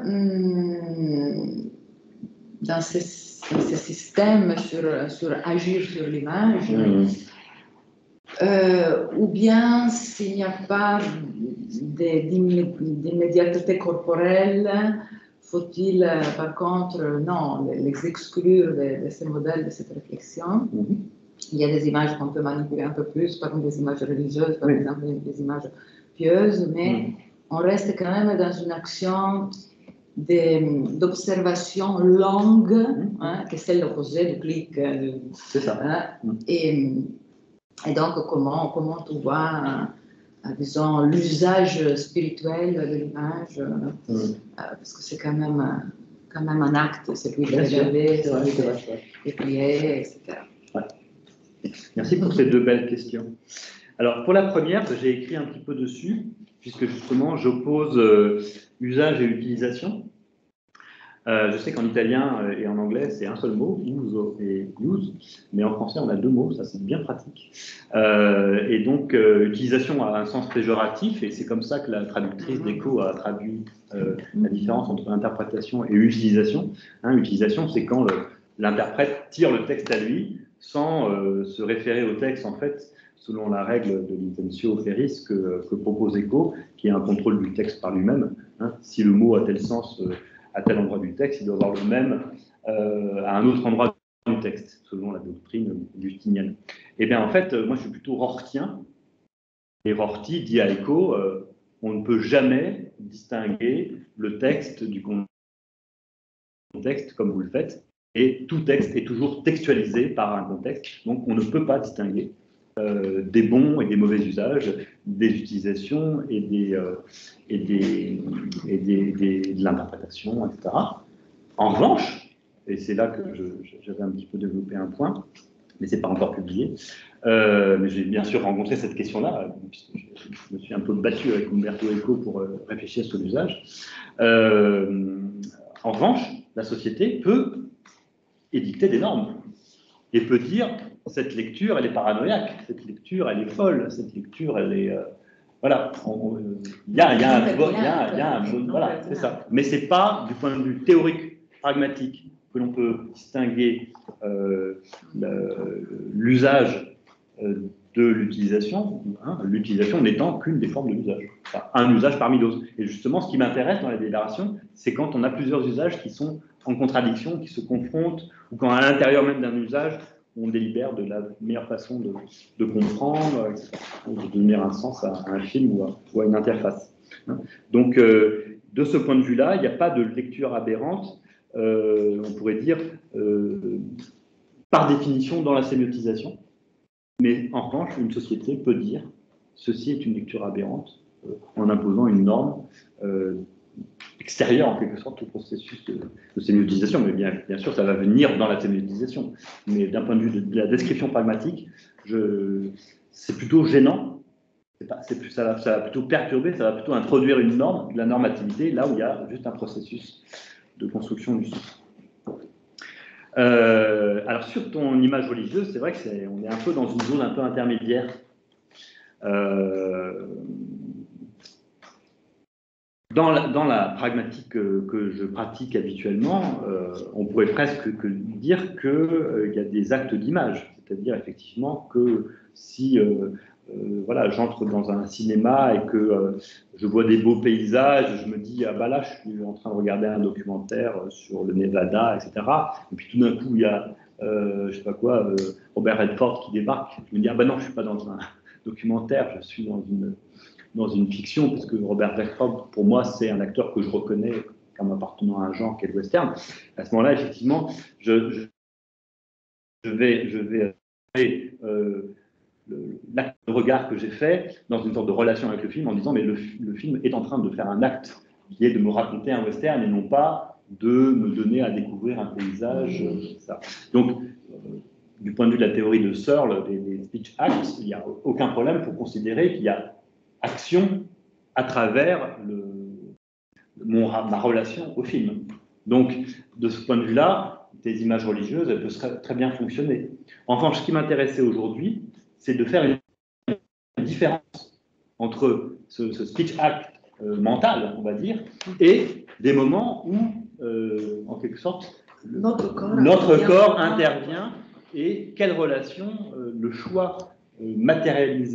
hum, dans ces ce système sur, sur agir sur l'image, mmh. euh, ou bien s'il n'y a pas d'immédiateté corporelle faut-il, euh, par contre, euh, non, les, les exclure de, de ces modèles, de cette réflexion? Mm-hmm. Il y a des images qu'on peut manipuler un peu plus, par exemple des images religieuses, par oui. exemple des images pieuses, mais mm-hmm. on reste quand même dans une action d'observation longue, mm-hmm. hein, que c'est l'opposé du clic. C'est ça. Hein, mm-hmm. et, et donc, comment, comment tu vois, euh, disons, l'usage spirituel de l'image, euh, mm-hmm. euh, parce que c'est quand même, quand même un acte, celui de regarder, celui de, de prier, et cetera. Ouais. Merci pour ces deux belles questions. Alors, pour la première, j'ai écrit un petit peu dessus, puisque justement, j'oppose euh, usage et utilisation. Euh, je sais qu'en italien euh, et en anglais, c'est un seul mot, uso et use, mais en français, on a deux mots, ça c'est bien pratique. Euh, et donc, euh, utilisation a un sens péjoratif, et c'est comme ça que la traductrice d'Eco a traduit euh, la différence entre interprétation et utilisation. Hein, utilisation, c'est quand l'interprète tire le texte à lui, sans euh, se référer au texte, en fait, selon la règle de l'intentio feris que, que propose Eco, qui est un contrôle du texte par lui-même. Hein. Si le mot a tel sens euh, à tel endroit du texte, il doit avoir le même euh, à un autre endroit du texte, selon la doctrine justinienne. Eh bien, en fait, moi, je suis plutôt rortien. Et Rorty dit à Eco, euh, on ne peut jamais distinguer le texte du contexte comme vous le faites. Et tout texte est toujours textualisé par un contexte, donc on ne peut pas distinguer euh, des bons et des mauvais usages, des utilisations et, des, euh, et, des, et des, des, de l'interprétation, et cetera. En revanche, et c'est là que j'avais un petit peu développé un point, mais ce n'est pas encore publié, euh, mais j'ai bien sûr rencontré cette question-là, puisque je, je me suis un peu battu avec Umberto Eco pour euh, réfléchir sur l'usage. Euh, en revanche, la société peut édicter des normes et peut dire cette lecture elle est paranoïaque, cette lecture elle est folle, cette lecture elle est euh, voilà, il y a, y a un il y a, y a un voilà, c'est ça. Mais c'est pas du point de vue théorique, pragmatique que l'on peut distinguer euh, l'usage euh, de l'utilisation, hein, l'utilisation n'étant qu'une des formes de l'usage, enfin, un usage parmi d'autres. Et justement, ce qui m'intéresse dans la délibération, c'est quand on a plusieurs usages qui sont en contradiction, qui se confrontent, ou quand à l'intérieur même d'un usage, on délibère de la meilleure façon de, de comprendre, et cetera, de donner un sens à, à un film ou à, ou à une interface. Donc, euh, de ce point de vue-là, il n'y a pas de lecture aberrante, euh, on pourrait dire, euh, par définition dans la sémiotisation. Mais en revanche, une société peut dire ceci est une lecture aberrante euh, en imposant une norme euh, extérieure en quelque sorte au processus de, de sémiotisation. Mais bien, bien sûr, ça va venir dans la sémiotisation. Mais d'un point de vue de, de la description pragmatique, c'est plutôt gênant. Pas, plus, ça, va, ça va plutôt perturber, ça va plutôt introduire une norme, de la normativité, là où il y a juste un processus de construction du sens. Euh, alors sur ton image religieuse, c'est vrai que c'est, on est un peu dans une zone un peu intermédiaire. Euh, dans, la, dans la pragmatique que, que je pratique habituellement, euh, on pourrait presque que dire qu'il euh, y a des actes d'image, c'est-à-dire effectivement que si euh, euh, voilà, j'entre dans un cinéma et que euh, je vois des beaux paysages, je me dis ah bah là je suis en train de regarder un documentaire sur le Nevada, et cetera. Et puis tout d'un coup il y a euh, je sais pas quoi euh, Robert Redford qui débarque. Je me dis ah bah non je suis pas dans un documentaire, je suis dans une dans une fiction parce que Robert Redford pour moi c'est un acteur que je reconnais comme appartenant à un genre qu'est le western. À ce moment-là effectivement je, je, je vais je vais euh, l'acte de regard que j'ai fait dans une sorte de relation avec le film en disant mais le, le film est en train de faire un acte qui est de me raconter un western et non pas de me donner à découvrir un paysage. Euh, ça. Donc, euh, du point de vue de la théorie de Searle, des, des speech acts, il n'y a aucun problème pour considérer qu'il y a action à travers le, mon, ma relation au film. Donc, de ce point de vue-là, des images religieuses, elles peuvent très bien fonctionner. En revanche, ce qui m'intéressait aujourd'hui, c'est de faire une différence entre ce, ce speech act euh, mental, on va dire, et des moments où, euh, en quelque sorte, le, notre corps, notre corps intervient et quelle relation euh, le choix euh, matérialisé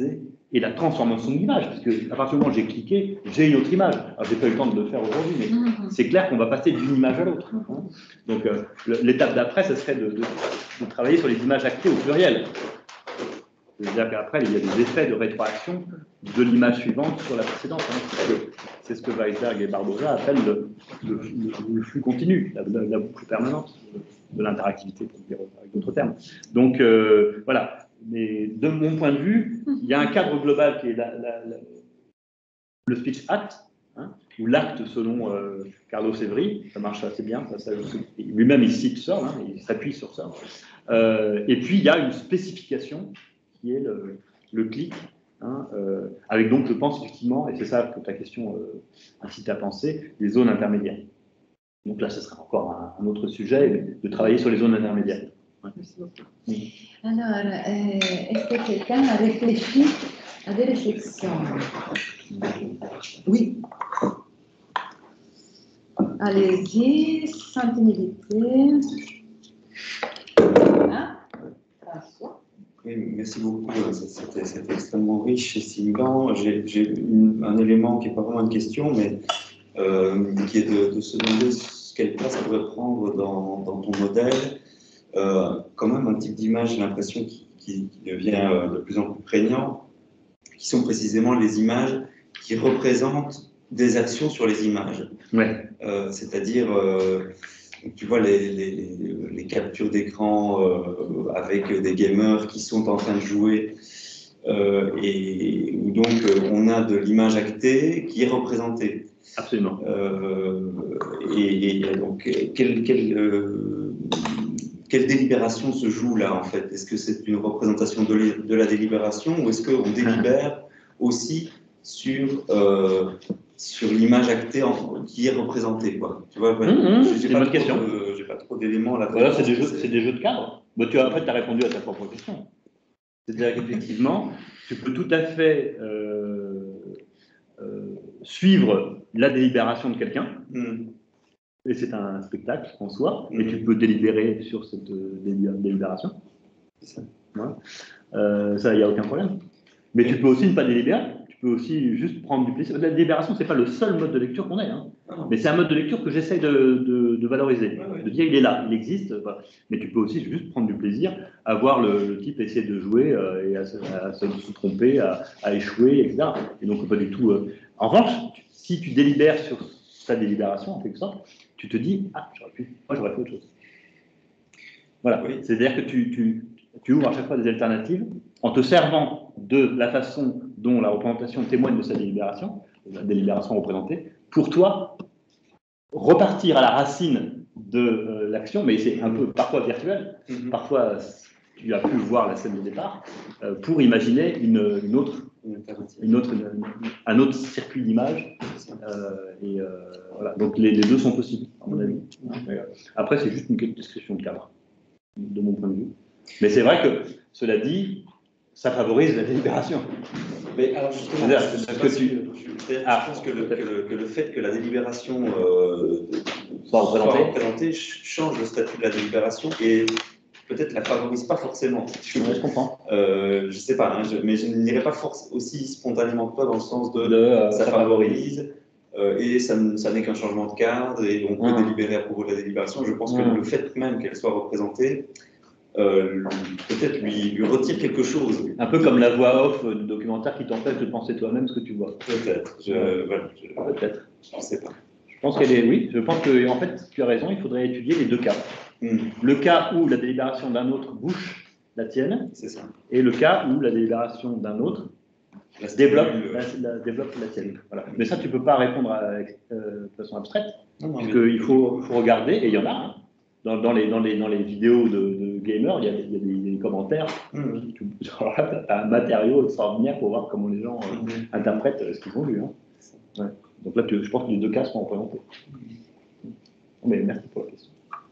et la transformation de l'image, parce qu'à partir du moment où j'ai cliqué, j'ai une autre image. Alors, je n'ai pas eu le temps de le faire aujourd'hui, mais mm-hmm. c'est clair qu'on va passer d'une image à l'autre. Hein. Donc, euh, l'étape d'après, ce serait de, de, de travailler sur les images actées au pluriel. C'est-à-dire qu'après, il y a des effets de rétroaction de l'image suivante sur la précédente. Hein. C'est ce que Weisberg et Barbosa appellent le, le, le, le flux continu, la, la, la boucle permanente de l'interactivité, pour dire avec d'autres termes. Donc, euh, voilà. Mais de mon point de vue, il y a un cadre global qui est la, la, la, le speech act, hein, ou l'acte selon euh, Carlos Evry, ça marche assez bien, ça, ça, lui-même il cite ça, hein, il s'appuie sur ça. Euh, et puis il y a une spécification qui est le, le clic, hein, euh, avec donc je pense effectivement, et c'est ça que ta question euh, incite à penser, les zones intermédiaires. Donc là ce sera encore un, un autre sujet, de travailler sur les zones intermédiaires. Ouais. Oui. Alors, euh, est-ce que quelqu'un a réfléchi à des réflexions? Oui. Allez-y, sans timidité. Hein? François? Oui, merci beaucoup. C'était extrêmement riche et stimulant. J'ai un élément qui n'est pas vraiment une question, mais euh, qui est de, de se demander quelle place pourrait prendre dans, dans ton modèle. Euh, quand même un type d'image, j'ai l'impression, qui, qui, qui devient euh, de plus en plus prégnant, qui sont précisément les images qui représentent des actions sur les images. Ouais. Euh, C'est-à-dire, euh, tu vois, les, les, les captures d'écran euh, avec des gamers qui sont en train de jouer, euh, et où donc euh, on a de l'image actée qui est représentée. Absolument. Euh, et, et donc, quel... quel euh, Quelle délibération se joue là, en fait? Est-ce que c'est une représentation de, de la délibération, ou est-ce qu'on délibère aussi sur, euh, sur l'image actée en, qui est représentée, quoi? Tu vois, ouais, mmh, mmh, c'est une bonne question. J'ai pas trop d'éléments là. Voilà, c'est des, des jeux de cadre. Bon, tu as, en fait, tu as répondu à ta propre question. C'est-à-dire qu'effectivement, tu peux tout à fait euh, euh, suivre la délibération de quelqu'un. Mmh. Et c'est un spectacle en soi, mmh. et tu peux délibérer sur cette délibération. Ça, ouais. euh, ça, il n'y a aucun problème. Mais tu peux aussi ne pas délibérer. Tu peux aussi juste prendre du plaisir. La délibération, ce n'est pas le seul mode de lecture qu'on ait. Hein. Ah, mais c'est un mode de lecture que j'essaye de, de, de valoriser. Ah, oui. De dire, il est là, il existe. Voilà. Mais tu peux aussi juste prendre du plaisir à voir le, le type essayer de jouer euh, et à, à, à se tromper, à, à échouer, et cetera. Et donc, pas du tout. Euh... En revanche, si tu délibères sur sa délibération, en quelque sorte, tu te dis, ah, j'aurais pu, moi j'aurais fait autre chose. Voilà, oui. C'est-à-dire que tu, tu, tu ouvres à chaque fois des alternatives en te servant de la façon dont la représentation témoigne de sa délibération, de la délibération représentée, pour toi, repartir à la racine de euh, l'action, mais c'est un peu parfois virtuel, mm-hmm. parfois tu as pu voir la scène de départ, euh, pour imaginer une, une autre, une autre, une, un autre circuit d'image. Euh, et euh, voilà. Donc les, les deux sont possibles, à mon avis. Mm-hmm. Après, c'est juste une description de cadre, de mon point de vue. Mais c'est vrai que, cela dit, ça favorise la délibération. Mais alors justement, je, je, que tu... je, je ah, pense que le, que, le, que le fait que la délibération euh, soit représentée. représentée change le statut de la délibération et peut-être la favorise pas forcément. Je, ouais, je comprends. Euh, je sais pas, hein, je, mais je n'irai pas aussi spontanément que toi dans le sens de, de euh, ça favorise euh, et ça, ça n'est qu'un changement de cadre et on peut mmh. délibérer à propos de la délibération. Je pense mmh. que le fait même qu'elle soit représentée Euh, peut-être lui, lui retire quelque chose. Un peu comme la voix off du documentaire qui t'empêche de penser toi-même ce que tu vois. Peut-être. Je, voilà, je, peut-être. Je ne sais pas. Je pense qu'elle est, oui, je pense que, en fait, tu as raison, il faudrait étudier les deux cas. Mm. Le cas où la délibération d'un autre bouche la tienne, c'est ça. Et le cas où la délibération d'un autre la développe, la, la, développe la tienne. Voilà. Mais ça, tu ne peux pas répondre à, euh, de façon abstraite, puisqu'il faut, faut regarder, et il y en a, hein. Dans, dans, les, dans, les, dans les vidéos de, de gamers, il y a, il y a des, des commentaires. Mmh. Tu as un matériau extraordinaire pour voir comment les gens euh, mmh. interprètent ce qu'ils ont vu. Hein. Ouais. Donc là, tu, je pense que les deux cas seront représentés. Mmh. Mais merci pour la question.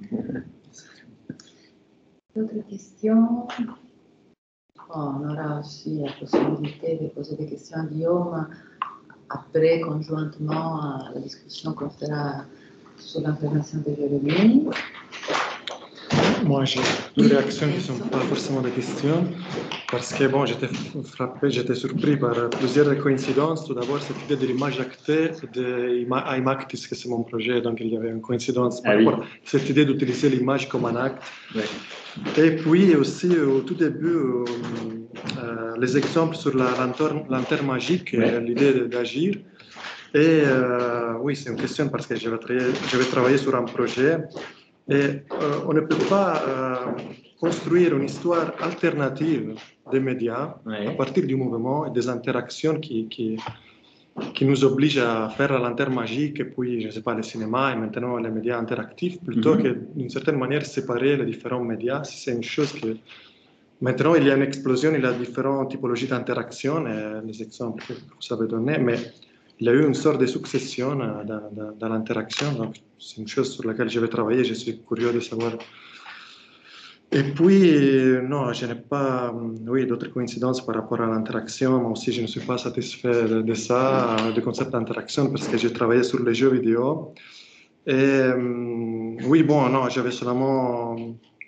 D'autres questions? Oh, on aura aussi la possibilité de poser des questions à Guillaume après, conjointement à la discussion qu'on fera sur l'intervention de Jérémy. Moi, j'ai deux réactions qui ne sont pas forcément des questions, parce que bon, j'étais frappé, j'étais surpris par plusieurs coïncidences. Tout d'abord, cette idée de l'image actée de IMACTIS, que c'est mon projet, donc il y avait une coïncidence par ah, rapport oui. à cette idée d'utiliser l'image comme un acte. Ouais. Et puis aussi, au tout début, euh, euh, les exemples sur la lanterne, lanterne magique, ouais. L'idée d'agir. Et euh, oui, c'est une question parce que je vais travailler, je vais travailler sur un projet. Et euh, on ne peut pas euh, construire une histoire alternative des médias ouais. à partir du mouvement et des interactions qui, qui, qui nous obligent à faire la lanterne magique et puis, je ne sais pas, le cinéma et maintenant les médias interactifs, plutôt mm-hmm. que d'une certaine manière séparer les différents médias. Si c'est une chose que... Maintenant, il y a une explosion, il y a différentes typologies d'interaction, les exemples que vous avez donnés, mais il y a eu une sorte de succession dans, dans, dans l'interaction, donc c'est une chose sur laquelle je vais travailler, je suis curieux de savoir. Et puis, non, je n'ai pas oui, d'autres coïncidences par rapport à l'interaction, moi aussi je ne suis pas satisfait de, de ça, du concept d'interaction, parce que j'ai travaillé sur les jeux vidéo. Et oui, bon, non, j'avais seulement...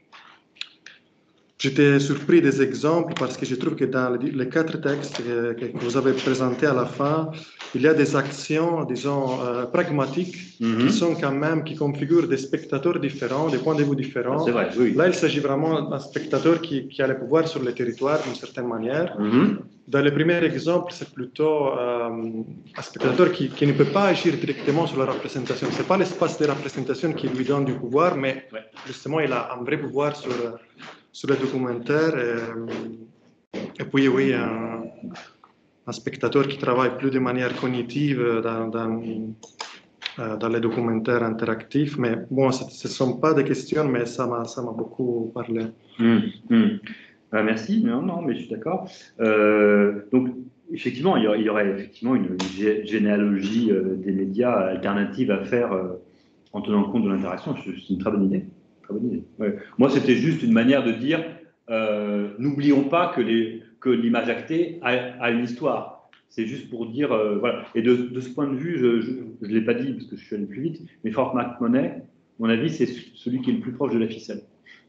J'étais surpris des exemples parce que je trouve que dans les quatre textes que, que vous avez présentés à la fin, il y a des actions, disons, euh, pragmatiques mm-hmm. qui sont quand même, qui configurent des spectateurs différents, des points de vue différents. C'est vrai, oui. Là, il s'agit vraiment d'un spectateur qui, qui a le pouvoir sur le territoire d'une certaine manière. Mm-hmm. Dans le premier exemple, c'est plutôt euh, un spectateur qui, qui ne peut pas agir directement sur la représentation. Ce n'est pas l'espace de représentation qui lui donne du pouvoir, mais ouais. justement, il a un vrai pouvoir sur... sur le documentaire. Et, et puis, oui, un, un spectateur qui travaille plus de manière cognitive dans, dans, dans les documentaires interactifs. Mais bon, ce ne sont pas des questions, mais ça m'a beaucoup parlé. Mmh, mmh. Euh, merci. Non, non, mais je suis d'accord. Euh, donc, effectivement, il y aurait, il y aurait effectivement une, une généalogie euh, des médias alternative à faire euh, en tenant compte de l'interaction. C'est une très bonne idée. Ouais. Moi, c'était juste une manière de dire euh, n'oublions pas que l'image actée a, a une histoire. C'est juste pour dire, euh, voilà. Et de, de ce point de vue, je ne l'ai pas dit parce que je suis allé plus vite, mais Fort McMoney, à mon avis, c'est celui qui est le plus proche de la ficelle.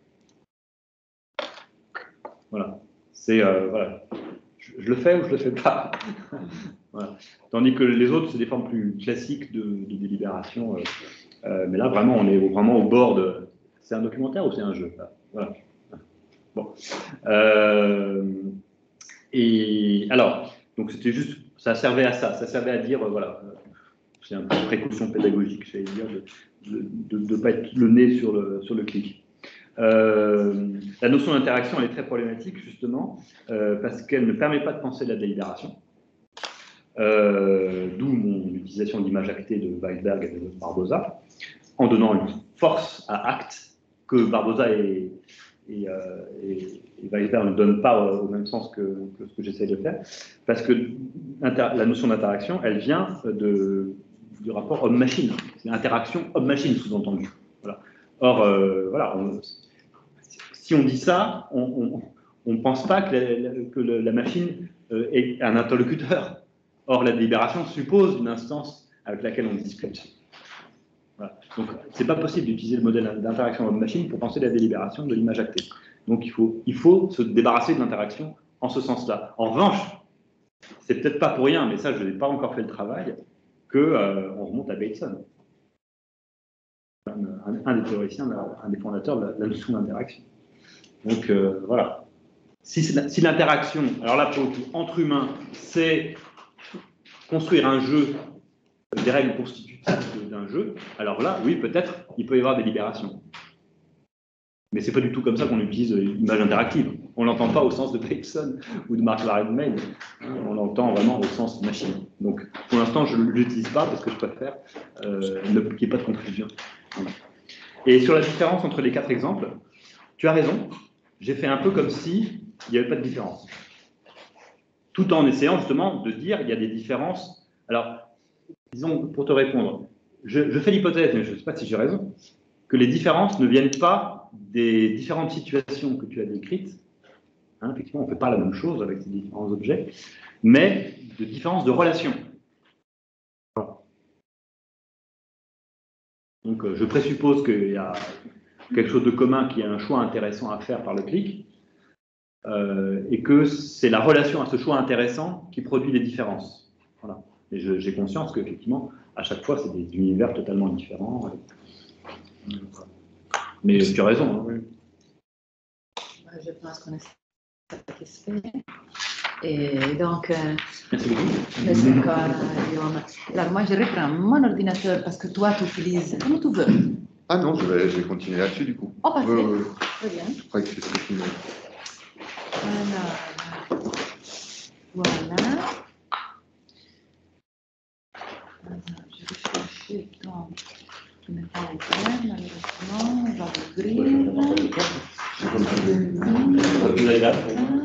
Voilà. C'est, euh, voilà. Je, je le fais ou je le fais pas. Voilà. Tandis que les autres, c'est des formes plus classiques de, de délibération. Euh, euh, mais là, vraiment, on est vraiment au bord de. C'est un documentaire ou c'est un jeu? Voilà. Bon. Euh, et alors, donc c'était juste, ça servait à ça, ça servait à dire, euh, voilà, c'est un peu de précaution pédagogique, j'allais dire, de ne pas être le nez sur le, sur le clic. Euh, la notion d'interaction, elle est très problématique, justement, euh, parce qu'elle ne permet pas de penser la délibération. Euh, D'où mon utilisation d'images actées de Weisberg et de Barbosa, en donnant une force à acte que Barbosa et, et, euh, et, et Weisberg ne donnent pas au même sens que, que ce que j'essaie de faire, parce que la notion d'interaction, elle vient de, du rapport homme-machine. C'est l'interaction homme-machine, sous-entendu. Voilà. Or, euh, voilà, on, si on dit ça, on ne pense pas que la, que la machine euh, est un interlocuteur. Or, la délibération suppose une instance avec laquelle on discute. Voilà. Donc, ce n'est pas possible d'utiliser le modèle d'interaction homme-machine pour penser la délibération de l'image actée. Donc, il faut, il faut se débarrasser de l'interaction en ce sens-là. En revanche, c'est peut-être pas pour rien, mais ça, je n'ai pas encore fait le travail, qu'on euh, remonte à Bateson. Un, un, un des théoriciens, un des fondateurs de la, de la notion d'interaction. Donc, euh, voilà. Si, si l'interaction, alors là, pour le coup, entre humains, c'est construire un jeu, des règles constitutives d'un jeu, alors là, oui, peut-être, il peut y avoir des libérations. Mais c'est pas du tout comme ça qu'on utilise l'image interactive. On l'entend pas au sens de Bateson ou de Mark Larenmain. On l'entend vraiment au sens machine. Donc, pour l'instant, je ne l'utilise pas parce que je préfère euh, qu'il n'y ait pas de confusion. Voilà. Et sur la différence entre les quatre exemples, tu as raison. J'ai fait un peu comme si il n'y avait pas de différence. Tout en essayant justement de dire il y a des différences. Alors, disons, pour te répondre, je, je fais l'hypothèse, mais je ne sais pas si j'ai raison, que les différences ne viennent pas des différentes situations que tu as décrites. Hein, effectivement, on ne fait pas la même chose avec ces différents objets, mais de différences de relations. Donc, je présuppose qu'il y a quelque chose de commun qui est un choix intéressant à faire par le clic, euh, et que c'est la relation à ce choix intéressant qui produit les différences. Voilà. Et j'ai conscience qu'effectivement, à chaque fois, c'est des univers totalement différents. Mais tu as raison. Hein, oui. Je pense qu'on est satisfait. Et donc, euh, merci beaucoup. Merci encore, Guillaume. Alors, moi, je reprends mon ordinateur parce que toi, tu utilises comme tu veux. Ah non, je vais, je vais continuer là-dessus du coup. Oh, parfait. Euh, Très bien. je crois que c'est ce que tu me... Alors, voilà. Alors, je réfléchis, donc, tu n'es pas ouvert, malheureusement, on va l'ouvrir. Vous allez là.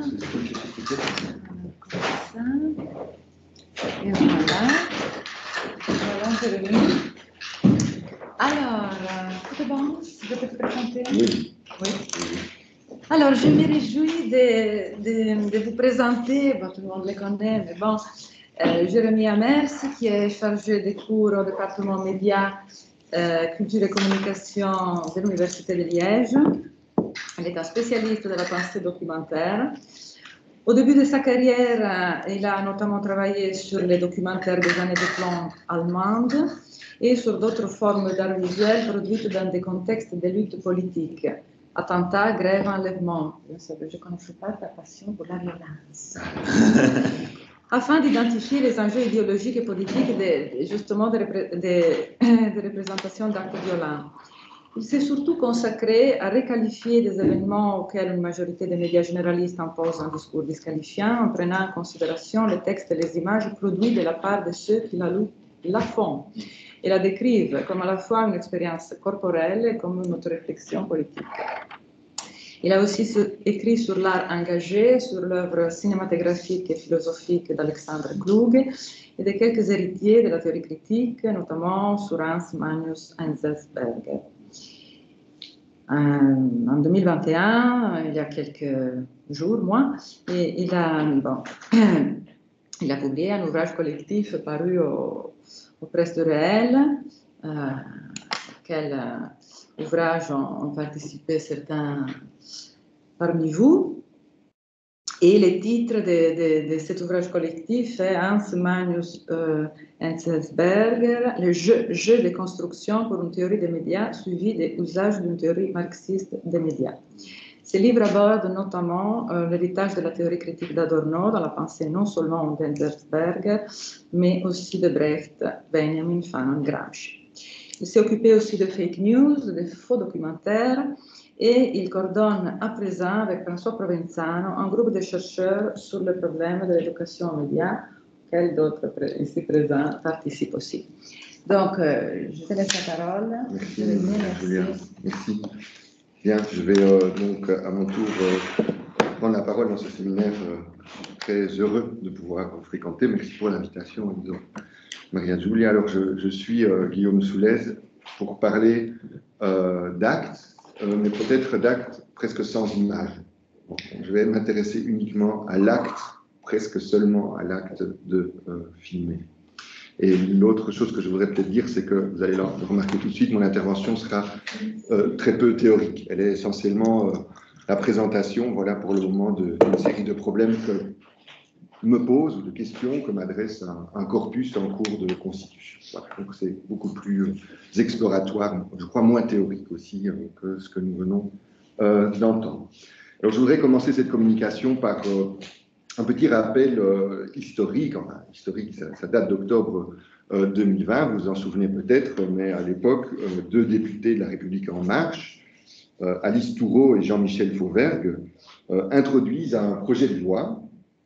Et voilà. Voilà, Jérémy. Alors, tout est bon? Je peux te présenter? Oui. Oui. Alors, je me réjouis de, de, de vous présenter, bon, tout le monde les connaît, mais bon, euh, Jérémy Amers, qui est chargé des cours au département médias, euh, culture et communication de l'Université de Liège. Elle est un spécialiste de la pensée documentaire. Au début de sa carrière, il a notamment travaillé sur les documentaires des années de plomb allemandes et sur d'autres formes d'art visuel produites dans des contextes de lutte politique. Attentats, grèves, enlèvements. Je ne connaissais pas ta passion pour la violence. Afin d'identifier les enjeux idéologiques et politiques de, justement de, de, de, de représentation d'actes violents. Il s'est surtout consacré à requalifier des événements auxquels une majorité des médias généralistes imposent un discours disqualifiant en prenant en considération les textes et les images produits de la part de ceux qui la, la font et la décrivent comme à la fois une expérience corporelle et comme une auto-réflexion politique. Il a aussi écrit sur l'art engagé, sur l'œuvre cinématographique et philosophique d'Alexandre Kluge et de quelques héritiers de la théorie critique, notamment sur Hans Magnus Enzensberger. En deux mille vingt et un, il y a quelques jours, moi, et il a, bon, il a publié un ouvrage collectif paru au, au Presse de Réel, euh, auquel euh, ouvrage ont, ont participé certains parmi vous. Et le titre de, de, de cet ouvrage collectif est Hans Magnus euh, Enzensberger, le jeu, jeu de construction pour une théorie des médias suivi des usages d'une théorie marxiste des médias. Ce livre aborde notamment euh, l'héritage de la théorie critique d'Adorno dans la pensée non seulement d'Enzensberger, mais aussi de Brecht, Benjamin, Fanon, Gramsci. Il s'est occupé aussi de fake news, de faux documentaires, et il coordonne à présent avec François Provenzano un groupe de chercheurs sur le problème de l'éducation aux médias, auquel d'autres ici présents participent aussi. Donc, euh, je te laisse la parole. Merci, je merci. Julien. Merci. Bien, je vais euh, donc à mon tour euh, prendre la parole dans ce séminaire euh, très heureux de pouvoir vous fréquenter. Merci pour l'invitation, Maria Giulia. Alors, je, je suis euh, Guillaume Soulez pour parler euh, d'actes, Euh, mais peut-être d'actes presque sans image. Bon, je vais m'intéresser uniquement à l'acte, presque seulement à l'acte de euh, filmer. Et l'autre chose que je voudrais peut-être dire, c'est que vous allez le remarquer tout de suite, mon intervention sera euh, très peu théorique. Elle est essentiellement euh, la présentation, voilà, pour le moment, d'une série de problèmes que me pose, ou de questions que m'adresse un, un corpus en cours de constitution. Voilà. Donc c'est beaucoup plus euh, exploratoire, je crois moins théorique aussi euh, que ce que nous venons euh, d'entendre. Alors je voudrais commencer cette communication par euh, un petit rappel euh, historique, enfin historique, ça, ça date d'octobre euh, deux mille vingt, vous vous en souvenez peut-être, mais à l'époque, euh, deux députés de la République En Marche, euh, Alice Toureau et Jean-Michel Fauvergue, euh, introduisent un projet de loi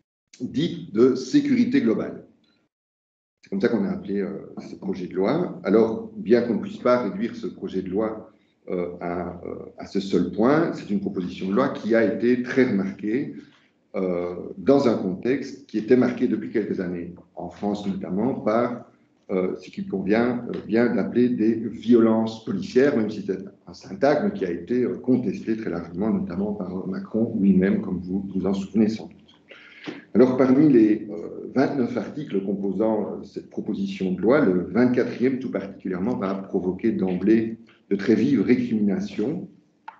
dit de sécurité globale. C'est comme ça qu'on a appelé euh, ce projet de loi. Alors, bien qu'on ne puisse pas réduire ce projet de loi euh, à, euh, à ce seul point, c'est une proposition de loi qui a été très remarquée euh, dans un contexte qui était marqué depuis quelques années, en France notamment, par euh, ce qu'il convient euh, bien d'appeler des violences policières, même si c'est un syntagme qui a été euh, contesté très largement, notamment par Macron lui-même, comme vous vous en souvenez sans doute. Alors, parmi les euh, vingt-neuf articles composant euh, cette proposition de loi, le vingt-quatrième tout particulièrement va provoquer d'emblée de très vives récriminations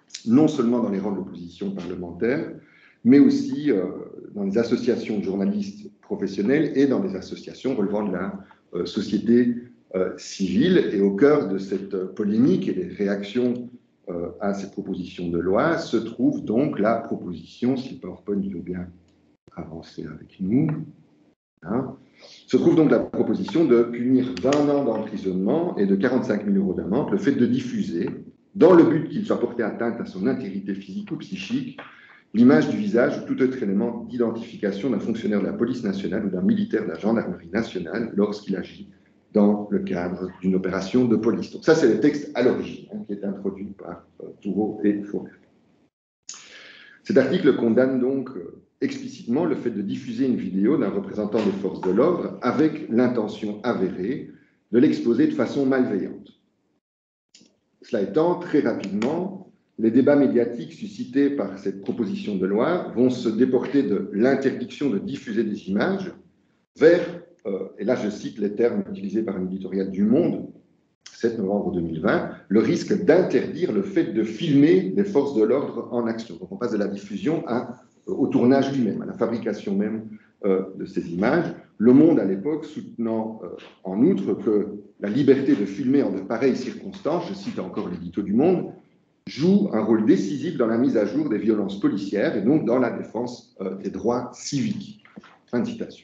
non seulement dans les rangs de l'opposition parlementaire, mais aussi euh, dans les associations de journalistes professionnels et dans les associations relevant de la euh, société euh, civile. Et au cœur de cette euh, polémique et des réactions euh, à cette proposition de loi se trouve donc la proposition, si le PowerPoint veut bien avancer avec nous, hein, se trouve donc la proposition de punir d'un an d'emprisonnement et de quarante-cinq mille euros d'amende le fait de diffuser, dans le but qu'il soit porté atteinte à son intégrité physique ou psychique, l'image du visage ou tout autre élément d'identification d'un fonctionnaire de la police nationale ou d'un militaire de la gendarmerie nationale lorsqu'il agit dans le cadre d'une opération de police. Donc ça, c'est le texte à l'origine, hein, qui est introduit par euh, Toureau et Faurel. Cet article condamne donc euh, explicitement le fait de diffuser une vidéo d'un représentant des forces de l'ordre avec l'intention avérée de l'exposer de façon malveillante. Cela étant, très rapidement, les débats médiatiques suscités par cette proposition de loi vont se déporter de l'interdiction de diffuser des images vers, euh, et là je cite les termes utilisés par un éditorial du Monde, sept novembre deux mille vingt, le risque d'interdire le fait de filmer les forces de l'ordre en action. Donc on passe de la diffusion à, au tournage lui-même, à la fabrication même euh, de ces images. Le Monde, à l'époque, soutenant euh, en outre que la liberté de filmer en de pareilles circonstances, je cite encore l'édito du Monde, joue un rôle décisif dans la mise à jour des violences policières et donc dans la défense euh, des droits civiques. Fin de citation.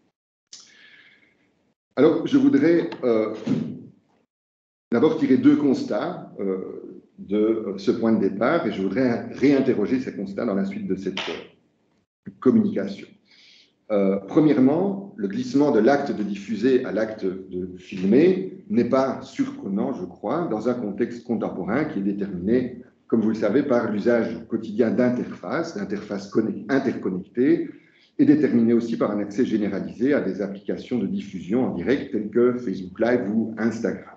Alors, je voudrais euh, d'abord tirer deux constats euh, de euh, ce point de départ et je voudrais réinterroger ces constats dans la suite de cette euh, communication. Euh, premièrement, le glissement de l'acte de diffuser à l'acte de filmer n'est pas surprenant, je crois, dans un contexte contemporain qui est déterminé, comme vous le savez, par l'usage quotidien d'interfaces, d'interfaces interconnectées, et déterminé aussi par un accès généralisé à des applications de diffusion en direct telles que Facebook Live ou Instagram.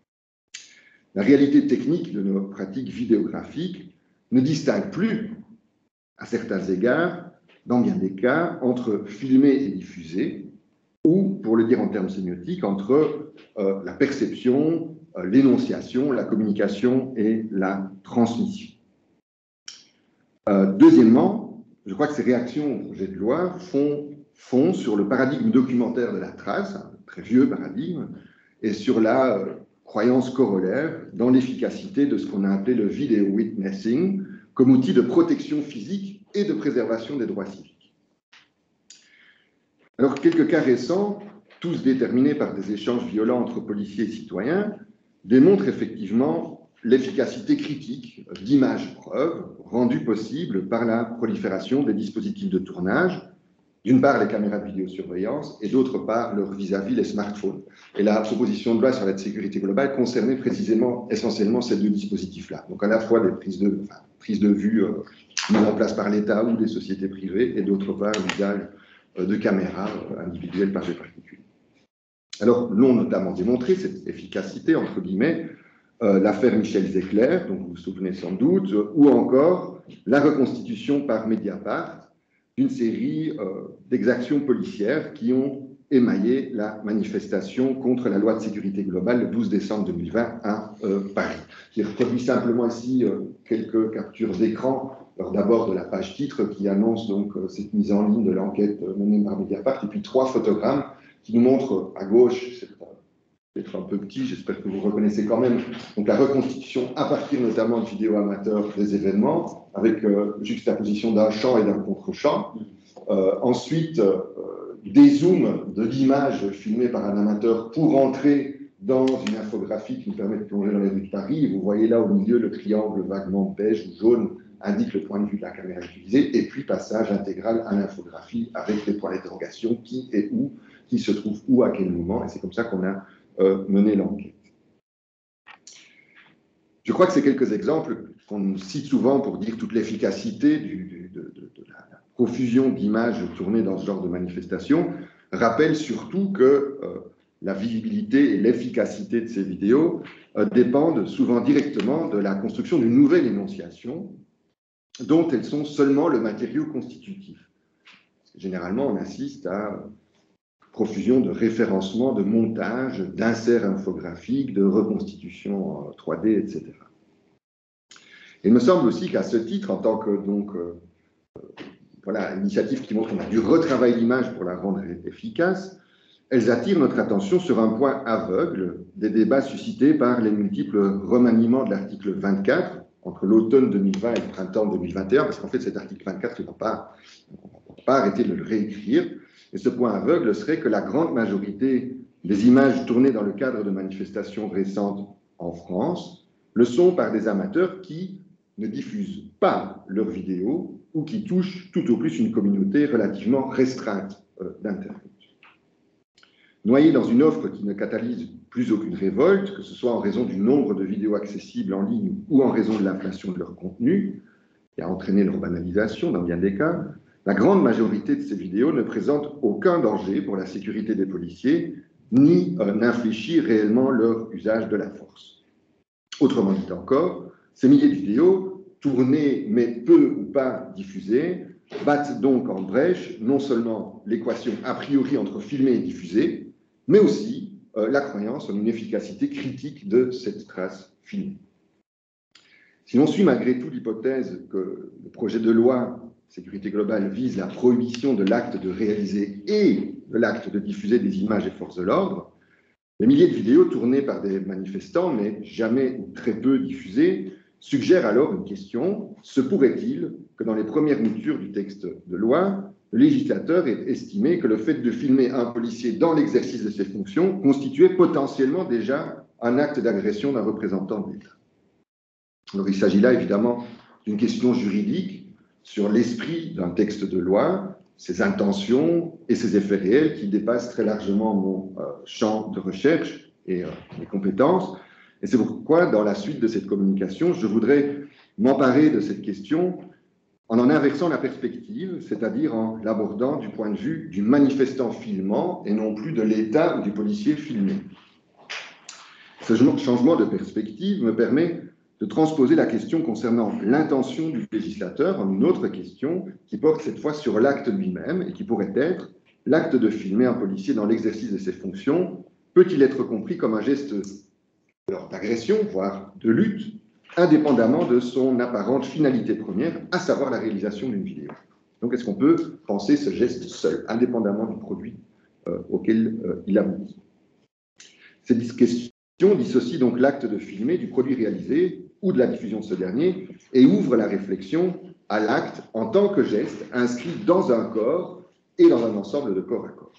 La réalité technique de nos pratiques vidéographiques ne distingue plus, à certains égards, dans bien des cas, entre filmer et diffuser, ou, pour le dire en termes sémiotiques, entre euh, la perception, euh, l'énonciation, la communication et la transmission. Euh, deuxièmement, je crois que ces réactions au projet de loi font, font sur le paradigme documentaire de la trace, un très vieux paradigme, et sur la euh, croyance corollaire dans l'efficacité de ce qu'on a appelé le video witnessing comme outil de protection physique et de préservation des droits civiques. Alors, quelques cas récents, tous déterminés par des échanges violents entre policiers et citoyens, démontrent effectivement l'efficacité critique d'images preuves rendues possibles par la prolifération des dispositifs de tournage, d'une part les caméras de vidéosurveillance et d'autre part leur vis-à-vis les smartphones. Et la proposition de loi sur la sécurité globale concernait précisément, essentiellement ces deux dispositifs-là. Donc à la fois des prises de, enfin, prises de vue euh, mises en place par l'État ou des sociétés privées et d'autre part l'usage euh, de caméras euh, individuelles par des particuliers. Alors l'ont notamment démontré cette efficacité, entre guillemets, euh, l'affaire Michel Zecler, dont vous vous souvenez sans doute, euh, ou encore la reconstitution par Mediapart d'une série euh, d'exactions policières qui ont émaillé la manifestation contre la loi de sécurité globale le douze décembre deux mille vingt à euh, Paris. J'ai reproduit simplement ici euh, quelques captures d'écran, d'abord de la page titre qui annonce donc euh, cette mise en ligne de l'enquête euh, menée par Mediapart, et puis trois photogrammes qui nous montrent à gauche, c'est peut-être un peu petit, j'espère que vous reconnaissez quand même, donc la reconstitution à partir notamment de vidéos amateurs des événements, avec euh, juxtaposition d'un champ et d'un contre-champ. Euh, ensuite, euh, des zooms de l'image filmée par un amateur pour entrer dans une infographie qui nous permet de plonger dans les rues de Paris. Vous voyez là au milieu le triangle vaguement beige ou jaune indique le point de vue de la caméra utilisée, et puis passage intégral à l'infographie avec les points d'interrogation, qui est où, qui se trouve où, à quel moment, et c'est comme ça qu'on a euh, mené l'enquête. Je crois que ces quelques exemples qu'on cite souvent pour dire toute l'efficacité du, du, de, de, de la, la profusion d'images tournées dans ce genre de manifestation rappellent surtout que euh, la visibilité et l'efficacité de ces vidéos euh, dépendent souvent directement de la construction d'une nouvelle énonciation dont elles sont seulement le matériau constitutif. Généralement, on assiste à profusion de référencement, de montage, d'inserts infographiques, de reconstitution trois D, et cetera. Il me semble aussi qu'à ce titre, en tant que donc, euh, voilà, initiative qui montre qu'on a dû retravailler l'image pour la rendre efficace, elles attirent notre attention sur un point aveugle des débats suscités par les multiples remaniements de l'article vingt-quatre entre l'automne deux mille vingt et le printemps deux mille vingt et un, parce qu'en fait cet article vingt-quatre, il ne va pas, pas arrêter de le réécrire. Et ce point aveugle serait que la grande majorité des images tournées dans le cadre de manifestations récentes en France le sont par des amateurs qui ne diffusent pas leurs vidéos ou qui touchent tout au plus une communauté relativement restreinte euh, d'internautes. Noyés dans une offre qui ne catalyse plus aucune révolte, que ce soit en raison du nombre de vidéos accessibles en ligne ou en raison de l'inflation de leur contenu, qui a entraîné leur banalisation dans bien des cas, la grande majorité de ces vidéos ne présentent aucun danger pour la sécurité des policiers, ni euh, n'infléchit réellement leur usage de la force. Autrement dit encore, ces milliers de vidéos, tournées mais peu ou pas diffusées, battent donc en brèche non seulement l'équation a priori entre filmer et diffuser, mais aussi euh, la croyance en une efficacité critique de cette trace filmée. Si l'on suit malgré tout l'hypothèse que le projet de loi sécurité globale vise la prohibition de l'acte de réaliser et de l'acte de diffuser des images des forces de l'ordre, les milliers de vidéos tournées par des manifestants, mais jamais ou très peu diffusées, suggèrent alors une question: se pourrait-il que dans les premières moutures du texte de loi, le législateur ait estimé que le fait de filmer un policier dans l'exercice de ses fonctions constituait potentiellement déjà un acte d'agression d'un représentant de l'État? Alors il s'agit là évidemment d'une question juridique sur l'esprit d'un texte de loi, ses intentions et ses effets réels qui dépassent très largement mon euh, champ de recherche et euh, mes compétences. Et c'est pourquoi, dans la suite de cette communication, je voudrais m'emparer de cette question en en inversant la perspective, c'est-à-dire en l'abordant du point de vue du manifestant filmant et non plus de l'État ou du policier filmé. Ce changement de perspective me permet de transposer la question concernant l'intention du législateur en une autre question qui porte cette fois sur l'acte lui-même et qui pourrait être: l'acte de filmer un policier dans l'exercice de ses fonctions peut-il être compris comme un geste d'agression, voire de lutte, indépendamment de son apparente finalité première, à savoir la réalisation d'une vidéo? Donc, est-ce qu'on peut penser ce geste seul, indépendamment du produit euh, auquel euh, il aboutit? Cette question dissocie donc l'acte de filmer du produit réalisé ou de la diffusion de ce dernier et ouvre la réflexion à l'acte en tant que geste inscrit dans un corps et dans un ensemble de corps à corps.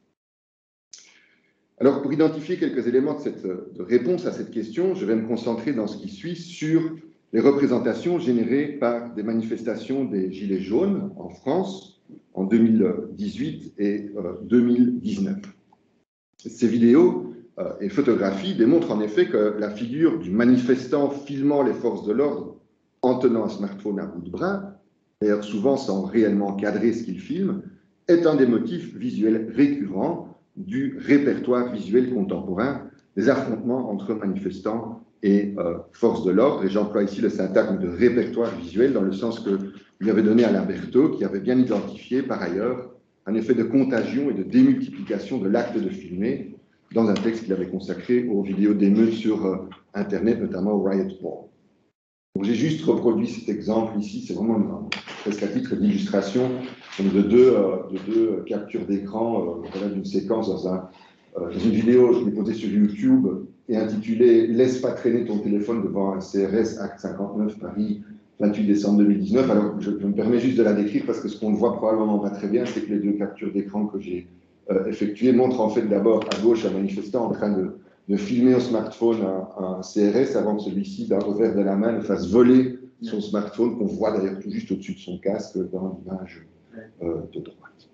Alors, pour identifier quelques éléments de, cette, de réponse à cette question, je vais me concentrer dans ce qui suit sur les représentations générées par des manifestations des Gilets jaunes en France en deux mille dix-huit et euh, deux mille dix-neuf. Ces vidéos euh, et photographies démontrent en effet que la figure du manifestant filmant les forces de l'ordre en tenant un smartphone à bout de bras, d'ailleurs souvent sans réellement cadrer ce qu'il filme, est un des motifs visuels récurrents du répertoire visuel contemporain des affrontements entre manifestants et euh, forces de l'ordre. Et j'emploie ici le syntagme de répertoire visuel dans le sens que lui avait donné Alain Berthaud, qui avait bien identifié par ailleurs un effet de contagion et de démultiplication de l'acte de filmer dans un texte qu'il avait consacré aux vidéos d'émeutes sur euh, Internet, notamment au Riot Porn. J'ai juste reproduit cet exemple ici, c'est vraiment une, presque à titre d'illustration de deux, euh, de deux captures d'écran euh, d'une séquence dans, un, euh, dans une vidéo je l'ai posée sur YouTube et intitulée « Laisse pas traîner ton téléphone devant un C R S, acte cinquante-neuf, Paris, vingt-huit décembre deux mille dix-neuf ». Alors je, je me permets juste de la décrire parce que ce qu'on ne voit probablement pas très bien, c'est que les deux captures d'écran que j'ai euh, effectuées montrent en fait d'abord à gauche un manifestant en train de de filmer au smartphone un, un C R S avant que celui-ci, d'un revers de la main, ne fasse voler son smartphone, qu'on voit d'ailleurs tout juste au-dessus de son casque dans l'image euh, de droite.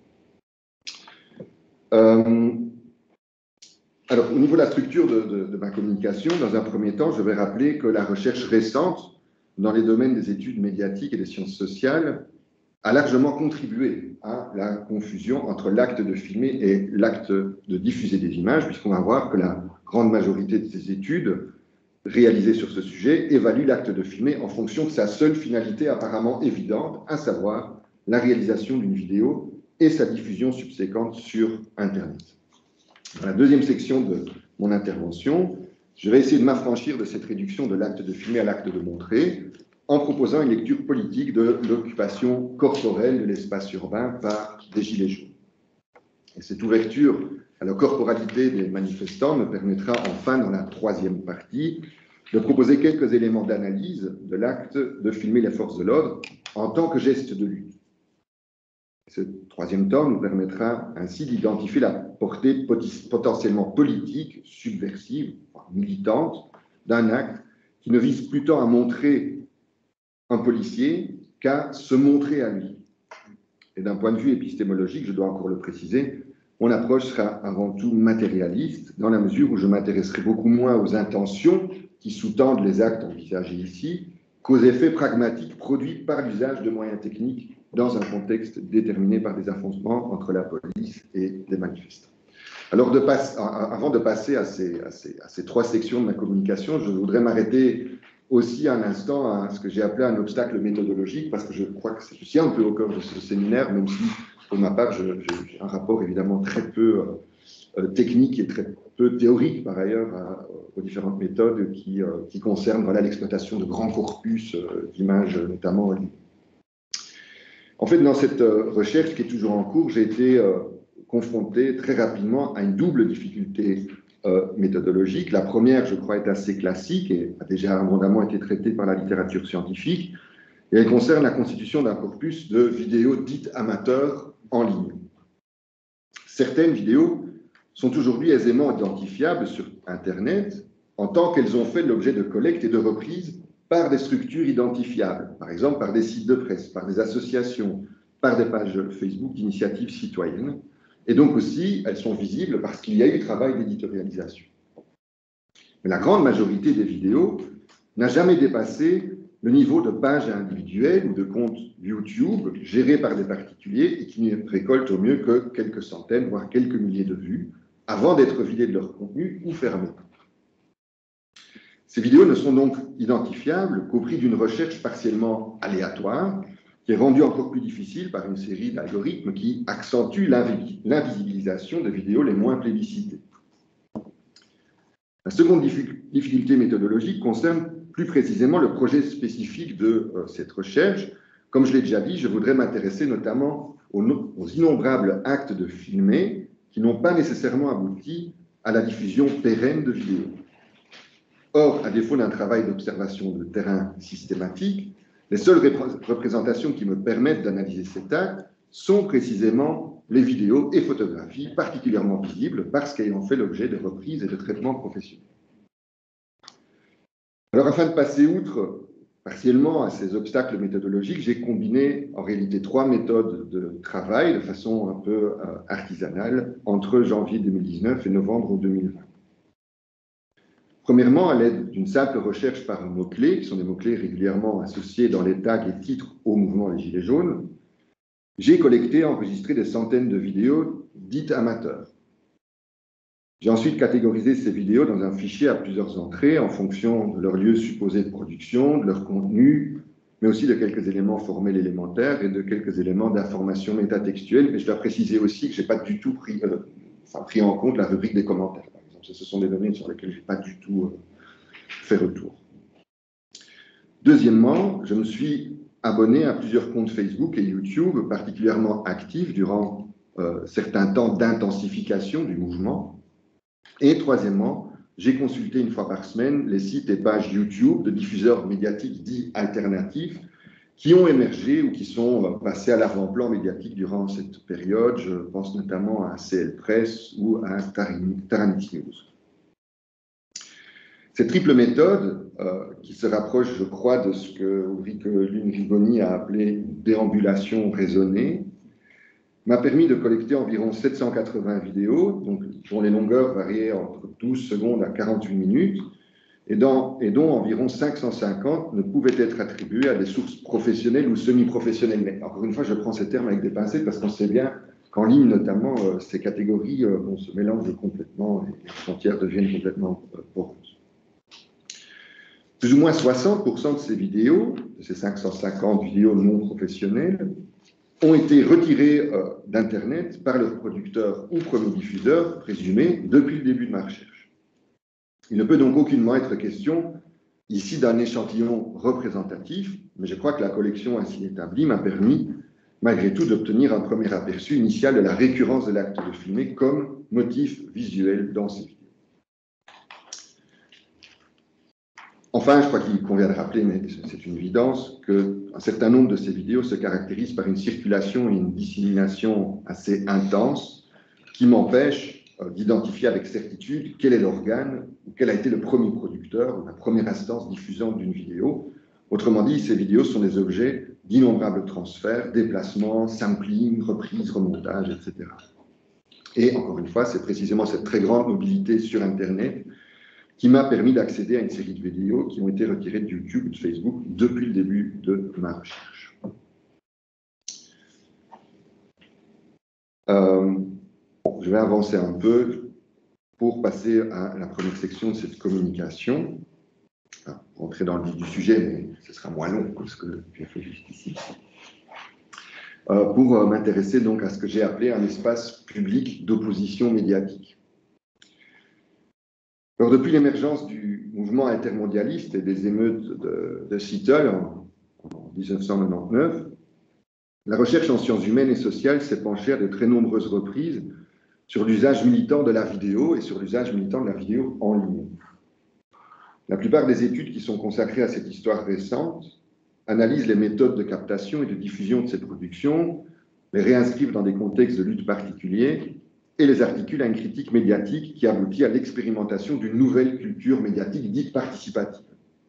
Euh, alors, au niveau de la structure de, de, de ma communication, dans un premier temps, je vais rappeler que la recherche récente dans les domaines des études médiatiques et des sciences sociales a largement contribué à la confusion entre l'acte de filmer et l'acte de diffuser des images, puisqu'on va voir que la grande majorité de ces études réalisées sur ce sujet évaluent l'acte de filmer en fonction de sa seule finalité apparemment évidente, à savoir la réalisation d'une vidéo et sa diffusion subséquente sur Internet. Dans la deuxième section de mon intervention, je vais essayer de m'affranchir de cette réduction de l'acte de filmer à l'acte de montrer, en proposant une lecture politique de l'occupation corporelle de l'espace urbain par des Gilets jaunes. Et cette ouverture à la corporalité des manifestants me permettra enfin, dans la troisième partie, de proposer quelques éléments d'analyse de l'acte de filmer les forces de l'ordre en tant que geste de lutte. Ce troisième tome nous permettra ainsi d'identifier la portée potentiellement politique, subversive, militante, d'un acte qui ne vise plus tant à montrer un policier qu'à se montrer à lui. Et d'un point de vue épistémologique, je dois encore le préciser, mon approche sera avant tout matérialiste, dans la mesure où je m'intéresserai beaucoup moins aux intentions qui sous-tendent les actes envisagés ici, qu'aux effets pragmatiques produits par l'usage de moyens techniques dans un contexte déterminé par des affrontements entre la police et les manifestants. Alors, de passe, avant de passer à ces, à, ces, à ces trois sections de ma communication, je voudrais m'arrêter aussi un instant à ce que j'ai appelé un obstacle méthodologique, parce que je crois que c'est aussi un peu au cœur de ce séminaire, même si, pour ma part, j'ai un rapport évidemment très peu euh, technique et très peu théorique, par ailleurs, à, aux différentes méthodes qui, euh, qui concernent voilà, l'exploitation de grands corpus euh, d'images, notamment. En fait, dans cette euh, recherche qui est toujours en cours, j'ai été euh, confronté très rapidement à une double difficulté euh, méthodologique. La première, je crois, est assez classique et a déjà abondamment été traitée par la littérature scientifique, et elle concerne la constitution d'un corpus de vidéos dites amateurs en ligne. Certaines vidéos sont aujourd'hui aisément identifiables sur Internet en tant qu'elles ont fait l'objet de collectes et de reprises par des structures identifiables, par exemple par des sites de presse, par des associations, par des pages Facebook d'initiatives citoyennes. Et donc aussi, elles sont visibles parce qu'il y a eu travail d'éditorialisation. Mais la grande majorité des vidéos n'a jamais dépassé le niveau de pages individuelles ou de comptes YouTube gérés par des particuliers et qui ne récoltent au mieux que quelques centaines, voire quelques milliers de vues, avant d'être vidées de leur contenu ou fermées. Ces vidéos ne sont donc identifiables qu'au prix d'une recherche partiellement aléatoire, qui est rendue encore plus difficile par une série d'algorithmes qui accentuent l'invisibilisation de vidéos les moins plébiscitées. La seconde difficulté méthodologique concerne plus précisément le projet spécifique de euh, cette recherche. Comme je l'ai déjà dit, je voudrais m'intéresser notamment aux, aux innombrables actes de filmer qui n'ont pas nécessairement abouti à la diffusion pérenne de vidéos. Or, à défaut d'un travail d'observation de terrain systématique, les seules représentations qui me permettent d'analyser cet acte sont précisément les vidéos et photographies particulièrement visibles parce qu'ayant fait l'objet de reprises et de traitements professionnels. Alors, afin de passer outre partiellement à ces obstacles méthodologiques, j'ai combiné en réalité trois méthodes de travail de façon un peu euh, artisanale entre janvier deux mille dix-neuf et novembre deux mille vingt. Premièrement, à l'aide d'une simple recherche par mots-clés, qui sont des mots-clés régulièrement associés dans les tags et titres au mouvement des Gilets jaunes, j'ai collecté et enregistré des centaines de vidéos dites amateurs. J'ai ensuite catégorisé ces vidéos dans un fichier à plusieurs entrées en fonction de leur lieu supposé de production, de leur contenu, mais aussi de quelques éléments formels élémentaires et de quelques éléments d'information métatextuelle. Mais je dois préciser aussi que je n'ai pas du tout pris, euh, enfin, pris en compte la rubrique des commentaires. Ce sont des données sur lesquelles je n'ai pas du tout euh, fait retour. Deuxièmement, je me suis abonné à plusieurs comptes Facebook et YouTube particulièrement actifs durant euh, certains temps d'intensification du mouvement. Et troisièmement, j'ai consulté une fois par semaine les sites et pages YouTube de diffuseurs médiatiques dits alternatifs qui ont émergé ou qui sont euh, passés à l'avant-plan médiatique durant cette période. Je pense notamment à C L Press ou à Taranit News. Cette triple méthode, euh, qui se rapproche, je crois, de ce que Ulrike Lund-Rigoni a appelé une déambulation raisonnée, m'a permis de collecter environ sept cent quatre-vingts vidéos, donc, dont les longueurs variaient entre douze secondes à quarante-huit minutes, et, dans, et dont environ cinq cent cinquante ne pouvaient être attribuées à des sources professionnelles ou semi-professionnelles. Mais encore une fois, je prends ces termes avec des pincettes parce qu'on sait bien qu'en ligne, notamment, euh, ces catégories euh, on se mélange complètement et les frontières deviennent complètement euh, poreuses. Plus ou moins soixante pour cent de ces vidéos, de ces cinq cent cinquante vidéos non professionnelles, ont été retirées euh, d'Internet par leur producteur ou premier diffuseur présumé depuis le début de ma recherche. Il ne peut donc aucunement être question ici d'un échantillon représentatif, mais je crois que la collection ainsi établie m'a permis, malgré tout, d'obtenir un premier aperçu initial de la récurrence de l'acte de filmer comme motif visuel dans ces vidéos. Enfin, je crois qu'il convient de rappeler, mais c'est une évidence, qu'un certain nombre de ces vidéos se caractérisent par une circulation et une dissémination assez intense qui m'empêchent euh, d'identifier avec certitude quel est l'organe ou quel a été le premier producteur ou la première instance diffusante d'une vidéo. Autrement dit, ces vidéos sont des objets d'innombrables transferts, déplacements, sampling, reprises, remontages, et cetera. Et encore une fois, c'est précisément cette très grande mobilité sur Internet qui m'a permis d'accéder à une série de vidéos qui ont été retirées de YouTube ou de Facebook depuis le début de ma recherche. Euh, je vais avancer un peu pour passer à la première section de cette communication. Enfin, rentrer dans le vif du sujet, mais ce sera moins long que ce que j'ai fait jusqu'ici. Euh, pour euh, m'intéresser donc à ce que j'ai appelé un espace public d'opposition médiatique. Alors, depuis l'émergence du mouvement intermondialiste et des émeutes de, de Seattle en, en mille neuf cent quatre-vingt-dix-neuf, la recherche en sciences humaines et sociales s'est penchée à de très nombreuses reprises sur l'usage militant de la vidéo et sur l'usage militant de la vidéo en ligne. La plupart des études qui sont consacrées à cette histoire récente analysent les méthodes de captation et de diffusion de ces productions, les réinscrivent dans des contextes de lutte particuliers et les articulent à une critique médiatique qui aboutit à l'expérimentation d'une nouvelle culture médiatique dite participative.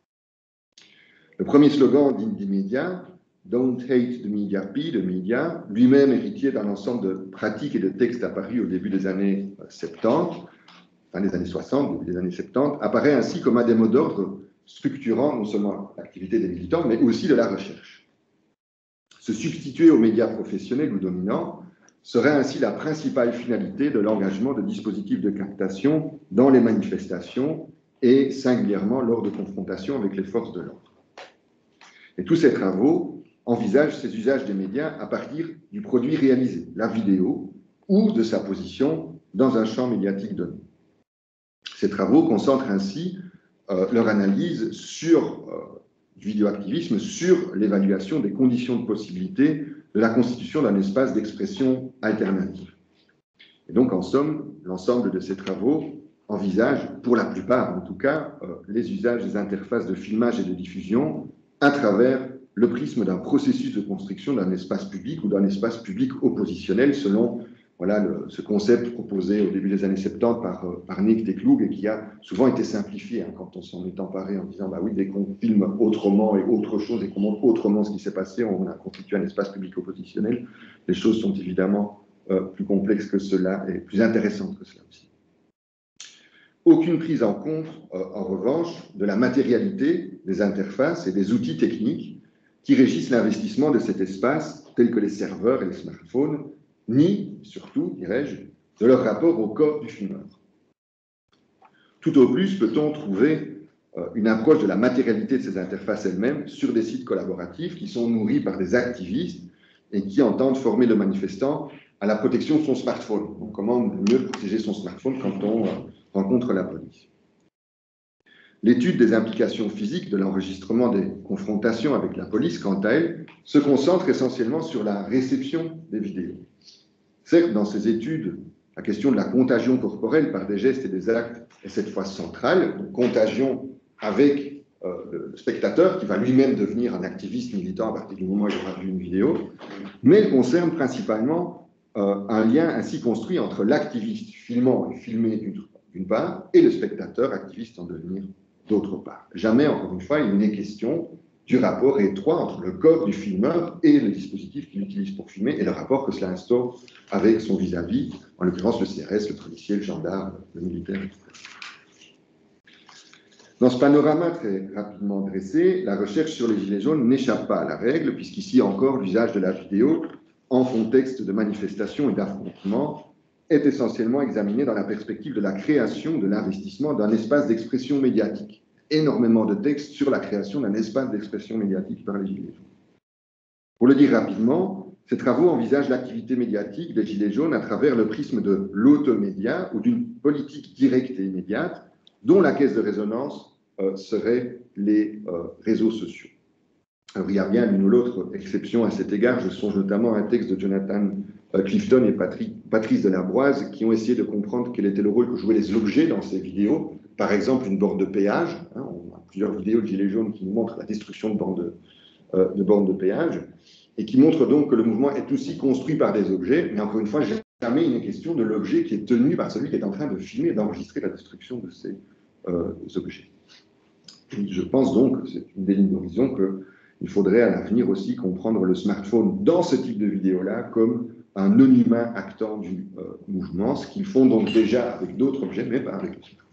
Le premier slogan d'Indie Media, Don't hate the media, be the media, lui-même héritier d'un ensemble de pratiques et de textes apparus au début des années soixante-dix, fin des années soixante, début des années soixante-dix, apparaît ainsi comme un des mots d'ordre structurant non seulement l'activité des militants, mais aussi de la recherche. Se substituer aux médias professionnels ou dominants serait ainsi la principale finalité de l'engagement de dispositifs de captation dans les manifestations et singulièrement lors de confrontations avec les forces de l'ordre. Et tous ces travaux envisagent ces usages des médias à partir du produit réalisé, la vidéo, ou de sa position dans un champ médiatique donné. Ces travaux concentrent ainsi euh, leur analyse sur euh, du vidéoactivisme, sur l'évaluation des conditions de possibilité de la constitution d'un espace d'expression alternative. Et donc, en somme, l'ensemble de ces travaux envisage, pour la plupart en tout cas, euh, les usages des interfaces de filmage et de diffusion à travers le prisme d'un processus de construction d'un espace public ou d'un espace public oppositionnel selon voilà, le, ce concept proposé au début des années soixante-dix par, euh, par Nick Teklug et qui a souvent été simplifié hein, quand on s'en est emparé en disant bah oui, dès qu'on filme autrement et autre chose et qu'on montre autrement ce qui s'est passé, on a constitué un espace public oppositionnel. Les choses sont évidemment euh, plus complexes que cela et plus intéressantes que cela aussi. Aucune prise en compte, euh, en revanche, de la matérialité des interfaces et des outils techniques qui régissent l'investissement de cet espace, tels que les serveurs et les smartphones, ni, surtout, dirais-je, de leur rapport au corps du filmeur. Tout au plus peut-on trouver euh, une approche de la matérialité de ces interfaces elles-mêmes sur des sites collaboratifs qui sont nourris par des activistes et qui entendent former le manifestant à la protection de son smartphone. Donc, comment mieux protéger son smartphone quand on euh, rencontre la police. L'étude des implications physiques de l'enregistrement des confrontations avec la police, quant à elle, se concentre essentiellement sur la réception des vidéos. Certes, dans ces études, la question de la contagion corporelle par des gestes et des actes est cette fois centrale, donc contagion avec euh, le spectateur qui va lui-même devenir un activiste militant à partir du moment où il aura vu une vidéo, mais elle concerne principalement euh, un lien ainsi construit entre l'activiste filmant et filmé d'une part et le spectateur activiste en devenir d'autre part. Jamais, encore une fois, il n'est question du rapport étroit entre le corps du filmeur et le dispositif qu'il utilise pour filmer et le rapport que cela instaure avec son vis-à-vis, en l'occurrence le C R S, le policier, le gendarme, le militaire, et cetera. Dans ce panorama très rapidement dressé, la recherche sur les gilets jaunes n'échappe pas à la règle, puisqu'ici encore l'usage de la vidéo en contexte de manifestation et d'affrontement est essentiellement examiné dans la perspective de la création, de l'investissement d'un espace d'expression médiatique. Énormément de textes sur la création d'un espace d'expression médiatique par les Gilets jaunes. Pour le dire rapidement, ces travaux envisagent l'activité médiatique des Gilets jaunes à travers le prisme de l'automédia ou d'une politique directe et immédiate dont la caisse de résonance euh, seraient les euh, réseaux sociaux. Alors, il y a bien l'une ou l'autre exception à cet égard. Je songe notamment à un texte de Jonathan Clifton et Patrick, Patrice Delarbroise qui ont essayé de comprendre quel était le rôle que jouaient les objets dans ces vidéos. Par exemple, une borne de péage. Hein, on a plusieurs vidéos de Gilets jaunes qui nous montrent la destruction de bornes de, euh, de, bornes de péage et qui montrent donc que le mouvement est aussi construit par des objets. Mais encore une fois, jamais il n'est question de l'objet qui est tenu par celui qui est en train de filmer et d'enregistrer la destruction de ces euh, objets. Et je pense donc, c'est une des lignes d'horizon, qu'il faudrait à l'avenir aussi comprendre le smartphone dans ce type de vidéo-là comme un non-humain actant du euh, mouvement, ce qu'ils font donc déjà avec d'autres objets, mais pas avec le smartphone.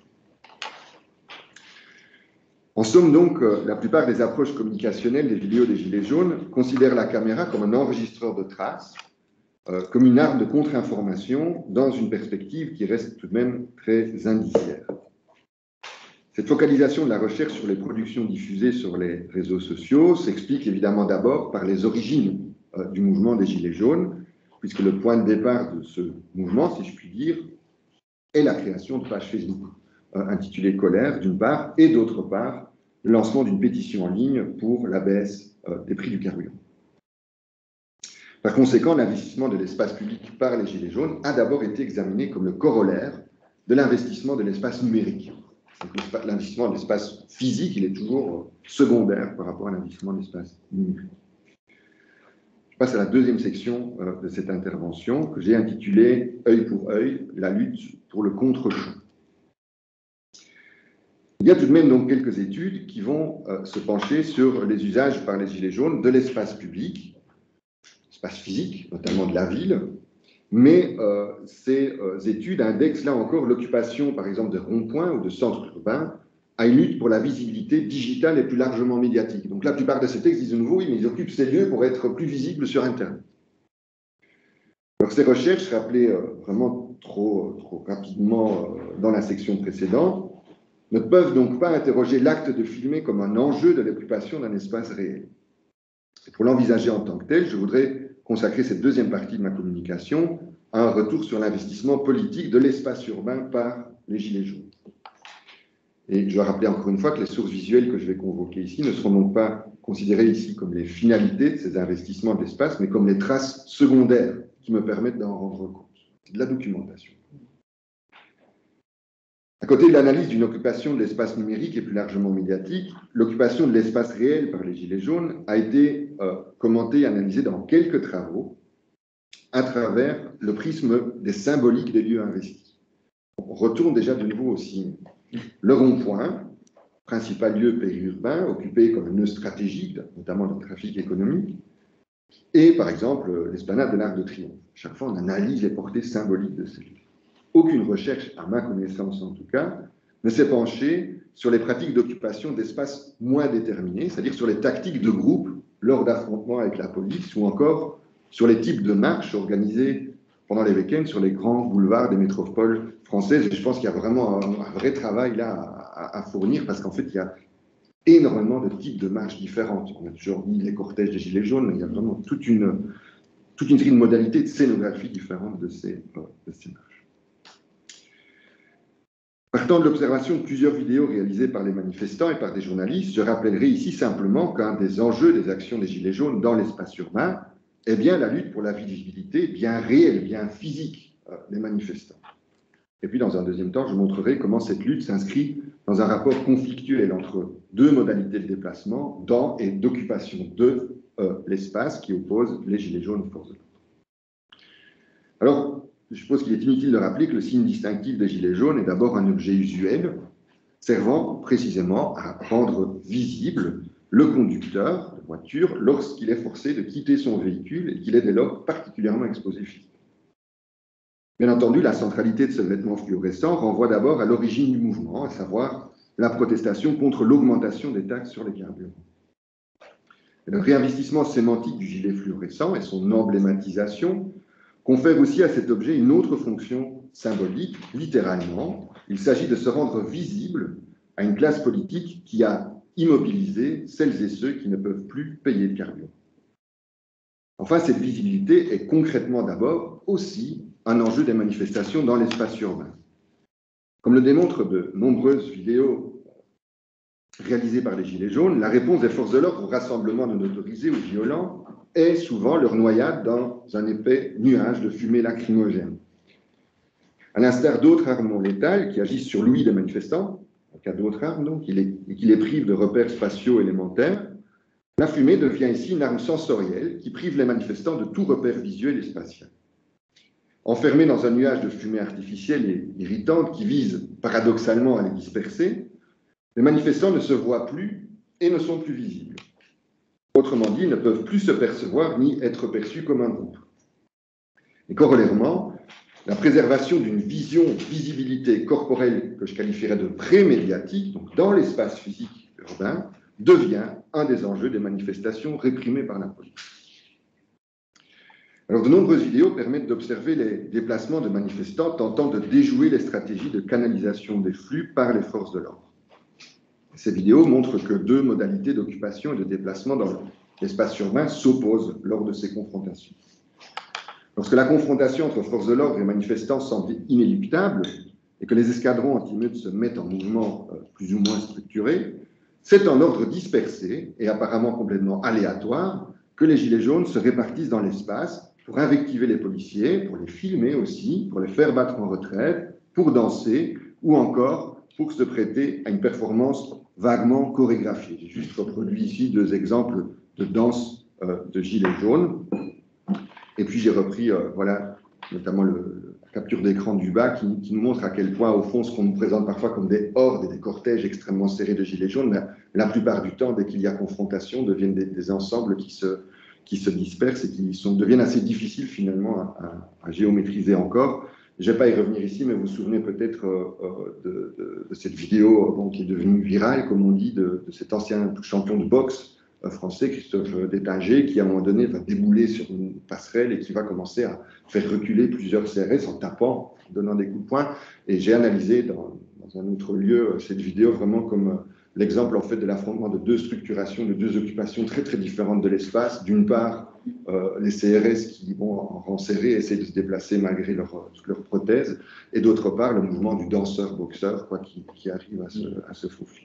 En somme donc, euh, la plupart des approches communicationnelles des vidéos des Gilets jaunes considèrent la caméra comme un enregistreur de traces, euh, comme une arme de contre-information dans une perspective qui reste tout de même très indiciaire. Cette focalisation de la recherche sur les productions diffusées sur les réseaux sociaux s'explique évidemment d'abord par les origines euh, du mouvement des Gilets jaunes, puisque le point de départ de ce mouvement, si je puis dire, est la création de pages Facebook euh, intitulées Colère, d'une part, et d'autre part, le lancement d'une pétition en ligne pour la baisse euh, des prix du carburant. Par conséquent, l'investissement de l'espace public par les Gilets jaunes a d'abord été examiné comme le corollaire de l'investissement de l'espace numérique. L'investissement de l'espace physique, il est toujours secondaire par rapport à l'investissement de l'espace numérique. Je passe à la deuxième section de cette intervention que j'ai intitulée « Œil pour œil, la lutte pour le contre-champ ». Il y a tout de même donc quelques études qui vont se pencher sur les usages par les Gilets jaunes de l'espace public, l'espace physique, notamment de la ville, mais euh, ces euh, études indexent là encore l'occupation, par exemple, de ronds-points ou de centres urbains à une lutte pour la visibilité digitale et plus largement médiatique. Donc la plupart de ces textes disent de nouveau, oui, mais ils occupent ces lieux pour être plus visibles sur Internet. Alors ces recherches, rappelées euh, vraiment trop, trop rapidement euh, dans la section précédente, ne peuvent donc pas interroger l'acte de filmer comme un enjeu de l'occupation d'un espace réel. Et pour l'envisager en tant que tel, je voudrais consacrer cette deuxième partie de ma communication à un retour sur l'investissement politique de l'espace urbain par les Gilets jaunes. Et je dois rappeler encore une fois que les sources visuelles que je vais convoquer ici ne seront donc pas considérées ici comme les finalités de ces investissements de l'espace, mais comme les traces secondaires qui me permettent d'en rendre compte. C'est de la documentation. À côté de l'analyse d'une occupation de l'espace numérique et plus largement médiatique, l'occupation de l'espace réel par les Gilets jaunes a été euh, commentée et analysée dans quelques travaux à travers le prisme des symboliques des lieux investis. On retourne déjà de nouveau aussi. Le rond-point, principal lieu périurbain, occupé comme un nœud stratégique, notamment dans le trafic économique, et par exemple l'esplanade de l'Arc de Triomphe. Chaque fois, on analyse les portées symboliques de ces lieux. Aucune recherche, à ma connaissance en tout cas, ne s'est penchée sur les pratiques d'occupation d'espaces moins déterminés, c'est-à-dire sur les tactiques de groupe lors d'affrontements avec la police, ou encore sur les types de marches organisées pendant les week-ends sur les grands boulevards des métropoles françaises. Et je pense qu'il y a vraiment un, un vrai travail là à, à, à fournir, parce qu'en fait, il y a énormément de types de marches différentes. On a toujours mis les cortèges des Gilets jaunes, mais il y a vraiment toute une, toute une série de modalités de scénographie différentes de ces, de ces marches. Partant de l'observation de plusieurs vidéos réalisées par les manifestants et par des journalistes, je rappellerai ici simplement qu'un des enjeux des actions des Gilets jaunes dans l'espace urbain est bien la lutte pour la visibilité bien réelle, bien physique euh, des manifestants. Et puis, dans un deuxième temps, je montrerai comment cette lutte s'inscrit dans un rapport conflictuel entre deux modalités de déplacement dans et d'occupation de euh, l'espace qui opposent les Gilets jaunes aux forces de l'ordre. Alors, je suppose qu'il est inutile de rappeler que le signe distinctif des Gilets jaunes est d'abord un objet usuel, servant précisément à rendre visible le conducteur de voiture lorsqu'il est forcé de quitter son véhicule et qu'il est dès lors particulièrement exposé physiquement. Bien entendu, la centralité de ce vêtement fluorescent renvoie d'abord à l'origine du mouvement, à savoir la protestation contre l'augmentation des taxes sur les carburants. Et le réinvestissement sémantique du gilet fluorescent et son emblématisation confère aussi à cet objet une autre fonction symbolique, littéralement. Il s'agit de se rendre visible à une classe politique qui a immobilisé celles et ceux qui ne peuvent plus payer de carburant. Enfin, cette visibilité est concrètement d'abord aussi un enjeu des manifestations dans l'espace urbain. Comme le démontrent de nombreuses vidéos réalisés par les Gilets jaunes, la réponse des forces de l'ordre aux rassemblements non autorisés ou violents est souvent leur noyade dans un épais nuage de fumée lacrymogène. À l'instar d'autres armes létales qui agissent sur l'ouïe des manifestants, en cas d'autres armes donc, qui les, qui les privent de repères spatiaux élémentaires, la fumée devient ici une arme sensorielle qui prive les manifestants de tout repère visuel et spatial. Enfermés dans un nuage de fumée artificielle et irritante qui vise paradoxalement à les disperser, les manifestants ne se voient plus et ne sont plus visibles. Autrement dit, ils ne peuvent plus se percevoir ni être perçus comme un groupe. Et corollairement, la préservation d'une vision, visibilité corporelle que je qualifierais de pré-médiatique, donc dans l'espace physique urbain, devient un des enjeux des manifestations réprimées par la police. Alors, de nombreuses vidéos permettent d'observer les déplacements de manifestants tentant de déjouer les stratégies de canalisation des flux par les forces de l'ordre. Ces vidéos montrent que deux modalités d'occupation et de déplacement dans l'espace urbain s'opposent lors de ces confrontations. Lorsque la confrontation entre forces de l'ordre et manifestants semble inéluctable et que les escadrons anti-meutes se mettent en mouvement euh, plus ou moins structuré, c'est en ordre dispersé et apparemment complètement aléatoire que les gilets jaunes se répartissent dans l'espace pour invectiver les policiers, pour les filmer aussi, pour les faire battre en retraite, pour danser ou encore pour se prêter à une performance vaguement chorégraphiée. J'ai juste reproduit ici deux exemples de danse euh, de gilets jaunes. Et puis j'ai repris, euh, voilà, notamment le, la capture d'écran du bas qui, qui nous montre à quel point, au fond, ce qu'on nous présente parfois comme des hordes et des cortèges extrêmement serrés de gilets jaunes, mais la plupart du temps, dès qu'il y a confrontation, deviennent des, des ensembles qui se, qui se dispersent et qui sont, deviennent assez difficiles finalement à, à, à géométriser encore. Je ne vais pas y revenir ici, mais vous vous souvenez peut-être euh, de, de, de cette vidéo bon, qui est devenue virale, comme on dit, de, de cet ancien champion de boxe français, Christophe Détinger, qui à un moment donné va débouler sur une passerelle et qui va commencer à faire reculer plusieurs C R S en tapant, en donnant des coups de poing. Et j'ai analysé dans, dans un autre lieu cette vidéo vraiment comme l'exemple en fait de l'affrontement de deux structurations, de deux occupations très très différentes de l'espace. D'une part, euh, les C R S qui vont en rang serré essayer de se déplacer malgré leur, leur prothèse, et d'autre part le mouvement du danseur-boxeur quoi, qui, qui arrive à se, à se faufiler.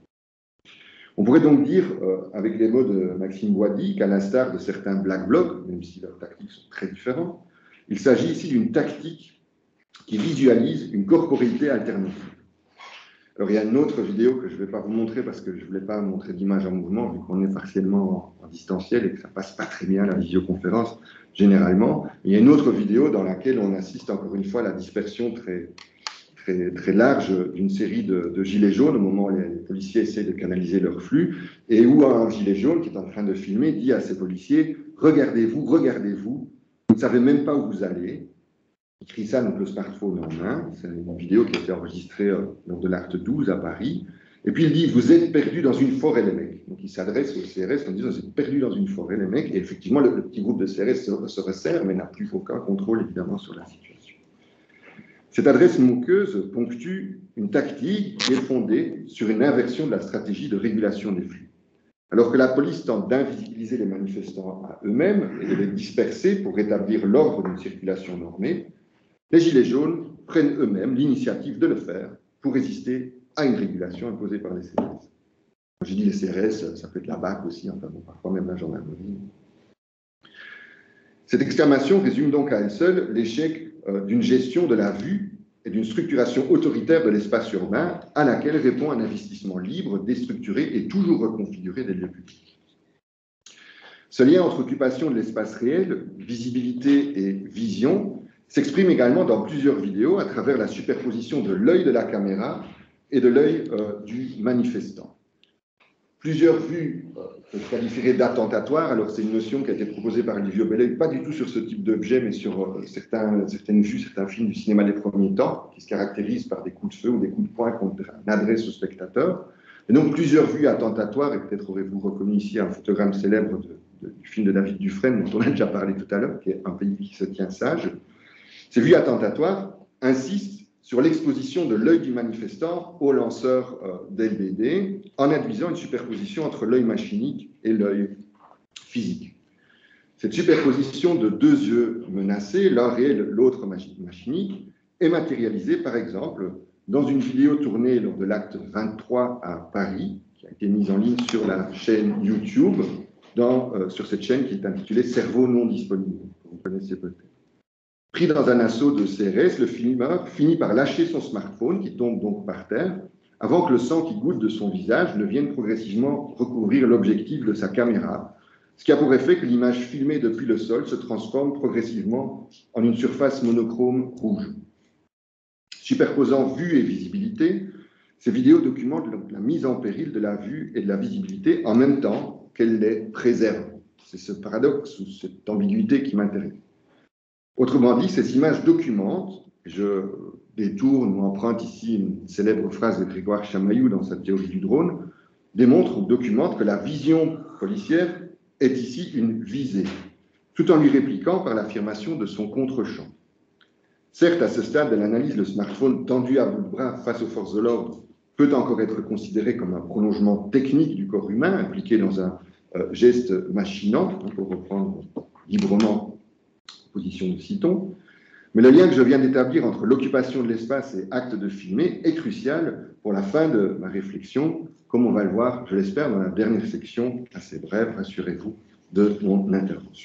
On pourrait donc dire, euh, avec les mots de Maxime Boisdy, qu'à l'instar de certains Black Blocs, même si leurs tactiques sont très différentes, il s'agit ici d'une tactique qui visualise une corporéité alternative. Alors il y a une autre vidéo que je ne vais pas vous montrer parce que je ne voulais pas montrer d'image en mouvement, vu qu'on est partiellement en, en distanciel et que ça ne passe pas très bien la visioconférence généralement. Il y a une autre vidéo dans laquelle on assiste encore une fois à la dispersion très... Très, très large d'une série de, de gilets jaunes au moment où les, les policiers essaient de canaliser leur flux et où un gilet jaune qui est en train de filmer dit à ses policiers « Regardez-vous, regardez-vous, vous ne savez même pas où vous allez ». Il crie ça donc le smartphone en main. C'est une vidéo qui a été enregistrée euh, lors de l'acte douze à Paris. Et puis il dit « Vous êtes perdus dans une forêt les mecs ». Donc il s'adresse aux C R S en disant « Vous êtes perdus dans une forêt les mecs ». Et effectivement le, le petit groupe de C R S se, se resserre mais n'a plus aucun contrôle évidemment sur la situation. Cette adresse moqueuse ponctue une tactique qui est fondée sur une inversion de la stratégie de régulation des flux. Alors que la police tente d'invisibiliser les manifestants à eux-mêmes et de les disperser pour rétablir l'ordre d'une circulation normée, les Gilets jaunes prennent eux-mêmes l'initiative de le faire pour résister à une régulation imposée par les C R S. Quand j'ai dit les C R S, ça peut être la B A C aussi, enfin bon, parfois même la gendarmerie. Cette exclamation résume donc à elle seule l'échec euh, d'une gestion de la vue et d'une structuration autoritaire de l'espace urbain à laquelle répond un investissement libre, déstructuré et toujours reconfiguré des lieux publics. Ce lien entre occupation de l'espace réel, visibilité et vision s'exprime également dans plusieurs vidéos à travers la superposition de l'œil de la caméra et de l'œil euh, du manifestant. Plusieurs vues euh, que je qualifierais d'attentatoires, alors c'est une notion qui a été proposée par Livio Belleuil, pas du tout sur ce type d'objet, mais sur euh, certains, certaines vues, certains films du cinéma des premiers temps, qui se caractérisent par des coups de feu ou des coups de poing qu'on adresse au spectateur. Et donc plusieurs vues attentatoires, et peut-être aurez-vous reconnu ici un photogramme célèbre de, de, du film de David Dufresne, dont on a déjà parlé tout à l'heure, qui est Un pays qui se tient sage. Ces vues attentatoires insistent sur l'exposition de l'œil du manifestant au lanceur euh, d'L B D, en induisant une superposition entre l'œil machinique et l'œil physique. Cette superposition de deux yeux menacés, l'un réel, l'autre machinique, est matérialisée par exemple dans une vidéo tournée lors de l'acte vingt-trois à Paris, qui a qui est mise en ligne sur la chaîne YouTube, dans, euh, sur cette chaîne qui est intitulée « Cerveau non disponible », que vous connaissez peut-être. Pris dans un assaut de C R S, le filmeur finit par lâcher son smartphone, qui tombe donc par terre, avant que le sang qui goutte de son visage ne vienne progressivement recouvrir l'objectif de sa caméra, ce qui a pour effet que l'image filmée depuis le sol se transforme progressivement en une surface monochrome rouge. Superposant vue et visibilité, ces vidéos documentent la mise en péril de la vue et de la visibilité en même temps qu'elles les préservent. C'est ce paradoxe ou cette ambiguïté qui m'intéresse. Autrement dit, ces images documentent, je détourne ou emprunte ici une célèbre phrase de Grégoire Chamaillou dans sa théorie du drone, démontrent ou documentent que la vision policière est ici une visée, tout en lui répliquant par l'affirmation de son contre-champ. Certes, à ce stade de l'analyse, le smartphone tendu à bout de bras face aux forces de l'ordre peut encore être considéré comme un prolongement technique du corps humain, impliqué dans un euh, geste machinant, pour reprendre librement la position de Citon. Mais le lien que je viens d'établir entre l'occupation de l'espace et acte de filmer est crucial pour la fin de ma réflexion, comme on va le voir, je l'espère, dans la dernière section, assez brève, rassurez-vous, de mon intervention.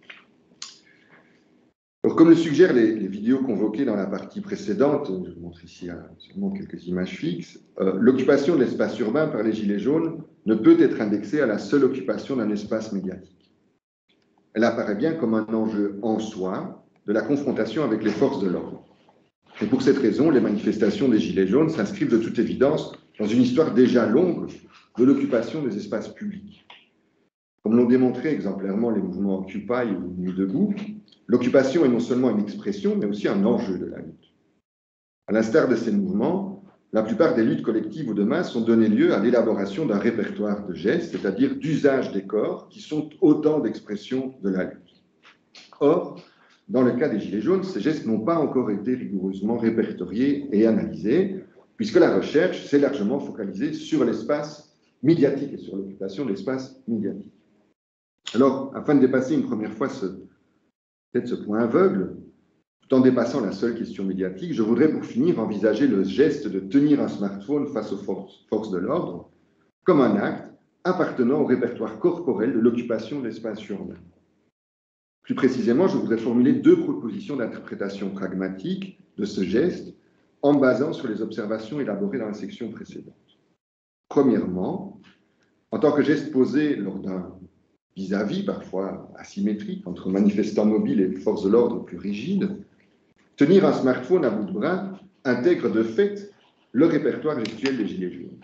Alors, comme le suggèrent les, les vidéos convoquées dans la partie précédente, je vous montre ici hein, seulement quelques images fixes, euh, l'occupation de l'espace urbain par les Gilets jaunes ne peut être indexée à la seule occupation d'un espace médiatique. Elle apparaît bien comme un enjeu en soi de la confrontation avec les forces de l'ordre. Et pour cette raison, les manifestations des Gilets jaunes s'inscrivent de toute évidence dans une histoire déjà longue de l'occupation des espaces publics. Comme l'ont démontré exemplairement les mouvements Occupy ou Nuit debout, l'occupation est non seulement une expression, mais aussi un enjeu de la lutte. À l'instar de ces mouvements, la plupart des luttes collectives ou de masse ont donné lieu à l'élaboration d'un répertoire de gestes, c'est-à-dire d'usage des corps, qui sont autant d'expressions de la lutte. Or, dans le cas des Gilets jaunes, ces gestes n'ont pas encore été rigoureusement répertoriés et analysés, puisque la recherche s'est largement focalisée sur l'espace médiatique et sur l'occupation de l'espace médiatique. Alors, afin de dépasser une première fois ce, peut-être ce point aveugle, tout en dépassant la seule question médiatique, je voudrais pour finir envisager le geste de tenir un smartphone face aux forces, forces de l'ordre comme un acte appartenant au répertoire corporel de l'occupation de l'espace urbain. Plus précisément, je voudrais formuler deux propositions d'interprétation pragmatique de ce geste en me basant sur les observations élaborées dans la section précédente. Premièrement, en tant que geste posé lors d'un vis-à-vis parfois asymétrique entre manifestants mobiles et forces de l'ordre plus rigides, tenir un smartphone à bout de bras intègre de fait le répertoire gestuel des Gilets jaunes.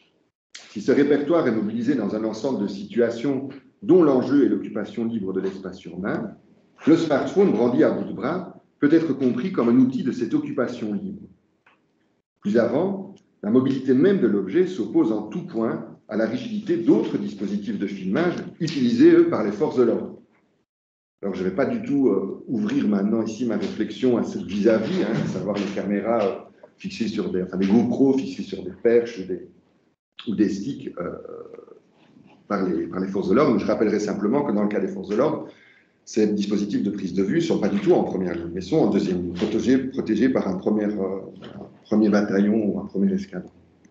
Si ce répertoire est mobilisé dans un ensemble de situations dont l'enjeu est l'occupation libre de l'espace urbain, le smartphone brandi à bout de bras peut être compris comme un outil de cette occupation libre. Plus avant, la mobilité même de l'objet s'oppose en tout point à la rigidité d'autres dispositifs de filmage utilisés, eux, par les forces de l'ordre. Alors, je ne vais pas du tout euh, ouvrir maintenant ici ma réflexion à ce vis-à-vis, hein, à savoir les caméras euh, fixées sur des, enfin des GoPro fixées sur des perches ou des, ou des sticks euh, par, les, par les forces de l'ordre. Je rappellerai simplement que dans le cas des forces de l'ordre, ces dispositifs de prise de vue ne sont pas du tout en première ligne, mais sont en deuxième ligne, protégés, protégés par un premier, euh, un premier bataillon ou un premier escadron.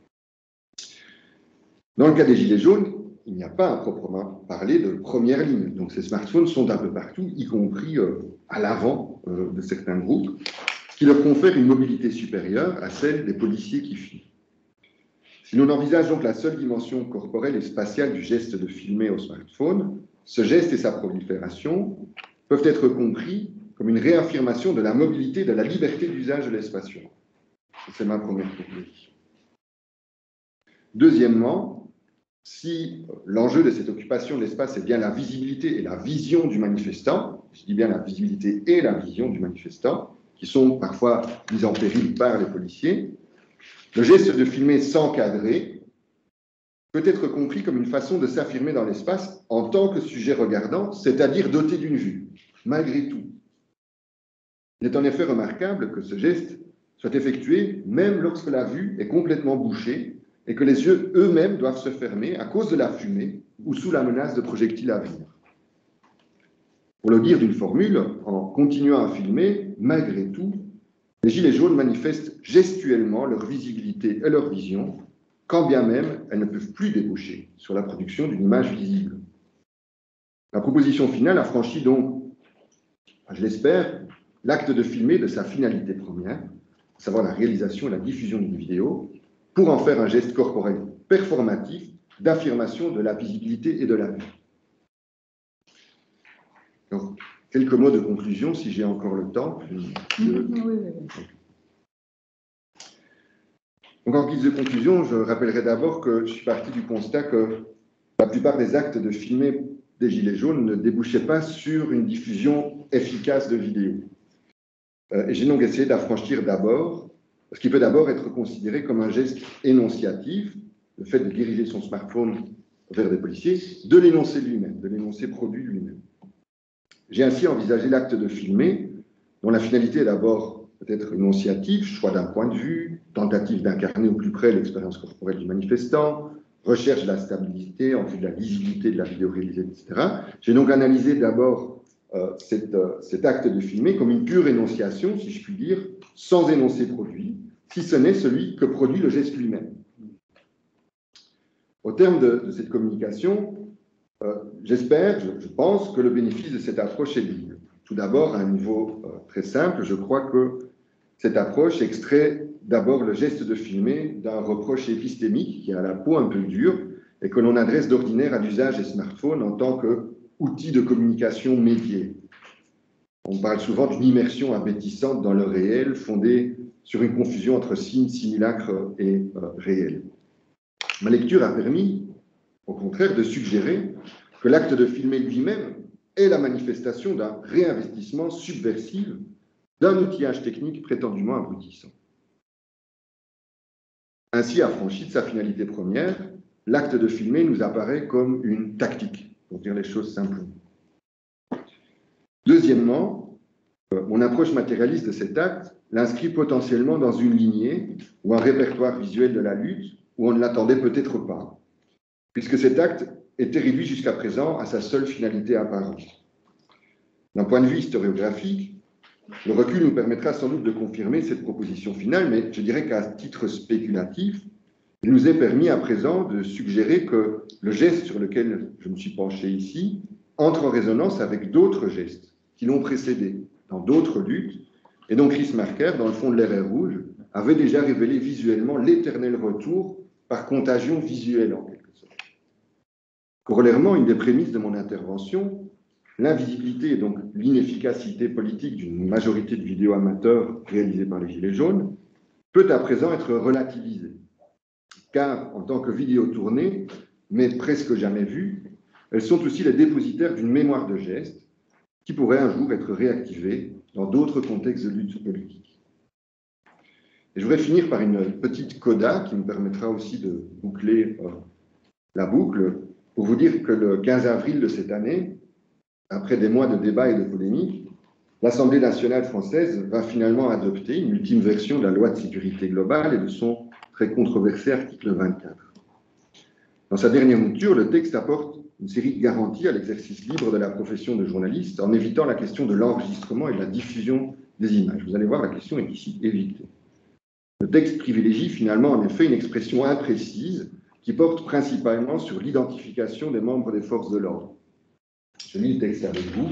Dans le cas des Gilets jaunes, il n'y a pas à proprement parler de première ligne. Donc ces smartphones sont un peu partout, y compris euh, à l'avant euh, de certains groupes, ce qui leur confère une mobilité supérieure à celle des policiers qui filment. Si l'on envisage donc la seule dimension corporelle et spatiale du geste de filmer au smartphone, ce geste et sa prolifération peuvent être compris comme une réaffirmation de la mobilité et de la liberté d'usage de l'espace urbain. C'est ma première proposition. Deuxièmement, si l'enjeu de cette occupation de l'espace est bien la visibilité et la vision du manifestant, je dis bien la visibilité et la vision du manifestant, qui sont parfois mises en péril par les policiers, le geste de filmer sans cadrer peut être compris comme une façon de s'affirmer dans l'espace en tant que sujet regardant, c'est-à-dire doté d'une vue, malgré tout. Il est en effet remarquable que ce geste soit effectué même lorsque la vue est complètement bouchée et que les yeux eux-mêmes doivent se fermer à cause de la fumée ou sous la menace de projectiles à venir. Pour le dire d'une formule, en continuant à filmer, malgré tout, les Gilets jaunes manifestent gestuellement leur visibilité et leur vision, quand bien même elles ne peuvent plus déboucher sur la production d'une image visible. La proposition finale a franchi donc, je l'espère, l'acte de filmer de sa finalité première, à savoir la réalisation et la diffusion d'une vidéo, pour en faire un geste corporel performatif d'affirmation de la visibilité et de la vue. Donc, quelques mots de conclusion, si j'ai encore le temps. Je... Oui, oui, oui. Donc, en guise de conclusion, je rappellerai d'abord que je suis parti du constat que la plupart des actes de filmer des Gilets jaunes ne débouchaient pas sur une diffusion efficace de vidéos. Euh, et j'ai donc essayé d'affranchir d'abord ce qui peut d'abord être considéré comme un geste énonciatif, le fait de diriger son smartphone vers des policiers, de l'énoncer lui-même, de l'énoncer produit lui-même. J'ai ainsi envisagé l'acte de filmer, dont la finalité est d'abord peut-être énonciative, choix d'un point de vue, tentative d'incarner au plus près l'expérience corporelle du manifestant, recherche de la stabilité en vue de la lisibilité de la vidéo réalisée, et cetera. J'ai donc analysé d'abord euh, cet, euh, cet acte de filmer comme une pure énonciation, si je puis dire, sans énoncer produit, si ce n'est celui que produit le geste lui-même. Au terme de, de cette communication, euh, j'espère, je, je pense que le bénéfice de cette approche est double. Tout d'abord, à un niveau euh, très simple, je crois que cette approche extrait d'abord le geste de filmer d'un reproche épistémique qui a la peau un peu dure et que l'on adresse d'ordinaire à l'usage des smartphones en tant qu'outil de communication médié. On parle souvent d'une immersion appétissante dans le réel fondée sur une confusion entre signes, simulacres et euh, réel. Ma lecture a permis, au contraire, de suggérer que l'acte de filmer lui-même est la manifestation d'un réinvestissement subversif d'un outillage technique prétendument abrutissant. Ainsi, affranchi de sa finalité première, l'acte de filmer nous apparaît comme une tactique, pour dire les choses simplement. Deuxièmement, mon approche matérialiste de cet acte l'inscrit potentiellement dans une lignée ou un répertoire visuel de la lutte où on ne l'attendait peut-être pas, puisque cet acte était réduit jusqu'à présent à sa seule finalité apparente. D'un point de vue historiographique, le recul nous permettra sans doute de confirmer cette proposition finale, mais je dirais qu'à titre spéculatif, il nous est permis à présent de suggérer que le geste sur lequel je me suis penché ici entre en résonance avec d'autres gestes qui l'ont précédé dans d'autres luttes, et dont Chris Marker, dans le fond de l'R R Rouge, avait déjà révélé visuellement l'éternel retour par contagion visuelle en quelque sorte. Corollairement, une des prémices de mon intervention, l'invisibilité et donc l'inefficacité politique d'une majorité de vidéos amateurs réalisées par les Gilets jaunes peut à présent être relativisée. Car en tant que vidéos tournées, mais presque jamais vues, elles sont aussi les dépositaires d'une mémoire de gestes qui pourrait un jour être réactivée dans d'autres contextes de lutte politique. Et je voudrais finir par une petite coda qui me permettra aussi de boucler euh, la boucle pour vous dire que le quinze avril de cette année, après des mois de débats et de polémiques, l'Assemblée nationale française va finalement adopter une ultime version de la loi de sécurité globale et de son très controversé article vingt-quatre. Dans sa dernière mouture, le texte apporte une série de garanties à l'exercice libre de la profession de journaliste en évitant la question de l'enregistrement et de la diffusion des images. Vous allez voir, la question est ici évitée. Le texte privilégie finalement en effet une expression imprécise qui porte principalement sur l'identification des membres des forces de l'ordre. Je lis le texte avec vous.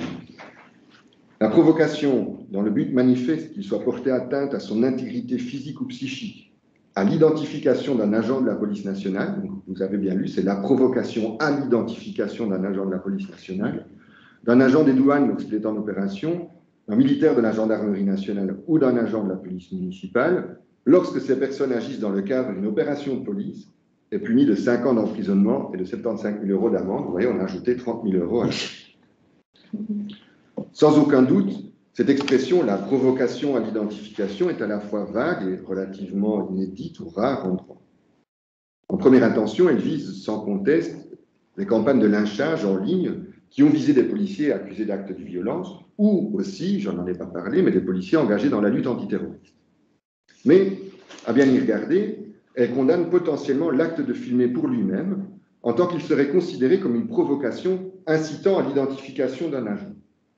La provocation, dans le but manifeste qu'il soit porté atteinte à son intégrité physique ou psychique, à l'identification d'un agent de la police nationale, donc vous avez bien lu, c'est la provocation à l'identification d'un agent de la police nationale, d'un agent des douanes lorsqu'il est en opération, d'un militaire de la gendarmerie nationale ou d'un agent de la police municipale, lorsque ces personnes agissent dans le cadre d'une opération de police, est puni de cinq ans d'emprisonnement et de soixante-quinze mille euros d'amende. Vous voyez, on a ajouté trente mille euros à la... Sans aucun doute, cette expression, la provocation à l'identification, est à la fois vague et relativement inédite ou rare en droit. En première intention, elle vise sans conteste les campagnes de lynchage en ligne qui ont visé des policiers accusés d'actes de violence ou aussi, j'en en ai pas parlé, mais des policiers engagés dans la lutte antiterroriste. Mais, à bien y regarder, elle condamne potentiellement l'acte de filmer pour lui-même en tant qu'il serait considéré comme une provocation incitant à l'identification d'un agent.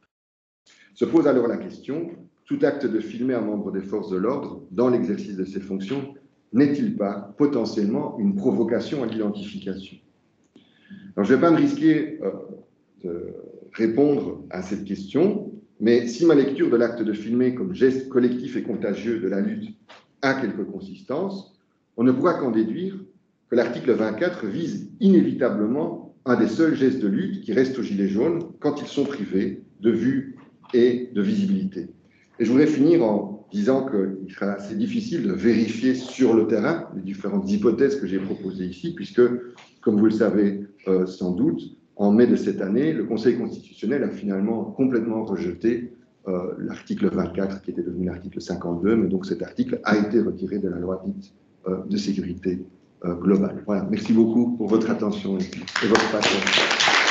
Se pose alors la question, tout acte de filmer un membre des forces de l'ordre dans l'exercice de ses fonctions n'est-il pas potentiellement une provocation à l'identification? Alors, je ne vais pas me risquer euh, de répondre à cette question, mais si ma lecture de l'acte de filmer comme geste collectif et contagieux de la lutte a quelques consistances, on ne pourra qu'en déduire que l'article vingt-quatre vise inévitablement un des seuls gestes de lutte qui restent aux Gilets jaunes quand ils sont privés de vue et de visibilité. Et je voudrais finir en disant qu'il sera assez difficile de vérifier sur le terrain les différentes hypothèses que j'ai proposées ici, puisque, comme vous le savez euh, sans doute, en mai de cette année, le Conseil constitutionnel a finalement complètement rejeté euh, l'article vingt-quatre, qui était devenu l'article cinquante-deux, mais donc cet article a été retiré de la loi dite euh, de sécurité euh, globale. Voilà, merci beaucoup pour votre attention et, et votre patience.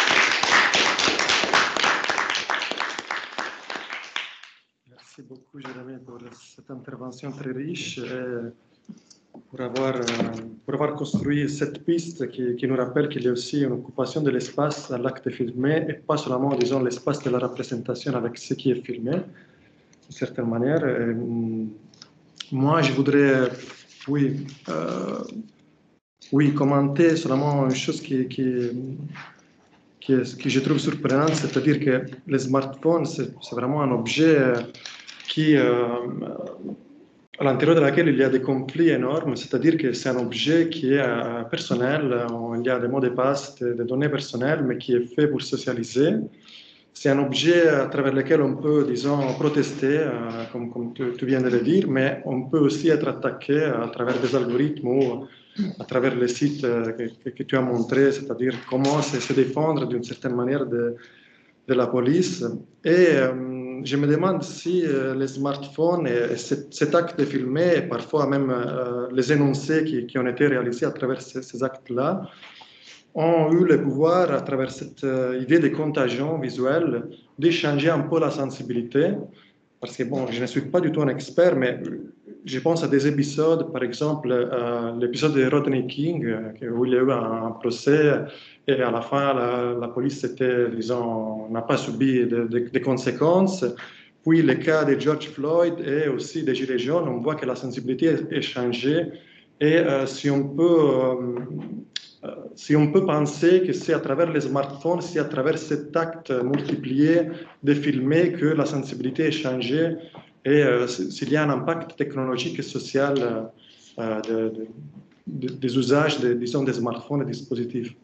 Merci beaucoup, Jérémy, pour cette intervention très riche et pour avoir, pour avoir construit cette piste qui, qui nous rappelle qu'il y a aussi une occupation de l'espace dans l'acte filmé et pas seulement, disons, l'espace de la représentation avec ce qui est filmé, d'une certaine manière. Et, moi, je voudrais, oui, euh, oui, commenter seulement une chose qui, qui, qui, est, qui je trouve surprenante, c'est-à-dire que les smartphones, c'est vraiment un objet qui, euh, à l'intérieur de laquelle il y a des conflits énormes, c'est-à-dire que c'est un objet qui est euh, personnel, il y a des mots de passe, des, des données personnelles, mais qui est fait pour socialiser. C'est un objet à travers lequel on peut, disons, protester, euh, comme, comme tu, tu viens de le dire, mais on peut aussi être attaqué à travers des algorithmes ou à travers les sites que, que, que tu as montrés, c'est-à-dire comment se, se défendre d'une certaine manière de, de la police. Et euh, je me demande si euh, les smartphones et, et cet, cet acte filmé, et parfois même euh, les énoncés qui, qui ont été réalisés à travers ces, ces actes-là, ont eu le pouvoir, à travers cette euh, idée de contagion visuelle, d'échanger un peu la sensibilité. Parce que, bon, je ne suis pas du tout un expert, mais je pense à des épisodes, par exemple, euh, l'épisode de Rodney King, euh, où il y a eu un, un procès, et à la fin, la, la police était, disons, n'a pas subi de, de, de conséquences. Puis, le cas de George Floyd et aussi des Gilets jaunes, on voit que la sensibilité est, est changée. Et euh, si on peut... Euh, si on peut penser que c'est à travers les smartphones, c'est à travers cet acte multiplié de filmer que la sensibilité est changée et euh, s'il y a un impact technologique et social euh, de, de, de, des usages, de, disons, des smartphones et des dispositifs.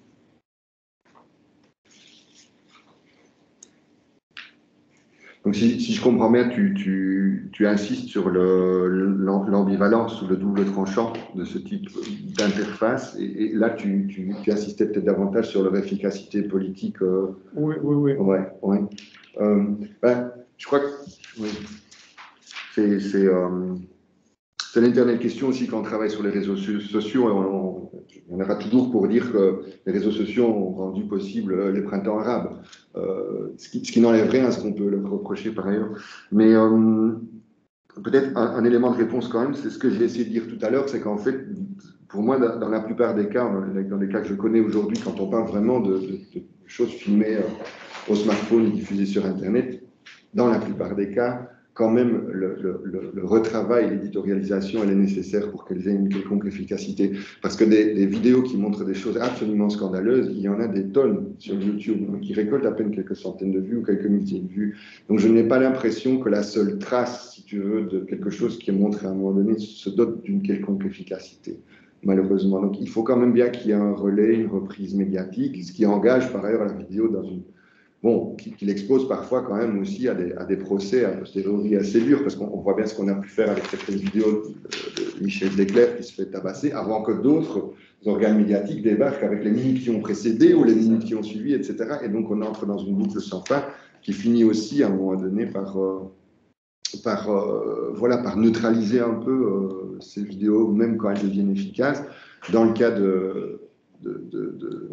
Donc, si, si je comprends bien, tu, tu, tu insistes sur l'ambivalence ou le double tranchant de ce type d'interface. Et, et là, tu, tu, tu insistais peut-être davantage sur leur efficacité politique. Euh, oui, oui, oui. Ouais, ouais. Euh, ben, je crois que oui. c'est c'est euh, une éternelle question aussi quand on travaille sur les réseaux sociaux. On, on, on aura toujours pour dire que les réseaux sociaux ont rendu possible les printemps arabes. Euh, ce qui, ce qui n'enlève rien à ce qu'on peut leur reprocher par ailleurs. Mais euh, peut-être un, un élément de réponse quand même, c'est ce que j'ai essayé de dire tout à l'heure, c'est qu'en fait, pour moi, dans, dans la plupart des cas, dans les cas que je connais aujourd'hui, quand on parle vraiment de, de, de choses filmées euh, au smartphone et diffusées sur Internet, dans la plupart des cas, quand même, le, le, le, le retravail, l'éditorialisation, elle est nécessaire pour qu'elles aient une quelconque efficacité. Parce que des, des vidéos qui montrent des choses absolument scandaleuses, il y en a des tonnes sur YouTube, qui récoltent à peine quelques centaines de vues ou quelques milliers de vues. Donc je n'ai pas l'impression que la seule trace, si tu veux, de quelque chose qui est montré à un moment donné se dote d'une quelconque efficacité, malheureusement. Donc il faut quand même bien qu'il y ait un relais, une reprise médiatique, ce qui engage par ailleurs la vidéo dans une... Bon, qu'il expose parfois quand même aussi à des, à des procès a posteriori assez durs, parce qu'on voit bien ce qu'on a pu faire avec certaines vidéos de Michel Desclercq qui se fait tabasser, avant que d'autres organes médiatiques débarquent avec les minutes qui ont précédé ou les minutes qui ont suivi, et cetera. Et donc on entre dans une boucle sans fin qui finit aussi à un moment donné par, euh, par, euh, voilà, par neutraliser un peu euh, ces vidéos, même quand elles deviennent efficaces. Dans le cas de... de, de, de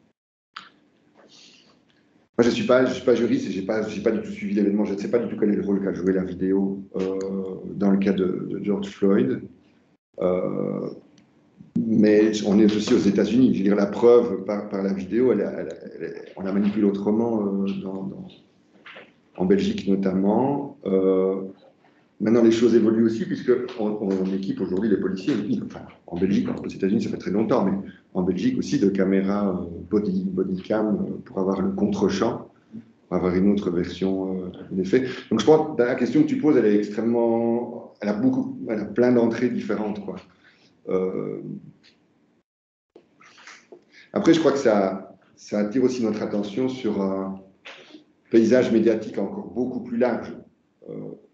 Moi, je ne suis, suis pas juriste et je n'ai pas, pas du tout suivi l'événement. Je ne sais pas du tout quel est le rôle qu'a joué la vidéo euh, dans le cas de, de George Floyd. Euh, mais on est aussi aux États-Unis. Je veux dire, la preuve par, par la vidéo, elle, elle, elle, on la manipule autrement, euh, dans, dans, en Belgique notamment. Euh, Maintenant, les choses évoluent aussi, puisqu'on on équipe aujourd'hui les policiers, enfin, en Belgique, aux États-Unis, ça fait très longtemps, mais en Belgique aussi, de caméras body, body cam pour avoir le contre-champ, pour avoir une autre version euh, des faits. Donc, je crois que la question que tu poses, elle est extrêmement. Elle a beaucoup, elle a plein d'entrées différentes, quoi. Euh, Après, je crois que ça, ça attire aussi notre attention sur un paysage médiatique encore beaucoup plus large. Euh,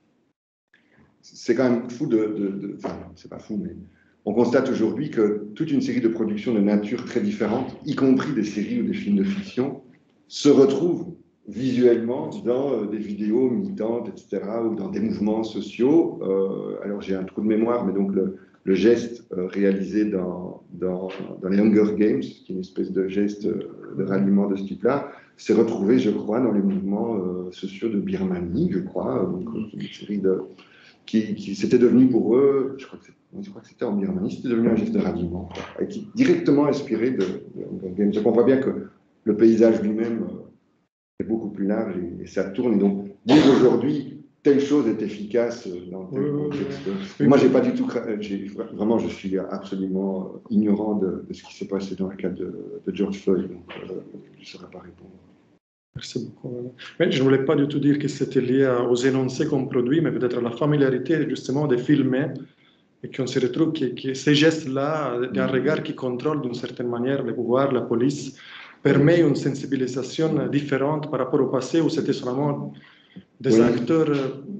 c'est quand même fou de, de, de enfin, c'est pas fou, mais on constate aujourd'hui que toute une série de productions de nature très différentes, y compris des séries ou des films de fiction, se retrouvent visuellement dans euh, des vidéos militantes, et cetera, ou dans des mouvements sociaux. Euh, alors j'ai un trou de mémoire, mais donc le, le geste euh, réalisé dans, dans, dans les Hunger Games, qui est une espèce de geste euh, de ralliement de ce type-là, s'est retrouvé, je crois, dans les mouvements euh, sociaux de Birmanie, je crois, donc une série de qui, qui c'était devenu pour eux, je crois que, je crois que c'était en Birmanie, c'était devenu un geste de ralliement, et qui directement inspiré de, de, de Games. Donc on voit bien que le paysage lui-même est beaucoup plus large et, et ça tourne. Et donc, dire aujourd'hui telle chose est efficace dans tel oui, contexte. Oui, oui. Moi, j'ai pas du tout, vraiment, je suis absolument ignorant de, de ce qui s'est passé dans le cas de, de George Floyd. Donc, euh, je ne saurais pas répondre. Merci beaucoup. Mais je ne voulais pas du tout dire que c'était lié aux énoncés qu'on produit, mais peut-être à la familiarité justement de filmer et qu'on se retrouve que, que ces gestes-là, d'un regard qui contrôle d'une certaine manière le pouvoir, la police, permet une sensibilisation différente par rapport au passé où c'était seulement des oui. acteurs.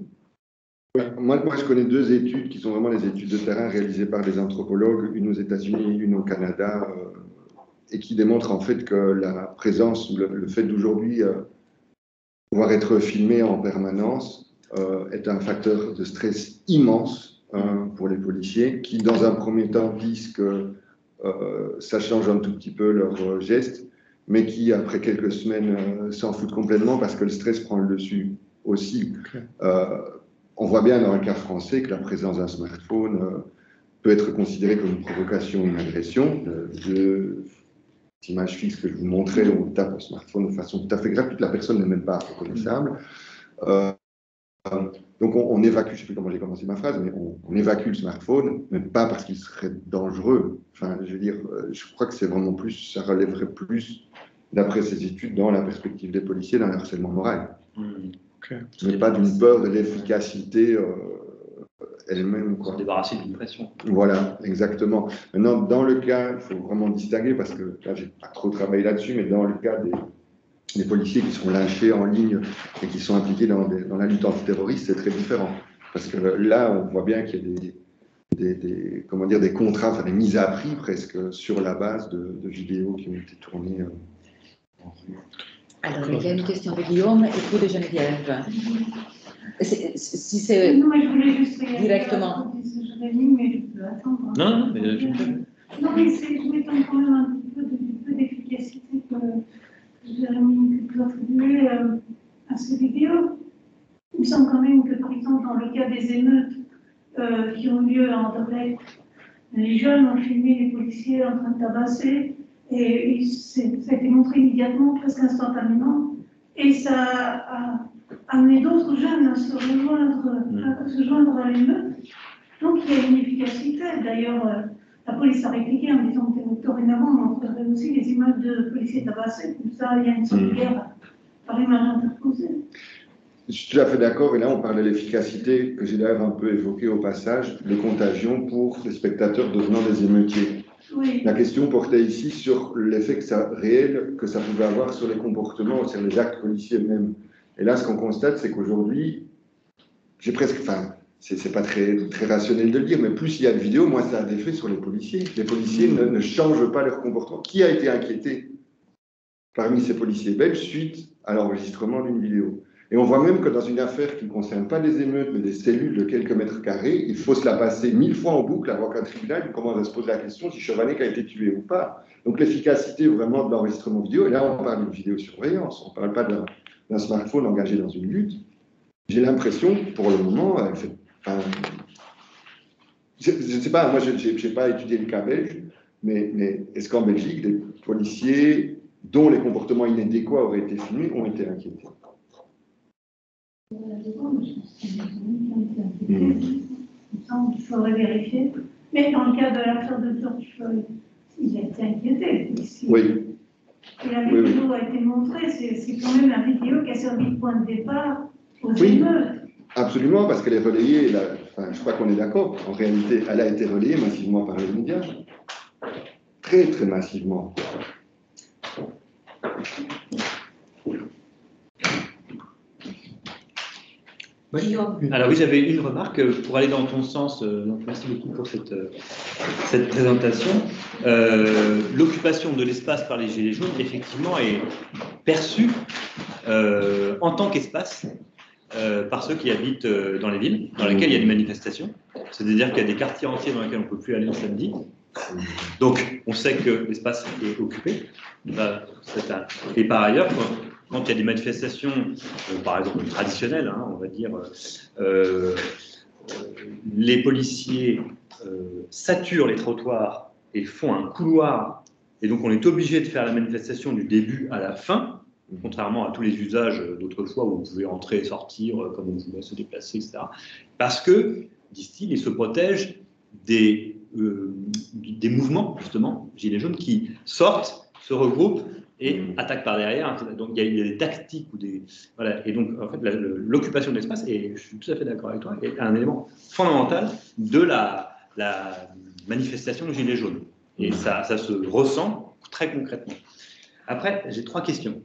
Oui. Moi, moi, je connais deux études qui sont vraiment les études de terrain réalisées par des anthropologues, une aux États-Unis, une au Canada, euh, et qui démontrent en fait que la présence, le, le fait d'aujourd'hui euh, pouvoir être filmé en permanence euh, est un facteur de stress immense euh, pour les policiers, qui dans un premier temps disent que euh, ça change un tout petit peu leur euh, geste, mais qui après quelques semaines euh, s'en foutent complètement parce que le stress prend le dessus aussi. Okay. Euh, on voit bien dans le cas français que la présence d'un smartphone euh, peut être considérée comme une provocation, une agression. De, image fixe que je vous montrais, où on tape un smartphone de façon tout à fait grave, toute la personne n'est même pas reconnaissable. Euh, donc on, on évacue, je ne sais plus comment j'ai commencé ma phrase, mais on, on évacue le smartphone, mais pas parce qu'il serait dangereux. Enfin, je veux dire, je crois que c'est vraiment plus, ça relèverait plus, d'après ces études, dans la perspective des policiers, dans le harcèlement moral. Mmh. Okay. Mais pas d'une peur de l'efficacité euh, elle-même. Se débarrasser d'une pression. Voilà, exactement. Maintenant, dans le cas, il faut vraiment distinguer, parce que là, j'ai pas trop travaillé là-dessus, mais dans le cas des, des policiers qui sont lynchés en ligne et qui sont impliqués dans, des, dans la lutte antiterroriste, c'est très différent. Parce que là, on voit bien qu'il y a des, des, des, comment dire, des contrats, enfin des mises à prix presque, sur la base de, de vidéos qui ont été tournées euh, en rue. Alors, il y a une question de Guillaume et puis de Geneviève. Si c'est non, mais je voulais juste directement. Mais je peux attendre. Non, non, mais je Non, mais je voulais quand même un petit peu, peu d'efficacité que, que Jérémy peut attribuer euh, à ces vidéos. Il me semble quand même que, par exemple, dans le cas des émeutes euh, qui ont lieu à Anderlecht, les jeunes ont filmé les policiers en train de tabasser et ça a été montré immédiatement, presque instantanément, et ça a amené d'autres jeunes à se rejoindre, à se joindre à l'émeute. Donc il y a une efficacité. D'ailleurs, euh, la police a répliqué en disant que dorénavant on montrerait aussi les images de policiers tabassés. Comme ça, il y a une sorte de guerre par image interposée. Je suis tout à fait d'accord, et là on parle de l'efficacité que j'ai d'ailleurs un peu évoquée au passage, de contagion pour les spectateurs devenant des émeutiers. Oui. La question portait ici sur l'effet que ça, réel que ça pouvait avoir sur les comportements, sur les actes policiers eux-mêmes. Et là, ce qu'on constate, c'est qu'aujourd'hui, j'ai presque, enfin, c'est pas très, très rationnel de le dire, mais plus il y a de vidéos, moins ça a d'effet sur les policiers. Les policiers ne, ne changent pas leur comportement. Qui a été inquiété parmi ces policiers belges suite à l'enregistrement d'une vidéo? Et on voit même que dans une affaire qui ne concerne pas des émeutes, mais des cellules de quelques mètres carrés, il faut se la passer mille fois en boucle avant qu'un tribunal commence à se poser la question si Chovanec a été tué ou pas. Donc l'efficacité vraiment de l'enregistrement vidéo, et là on parle d'une vidéosurveillance, on ne parle pas d'un smartphone engagé dans une lutte. J'ai l'impression, pour le moment, elle fait, enfin, je ne sais pas, moi je n'ai pas étudié le cas belge, mais, mais est-ce qu'en Belgique, des policiers dont les comportements inadéquats auraient été filmés ont été inquiétés? Il faudrait vérifier. Mais dans le cas de l'affaire de George Floyd, il a été inquiété. Oui. Et la vidéo oui. a été montrée, c'est quand même la vidéo qui a servi de point de départ aux oui. émeutes. Absolument, parce qu'elle est relayée, là, enfin, je crois qu'on est d'accord, en réalité, elle a été relayée massivement par les médias. Très, très massivement. Oui. Alors oui, j'avais une remarque pour aller dans ton sens. Donc merci beaucoup pour cette, cette présentation. Euh, L'occupation de l'espace par les Gilets jaunes, effectivement, est perçue euh, en tant qu'espace euh, par ceux qui habitent euh, dans les villes, dans lesquelles il y a des manifestations. C'est-à-dire qu'il y a des quartiers entiers dans lesquels on ne peut plus aller le samedi. Donc, on sait que l'espace est occupé. Et par ailleurs, quand, quand il y a des manifestations, euh, par exemple traditionnelles, hein, on va dire, euh, euh, les policiers euh, saturent les trottoirs et font un couloir, et donc on est obligé de faire la manifestation du début à la fin, contrairement à tous les usages d'autrefois où on pouvait entrer et sortir, comme on pouvait se déplacer, et cetera. Parce que, disent-ils, ils se protègent des, euh, des mouvements, justement, gilets jaunes, qui sortent, se regroupent et attaquent par derrière. Donc, il y, y a des tactiques ou des... Voilà. Et donc, en fait, l'occupation de l'espace, et je suis tout à fait d'accord avec toi, est un élément fondamental de la, la manifestation gilets jaunes. Et ça, ça se ressent très concrètement. Après, j'ai trois questions.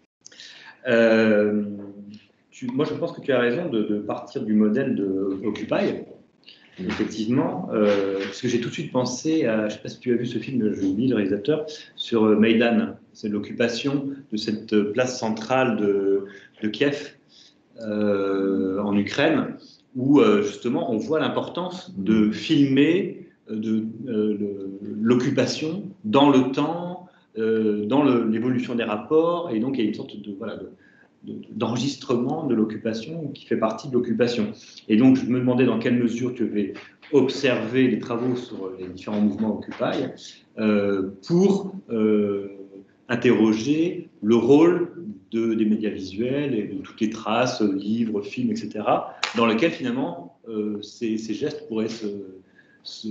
Euh, tu, moi, je pense que tu as raison de, de partir du modèle de Occupy. Effectivement, euh, parce que j'ai tout de suite pensé à, je ne sais pas si tu as vu ce film, je oublie le réalisateur, sur euh, Maïdan, c'est l'occupation de cette place centrale de, de Kiev euh, en Ukraine, où euh, justement on voit l'importance de filmer de, euh, l'occupation dans le temps, euh, dans l'évolution des rapports, et donc il y a une sorte de, voilà, de d'enregistrement de l'occupation qui fait partie de l'occupation. Et donc, je me demandais dans quelle mesure tu avais observé les travaux sur les différents mouvements Occupy euh, pour euh, interroger le rôle de, des médias visuels et de toutes les traces, livres, films, et cetera, dans lesquels finalement euh, ces, ces gestes pourraient se, se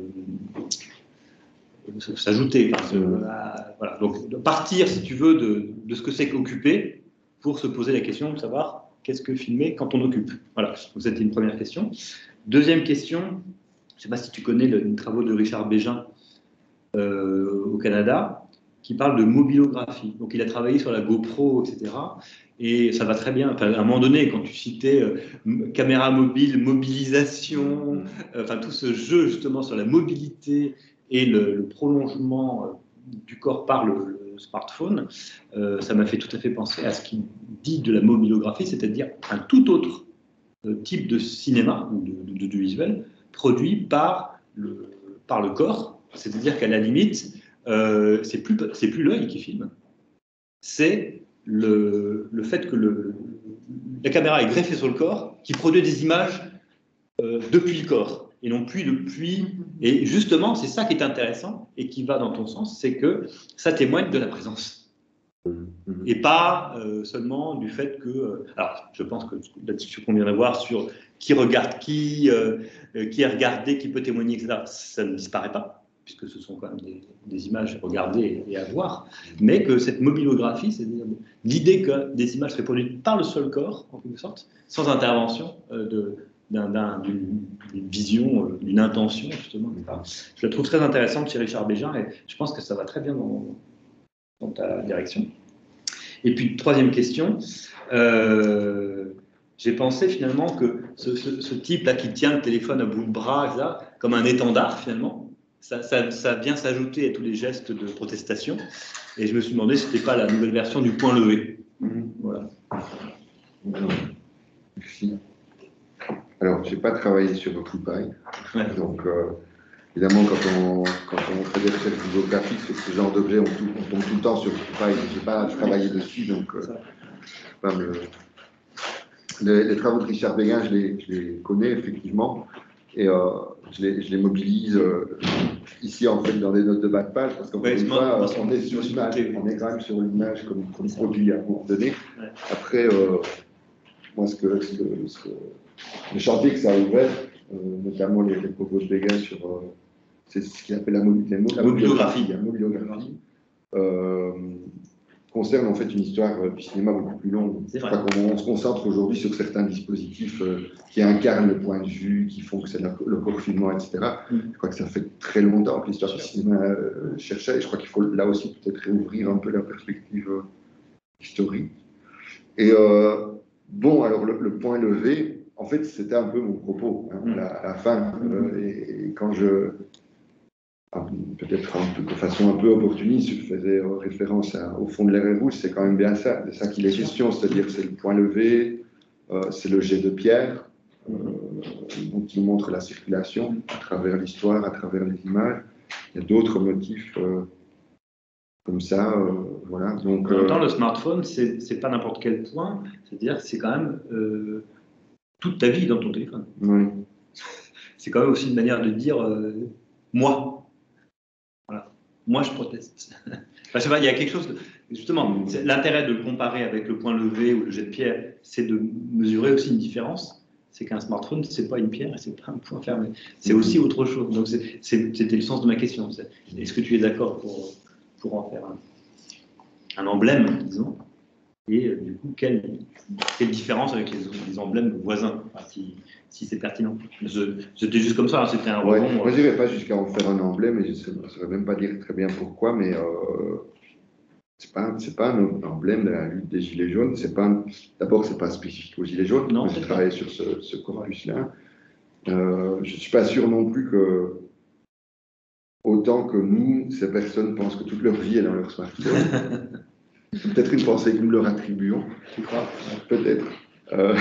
s'ajouter. Enfin, voilà. Donc, partir, si tu veux, de, de ce que c'est qu'occuper, pour se poser la question de savoir qu'est-ce que filmer quand on occupe. Voilà, donc c'était une première question. Deuxième question, je ne sais pas si tu connais le, les travaux de Richard Bégin euh, au Canada, qui parle de mobilographie. Donc il a travaillé sur la GoPro, et cetera. Et ça va très bien. Enfin, à un moment donné, quand tu citais euh, caméra mobile, mobilisation, euh, enfin tout ce jeu justement sur la mobilité et le, le prolongement euh, du corps par le, le smartphone, euh, ça m'a fait tout à fait penser à ce qu'il dit de la mobilographie, c'est-à-dire un tout autre euh, type de cinéma ou de, de, de, de visuel produit par le, par le corps, c'est-à-dire qu'à la limite, euh, c'est plus, c'est plus l'œil qui filme, c'est le, le fait que le, la caméra est greffée sur le corps qui produit des images euh, depuis le corps. Et non plus depuis. Et justement, c'est ça qui est intéressant et qui va dans ton sens, c'est que ça témoigne de la présence. Et pas euh, seulement du fait que. Euh, alors, je pense que la discussion qu'on vient d'avoir sur qui regarde qui, euh, qui est regardé, qui peut témoigner, et cetera, ça ne disparaît pas, puisque ce sont quand même des, des images regardées et à voir. Mais que cette mobilographie, c'est-à-dire l'idée que des images seraient produites par le seul corps, en quelque sorte, sans intervention euh, de. d'une vision, d'une intention, justement. Je la trouve très intéressante chez Richard Bégin et je pense que ça va très bien dans, dans ta direction. Et puis, troisième question, euh, j'ai pensé finalement que ce, ce, ce type-là qui tient le téléphone à bout de bras, et cetera, comme un étendard finalement, ça, ça, ça vient s'ajouter à tous les gestes de protestation. Et je me suis demandé si ce n'était pas la nouvelle version du point levé. Mmh. Voilà. Merci. Alors, je n'ai pas travaillé sur Occupy, ouais. donc euh, évidemment, quand on, quand on fait des recherches bibliographiques sur ce genre d'objet, on, on tombe tout le temps sur Occupy. Je n'ai pas travaillé dessus, donc euh, pas me... les, les travaux de Richard Bégin, je les, je les connais effectivement, et euh, je, les, je les mobilise euh, ici en fait dans des notes de bas de page, parce qu'en ouais, une fois, euh, on est sur l'image, on est quand même sur une image comme, comme produit à un moment donné. Ouais. Après. Euh, moi, ce que, ce que, ce que, le chantier que ça a ouvert, euh, notamment les, les propos de Béguin sur euh, c'est ce qu'il appelle la, la mobiliographie, la mobiliographie euh, concerne en fait une histoire euh, du cinéma beaucoup plus longue. Je crois qu'on se concentre aujourd'hui sur certains dispositifs euh, qui incarnent le point de vue, qui font que c'est le confinement, et cetera. Mm. Je crois que ça fait très longtemps que l'histoire du cinéma euh, cherchait, et je crois qu'il faut là aussi peut-être réouvrir un peu la perspective euh, historique. Et euh, bon, alors le, le point levé, en fait, c'était un peu mon propos hein, à, la, à la fin. Euh, et, et quand je, peut-être de façon un peu opportuniste, je faisais référence à, au fond de l'air rouge, c'est quand même bien ça, c'est ça qu'il est question, c'est-à-dire c'est le point levé, euh, c'est le jet de pierre, euh, qui montre la circulation à travers l'histoire, à travers les images. Il y a d'autres motifs euh, comme ça, euh, voilà. Donc, en même temps, le smartphone, c'est pas n'importe quel point, c'est-à-dire c'est quand même euh, toute ta vie dans ton téléphone. Oui. C'est quand même aussi une manière de dire euh, moi. Voilà. Moi, je proteste. Enfin, je sais pas, il y a quelque chose de... Justement, l'intérêt de le comparer avec le point levé ou le jet de pierre, c'est de mesurer aussi une différence. C'est qu'un smartphone, c'est pas une pierre et c'est pas un point fermé. C'est aussi autre chose. Donc, c'était le sens de ma question. Est-ce que tu es d'accord pour, pour en faire un, un emblème, disons? Et euh, du coup, quelle, quelle différence avec les, les emblèmes voisins, enfin, si, si c'est pertinent? C'était juste comme ça, hein, c'était un ouais, rebond. Moi, je n'irais pas jusqu'à en faire un emblème, et je ne saurais même pas dire très bien pourquoi, mais euh, ce n'est pas, pas un emblème de la lutte des Gilets jaunes. D'abord, ce n'est pas spécifique aux Gilets jaunes. J'ai travaillé sur ce, ce corpus-là. Euh, je ne suis pas sûr non plus que, autant que nous, ces personnes pensent que toute leur vie est dans leur smartphone. Peut-être une pensée que nous leur attribuons, tu crois? Peut-être. Euh,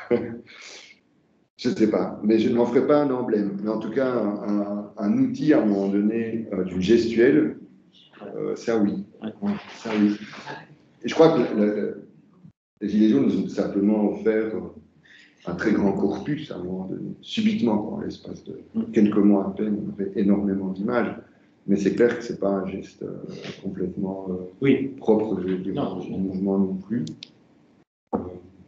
je ne sais pas, mais je n'en ferai pas un emblème. Mais en tout cas, un, un, un outil à un moment donné euh, d'une gestuelle, euh, ça oui. Ça oui. Et je crois que le, le, les Gilets jaunes nous ont simplement offert un très grand corpus à un moment donné, subitement, en l'espace de quelques mois à peine, on avait énormément d'images. Mais c'est clair que ce n'est pas un geste euh, complètement euh, oui. propre du, du mouvement non plus. Euh,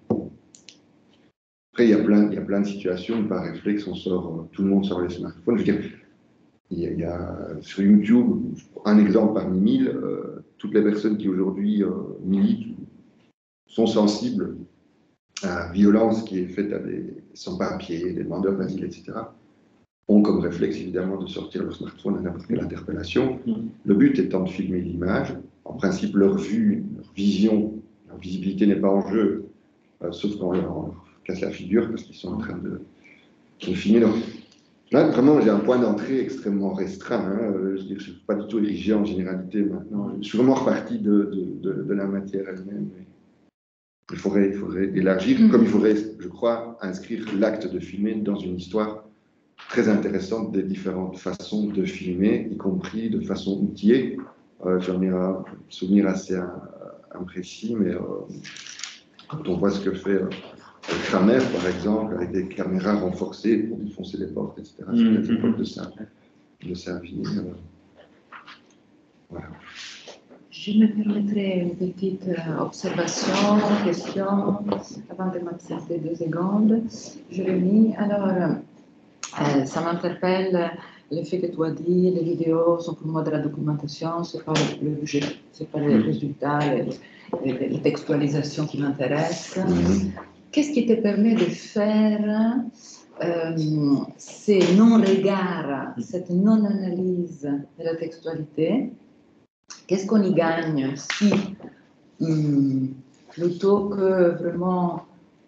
après, il y, a plein, il y a plein de situations où, par réflexe, on sort, tout le monde sort les smartphones. Je veux dire, il y a, il y a sur YouTube, un exemple parmi mille, euh, toutes les personnes qui aujourd'hui euh, militent sont sensibles à la violence qui est faite à des sans-papiers, des demandeurs d'asile, et cetera, ont comme réflexe évidemment de sortir leur smartphone à n'importe quelle interpellation. Mmh. Le but étant de filmer l'image. En principe, leur vue, leur vision, leur visibilité n'est pas en jeu, euh, sauf quand on leur casse la figure parce qu'ils sont en train de, de filmer. Donc, là, vraiment, j'ai un point d'entrée extrêmement restreint. Hein. Je ne suis pas du tout érigé en généralité maintenant. Je suis vraiment reparti de, de, de, de la matière elle-même. Il faudrait, il faudrait élargir, mmh. comme il faudrait, je crois, inscrire l'acte de filmer dans une histoire très intéressante des différentes façons de filmer, y compris de façon outillée. Euh, J'en ai un souvenir assez imprécis, mais euh, quand on voit ce que fait euh, Kramer, par exemple, avec des caméras renforcées pour défoncer les portes, et cetera. C'est mmh. l'époque de ça, de ça finir. Voilà. Je me permettrai une petite observation, question, avant de m'absenter deux secondes. Je l'ai mis. Alors, euh, ça m'interpelle le fait que tu as dit les vidéos sont pour moi de la documentation, ce n'est pas le budget, ce n'est pas les résultats, les, les, les textualisations qui m'intéressent. Mm-hmm. Qu'est-ce qui te permet de faire euh, ces non-regards, cette non-analyse de la textualité? Qu'est-ce qu'on y gagne si, hum, plutôt que vraiment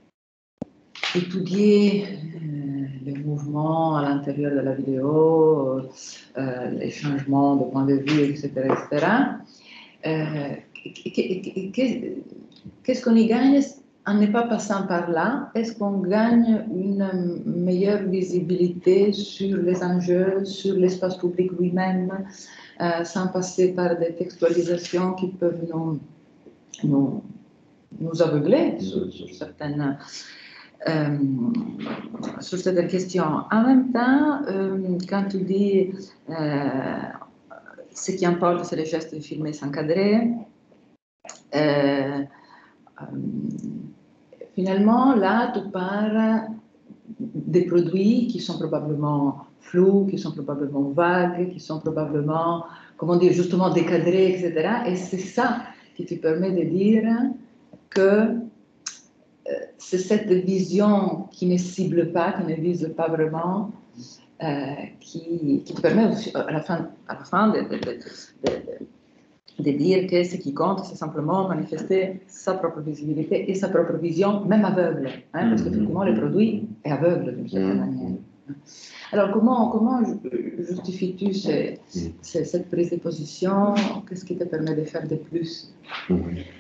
étudier euh, les mouvements à l'intérieur de la vidéo, euh, les changements de point de vue, et cetera, et cetera, euh, qu'est-ce qu'on y gagne en ne pas passant par là? Est-ce qu'on gagne une meilleure visibilité sur les enjeux, sur l'espace public lui-même, Euh, sans passer par des textualisations qui peuvent nous, nous, nous aveugler sur, sur, certaines, euh, sur certaines questions. En même temps, euh, quand tu dis euh, ce qui importe, c'est le geste de filmer sans cadrer, euh, euh, finalement, là, tu parles des produits qui sont probablement flous, qui sont probablement vagues, qui sont probablement, comment dire, justement décadrés, et cetera. Et c'est ça qui te permet de dire que euh, c'est cette vision qui ne cible pas, qui ne vise pas vraiment, euh, qui, qui te permet aussi, à la fin, à la fin de, de, de, de, de dire que ce qui compte, c'est simplement manifester sa propre visibilité et sa propre vision, même aveugle, hein, parce qu'effectivement, le produit est aveugle d'une certaine manière. Alors, comment, comment justifies-tu ce, ce, cette prise de position? Qu'est-ce qui te permet de faire de plus? En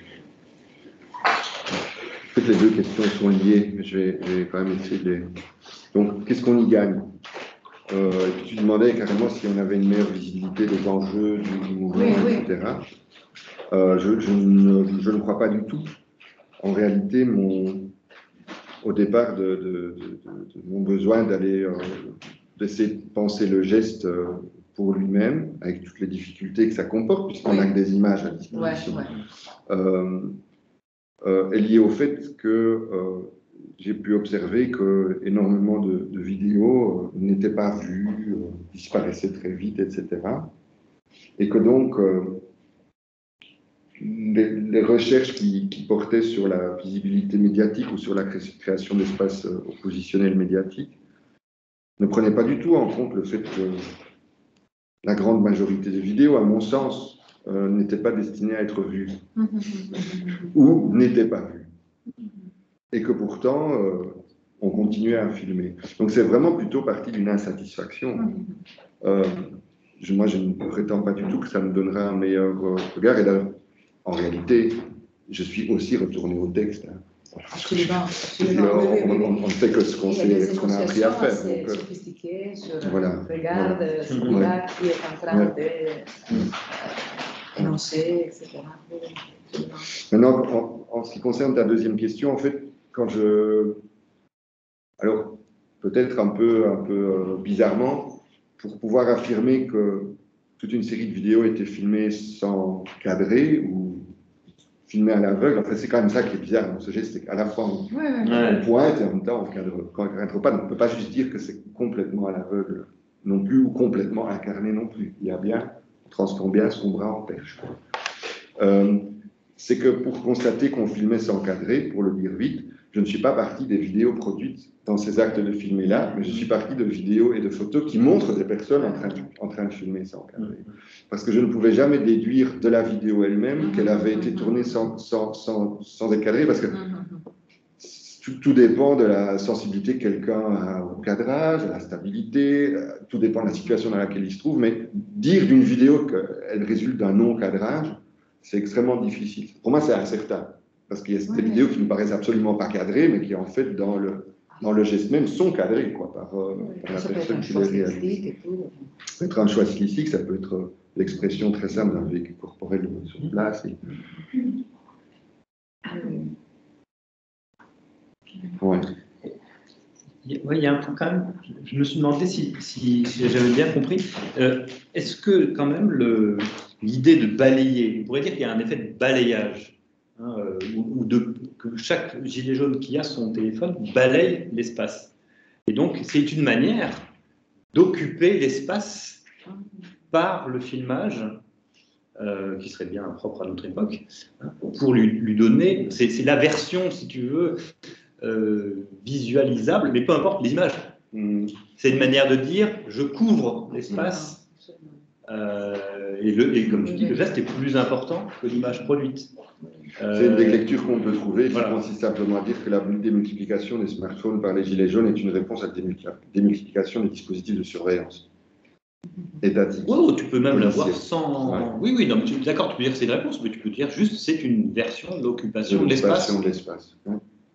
fait, les deux questions sont liées, mais je vais, je vais quand même essayer de les... Donc, qu'est-ce qu'on y gagne? euh, Et puis tu demandais carrément si on avait une meilleure visibilité des enjeux du, du mouvement, oui, oui. et cetera. Euh, je, je, ne, je ne crois pas du tout. En réalité, mon, au départ de, de, de, de, de mon besoin d'aller euh, d'essayer de penser le geste euh, pour lui-même, avec toutes les difficultés que ça comporte, puisqu'on n'a oui. que des images à disposition, ouais, ouais. Euh, euh, est lié au fait que euh, j'ai pu observer que énormément de, de vidéos euh, n'étaient pas vues, euh, disparaissaient très vite, et cetera. Et que donc, euh, les, les recherches qui, qui portaient sur la visibilité médiatique ou sur la création d'espaces euh, oppositionnels médiatiques ne prenaient pas du tout en compte le fait que la grande majorité des vidéos, à mon sens, euh, n'étaient pas destinées à être vues ou n'étaient pas vues. Et que pourtant, euh, on continuait à filmer. Donc c'est vraiment plutôt parti d'une insatisfaction. Euh, je, moi, je ne prétends pas du tout que ça me donnera un meilleur euh, regard. Et là, en réalité, je suis aussi retourné au texte. Hein. Absolument, absolument. On, oui, oui, oui, on, on sait que ce qu'on qu a appris à faire. C'est donc, sophistiqué sur voilà, regarde voilà. celui-là qui est en train ouais. d'énoncer, et cetera. Maintenant, en, en ce qui concerne ta deuxième question, en fait, quand je... Alors, peut-être un peu, un peu euh, bizarrement, pour pouvoir affirmer que toute une série de vidéos était filmée sans cadrer ou filmée à l'aveugle, enfin, c'est quand même ça qui est bizarre dans ce geste, c'est qu'à la fois on, ouais, ouais. on pointe et en même temps on cadre, quand on ne cadre pas, on ne peut pas juste dire que c'est complètement à l'aveugle non plus ou complètement incarné non plus. Il y a bien, on transforme bien son bras en perche. Euh, c'est que pour constater qu'on filmait sans cadrer, pour le dire vite, je ne suis pas parti des vidéos produites dans ces actes de filmer-là, mais je suis parti de vidéos et de photos qui montrent des personnes en train de, en train de filmer sans cadrer. Parce que je ne pouvais jamais déduire de la vidéo elle-même qu'elle avait été tournée sans, sans, sans, sans être cadrée, parce que tout, tout dépend de la sensibilité que quelqu'un a au cadrage, de la stabilité, tout dépend de la situation dans laquelle il se trouve, mais dire d'une vidéo qu'elle résulte d'un non-cadrage, c'est extrêmement difficile. Pour moi, c'est incertain. Parce qu'il y a des ouais, vidéos qui ne me paraissent absolument pas cadrées, mais qui, en fait, dans le, dans le geste même, sont cadrées quoi, par, euh, ouais, par la personne qui les réalise. Ça peut être un choix stylistique, ça peut être l'expression très simple d'un véhicule corporel sur place. Et... Ouais. Oui, il y a un point quand même. Je me suis demandé si, si, si j'avais bien compris. Euh, Est-ce que, quand même, l'idée de balayer, on pourrait dire qu'il y a un effet de balayage. Hein, euh, ou, ou de, que chaque gilet jaune qui a son téléphone balaye l'espace. Et donc, c'est une manière d'occuper l'espace par le filmage, euh, qui serait bien propre à notre époque, hein, pour lui, lui donner, c'est la version, si tu veux, euh, visualisable, mais peu importe les images. Mmh. C'est une manière de dire, je couvre l'espace, euh, et, le, et comme tu dis, le geste est plus important que l'image produite. C'est une des lectures qu'on peut trouver qui voilà. consiste simplement à dire que la démultiplication des smartphones par les gilets jaunes est une réponse à la démultiplication des dispositifs de surveillance étatique. Oh, tu peux même l'avoir sans... Ouais. Oui, oui, d'accord, tu peux dire que c'est une réponse, mais tu peux dire juste que c'est une version de l'occupation de l'espace. de l'espace. Ouais.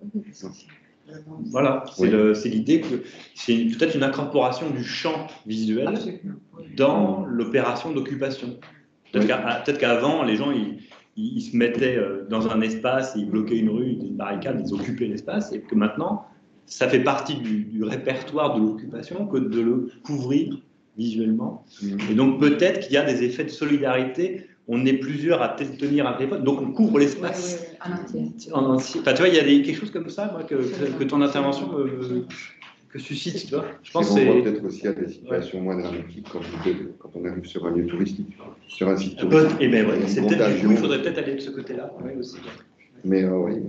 Voilà, c'est oui. l'idée que c'est peut-être une incorporation du champ visuel dans l'opération d'occupation. Peut-être oui. qu'avant, qu les gens, ils, ils, ils se mettaient dans un espace, ils bloquaient une rue, une barricade, ils occupaient l'espace, et que maintenant, ça fait partie du, du répertoire de l'occupation que de le couvrir visuellement. Mmh. Et donc peut-être qu'il y a des effets de solidarité on est plusieurs à tenir un téléphone, donc on couvre l'espace. Oui, oui, oui, en entier. En entier. Enfin, tu vois, il y a des, quelque chose comme ça, moi, que, que, que ton intervention me, que suscite, tu vois. Je pense que c'est... c'est... peut-être aussi à des situations ouais. moins dramatiques quand, quand on arrive sur un lieu touristique, sur un site touristique. touristique. Et bien, ouais, c'est peut-être, du coup, il faudrait peut-être aller de ce côté-là, oui, aussi. Mais, euh, oui.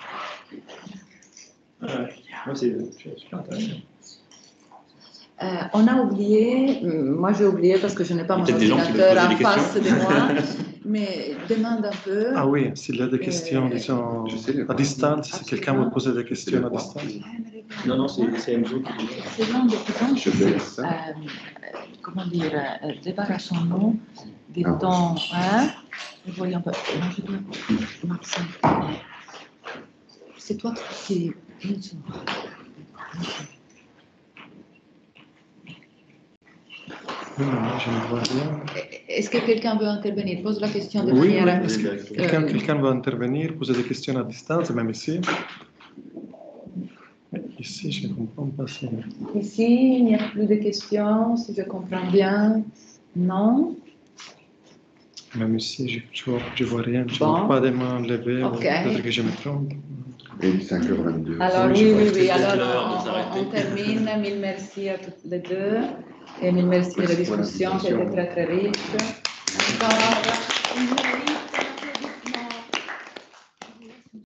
Ouais. Moi, c'est super intéressant. Euh, on a oublié, moi j'ai oublié parce que je n'ai pas mon ordinateur en face de moi, mais demande un peu. Ah oui, s'il y a des questions, euh, disons, à distance, si quelqu'un veut poser des questions à distance. Non, non, c'est Enzo qui dit. C'est long de plus Je fais ça. Euh, comment dire, euh, débarrassons-nous des ah, temps. Hein, voyons un peu. Moi, je dois. Marcel, c'est toi qui. Non, je ne vois rien. Est-ce que quelqu'un veut intervenir? Pose la question de oui, manière... Oui, est-ce que quelqu'un quelqu'un veut intervenir, poser des questions à distance, même ici? Ici, je ne comprends pas ça. Ici, il n'y a plus de questions, si je comprends bien. Non? Même ici, je ne vois rien. Je ne bon. vois pas de mains levées. Okay. Peut-être que je me trompe. Et cinq heures vingt-deux. Alors, oui, oui, oui. Alors, on, on, on termine. Mille merci à toutes les deux. Et mille merci de la discussion qui était très, très riche.